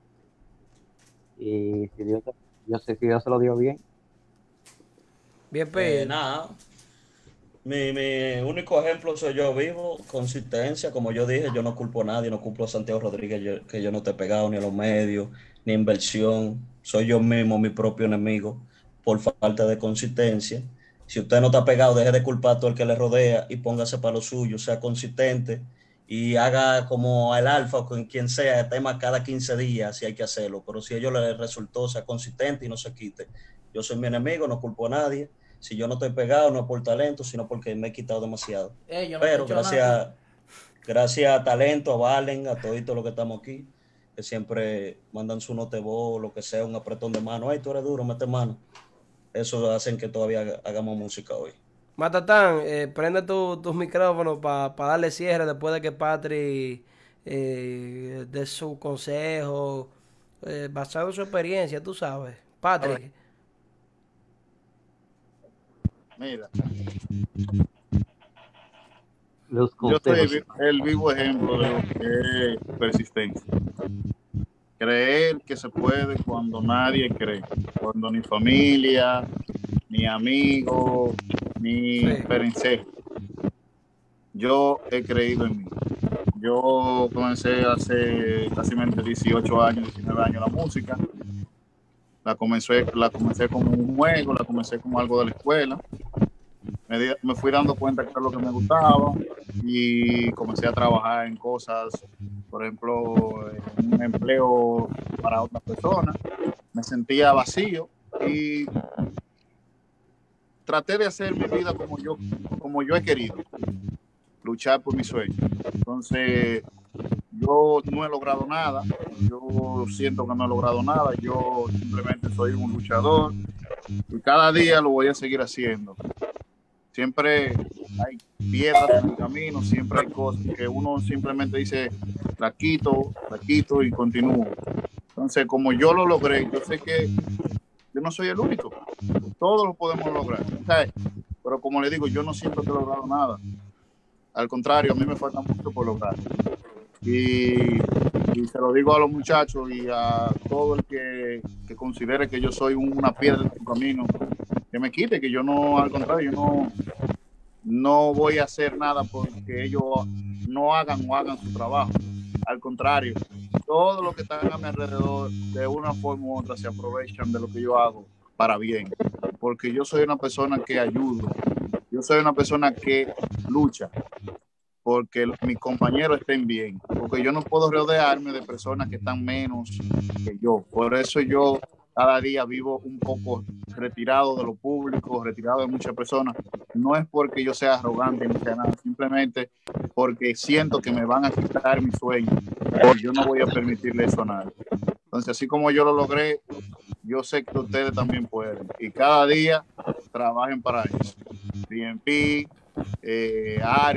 [SPEAKER 3] Y si Dios se lo dio bien.
[SPEAKER 5] Bien, Pi.
[SPEAKER 7] Nada. Mi único ejemplo soy yo vivo, consistencia, como yo dije, yo no culpo a nadie, no culpo a Santiago Rodríguez, que yo no te he pegado ni a los medios, ni inversión, soy yo mismo mi propio enemigo por falta de consistencia. Si usted no está pegado, deje de culpar a todo el que le rodea y póngase para lo suyo, sea consistente y haga como el Alfa o con quien sea, tema cada 15 días si hay que hacerlo, pero si a ellos les resultó, sea consistente y no se quite. Yo soy mi enemigo, no culpo a nadie. Si yo no estoy pegado, no es por talento, sino porque me he quitado demasiado. Pero gracias a talento, a Valen, a toditos los que estamos aquí, que siempre mandan su nota de voz, lo que sea, un apretón de mano. Ay, tú eres duro, mete mano. Eso hacen que todavía hagamos música hoy.
[SPEAKER 5] Matatán, prende tus micrófonos para darle cierre después de que Patri dé su consejo, basado en su experiencia, tú sabes. Patri.
[SPEAKER 6] Mira,
[SPEAKER 3] yo
[SPEAKER 6] soy el vivo ejemplo de lo que es persistencia. Creer que se puede cuando nadie cree, cuando ni familia, ni amigos, ni parecer. Yo he creído en mí. Yo comencé hace casi 18 años, 19 años la música. La comencé como un juego, la comencé como algo de la escuela. Me fui dando cuenta que era lo que me gustaba y comencé a trabajar en cosas, por ejemplo, en un empleo para otras personas. Me sentía vacío y traté de hacer mi vida como yo he querido, luchar por mis sueños. Entonces, yo no he logrado nada, yo siento que no he logrado nada, yo simplemente soy un luchador y cada día lo voy a seguir haciendo. Siempre hay piedras en el camino, siempre hay cosas que uno simplemente dice, la quito y continúo. Entonces, como yo lo logré, yo sé que yo no soy el único, todos lo podemos lograr, ¿sabes? Pero como le digo, yo no siento que he logrado nada. Al contrario, a mí me falta mucho por lograr. Y se lo digo a los muchachos y a todo el que considere que yo soy una piedra en su camino, que me quite, que yo no, al contrario, yo no voy a hacer nada porque ellos no hagan su trabajo. Al contrario, todos los que están a mi alrededor, de una forma u otra, se aprovechan de lo que yo hago para bien. Porque yo soy una persona que ayudo, yo soy una persona que lucha porque mis compañeros estén bien, porque yo no puedo rodearme de personas que están menos que yo. Por eso yo cada día vivo un poco retirado de lo público, retirado de muchas personas. No es porque yo sea arrogante ni sea nada, simplemente porque siento que me van a quitar mi sueño y yo no voy a permitirle eso a nadie. Entonces, así como yo lo logré, yo sé que ustedes también pueden. Y cada día trabajen para eso. DMP, Ari,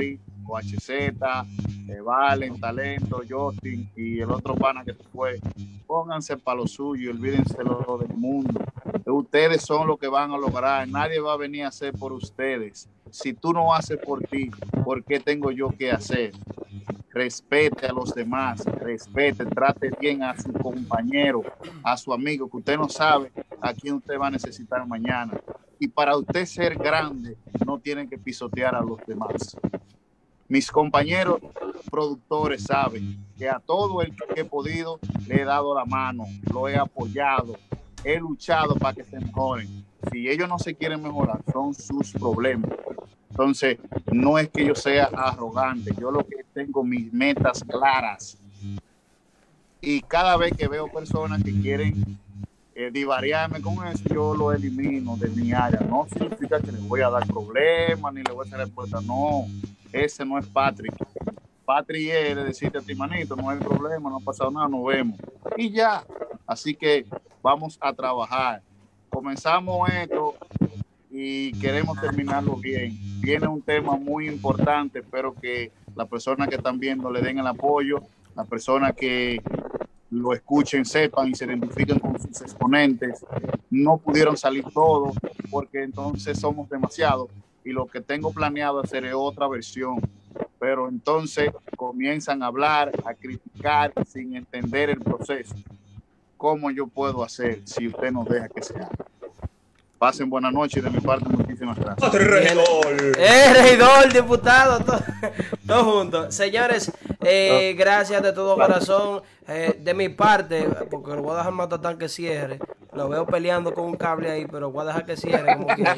[SPEAKER 6] OHZ, Valen, Talento, Justin y el otro pana que se fue, pónganse para lo suyo y olvídense lo del mundo. Ustedes son los que van a lograr, nadie va a venir a hacer por ustedes. Si tú no haces por ti, ¿por qué tengo yo que hacer? Respete a los demás, respete, trate bien a su compañero, a su amigo, que usted no sabe a quién usted va a necesitar mañana. Y para usted ser grande, no tiene que pisotear a los demás. Mis compañeros productores saben que a todo el que he podido le he dado la mano, lo he apoyado, he luchado para que se mejoren. Si ellos no se quieren mejorar, son sus problemas. Entonces, no es que yo sea arrogante, yo lo que tengo mis metas claras. Y cada vez que veo personas que quieren divariarme con eso, yo lo elimino de mi área. No significa que les voy a dar problemas ni le voy a hacer respuesta. No, ese no es Patrick. Patrick es decirte a ti, manito, no hay problema, no ha pasado nada, nos vemos. Y ya. Así que vamos a trabajar. Comenzamos esto y queremos terminarlo bien. Viene un tema muy importante, espero que las personas que están viendo le den el apoyo, las personas que lo escuchen, sepan y se identifiquen con sus exponentes. No pudieron salir todos porque entonces somos demasiados y lo que tengo planeado hacer es otra versión. Pero entonces comienzan a hablar, a criticar sin entender el proceso. ¿Cómo yo puedo hacer si usted nos deja que se haga? Pasen buenas noches de mi parte, muchísimas gracias.
[SPEAKER 5] Regidor, diputado, todos juntos. Señores, gracias de todo corazón. De mi parte, porque lo voy a dejar Matatán que cierre. Lo veo peleando con un cable ahí, pero voy a dejar que cierre como quiera.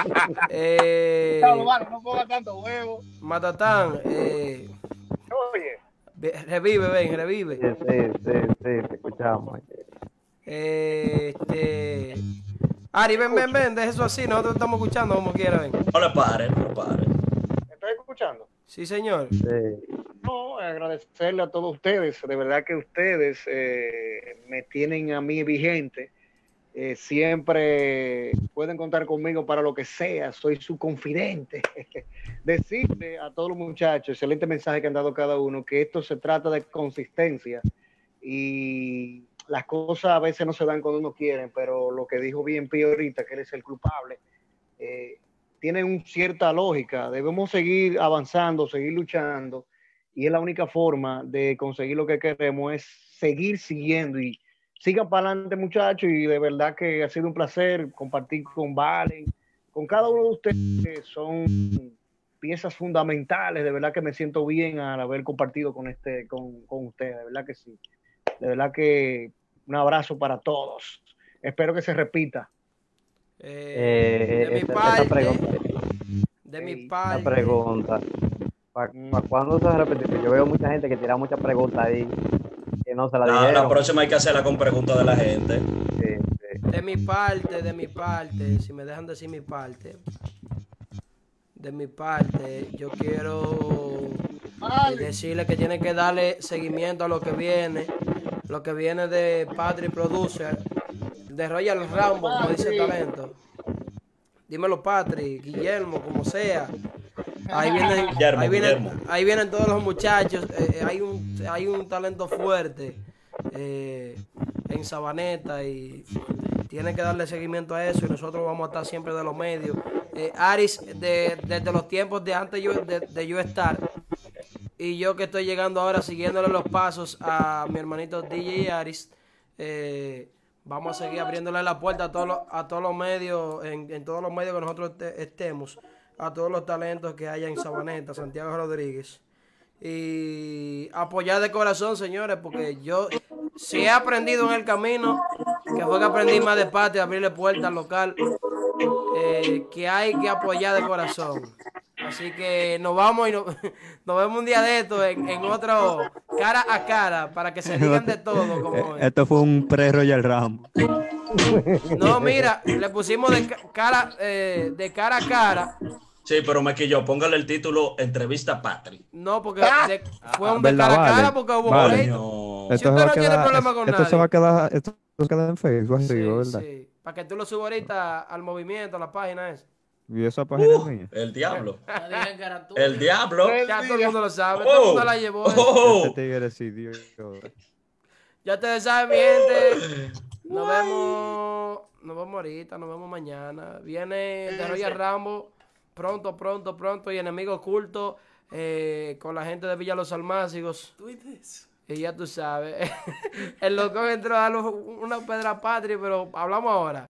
[SPEAKER 6] No ponga tanto huevo.
[SPEAKER 5] Matatán,
[SPEAKER 4] Oye.
[SPEAKER 5] revive, ven, revive.
[SPEAKER 3] Sí, te escuchamos.
[SPEAKER 5] Ari, ven, deja eso así, nosotros estamos escuchando como quiera, ven.
[SPEAKER 7] No le pare, no le pare.
[SPEAKER 4] ¿Me estás escuchando?
[SPEAKER 5] Sí, señor.
[SPEAKER 3] Sí.
[SPEAKER 4] No, agradecerle a todos ustedes, de verdad que ustedes me tienen a mí vigente. Siempre pueden contar conmigo para lo que sea, soy su confidente. Decirle a todos los muchachos, excelente mensaje que han dado cada uno, que esto se trata de consistencia y las cosas a veces no se dan cuando uno quiere, pero lo que dijo bien Pío ahorita, que él es el culpable, tiene una cierta lógica. Debemos seguir avanzando, seguir luchando, y es la única forma de conseguir lo que queremos, es seguir siguiendo y sigan para adelante, muchachos, y de verdad que ha sido un placer compartir con Valen, con cada uno de ustedes, que son piezas fundamentales. De verdad que me siento bien al haber compartido con ustedes, de verdad que sí. De verdad que un abrazo para todos. Espero que se repita.
[SPEAKER 5] De mi parte.
[SPEAKER 3] Una pregunta. ¿Para cuándo se va a repetir? Yo veo mucha gente que tira muchas preguntas ahí que no se la dijeron.
[SPEAKER 7] La próxima hay que hacerla con preguntas de la gente.
[SPEAKER 3] Sí.
[SPEAKER 5] De mi parte, si me dejan decir mi parte. De mi parte, yo quiero decirle que tiene que darle seguimiento a lo que viene de Patrick Producer, de Royal Rambo, como dice el talento. Dímelo, Patrick, Guillermo, como sea. Ahí vienen todos los muchachos. Hay un talento fuerte en Sabaneta y tiene que darle seguimiento a eso, y nosotros vamos a estar siempre de los medios. Aris, desde los tiempos de antes de yo estar, y yo que estoy llegando ahora siguiéndole los pasos a mi hermanito DJ Aris, vamos a seguir abriéndole la puerta a todos los medios, en todos los medios que nosotros estemos, a todos los talentos que haya en Sabaneta, Santiago Rodríguez, y apoyar de corazón, señores, porque yo sí he aprendido en el camino, que fue que aprendí más de parte, abrirle puertas al local, que hay que apoyar de corazón. Así que nos vamos y nos vemos un día de esto en otro cara a cara, para que se digan de todo. Como
[SPEAKER 1] esto fue un pre-Royal Rambo.
[SPEAKER 5] No, mira, le pusimos de cara a cara.
[SPEAKER 7] Sí, pero me quilló, póngale el título Entrevista a Patrick.
[SPEAKER 5] No, porque fue un de cara a cara, porque hubo pleito.
[SPEAKER 7] No.
[SPEAKER 5] Si usted no tiene problema con nadie.
[SPEAKER 1] Esto se va a quedar en Facebook,
[SPEAKER 5] Sí,
[SPEAKER 1] ¿verdad?
[SPEAKER 5] sí. Para que tú lo subas ahorita al movimiento, a la página esa.
[SPEAKER 1] ¿Y esa página es mía?
[SPEAKER 7] El diablo.
[SPEAKER 9] Ya dije que era tú.
[SPEAKER 7] El diablo.
[SPEAKER 5] Ya todo el mundo lo sabe. Todo el mundo la llevó.
[SPEAKER 1] Este tigre sí, Dios.
[SPEAKER 5] Ya ustedes saben, mi gente. Nos vemos. Nos vemos ahorita, nos vemos mañana. Viene de Royal Rambo pronto. Y Enemigo Oculto con la gente de Villa Los Almácigos. Y ya tú sabes. El loco entró a darle una pedra a Patri, pero hablamos ahora.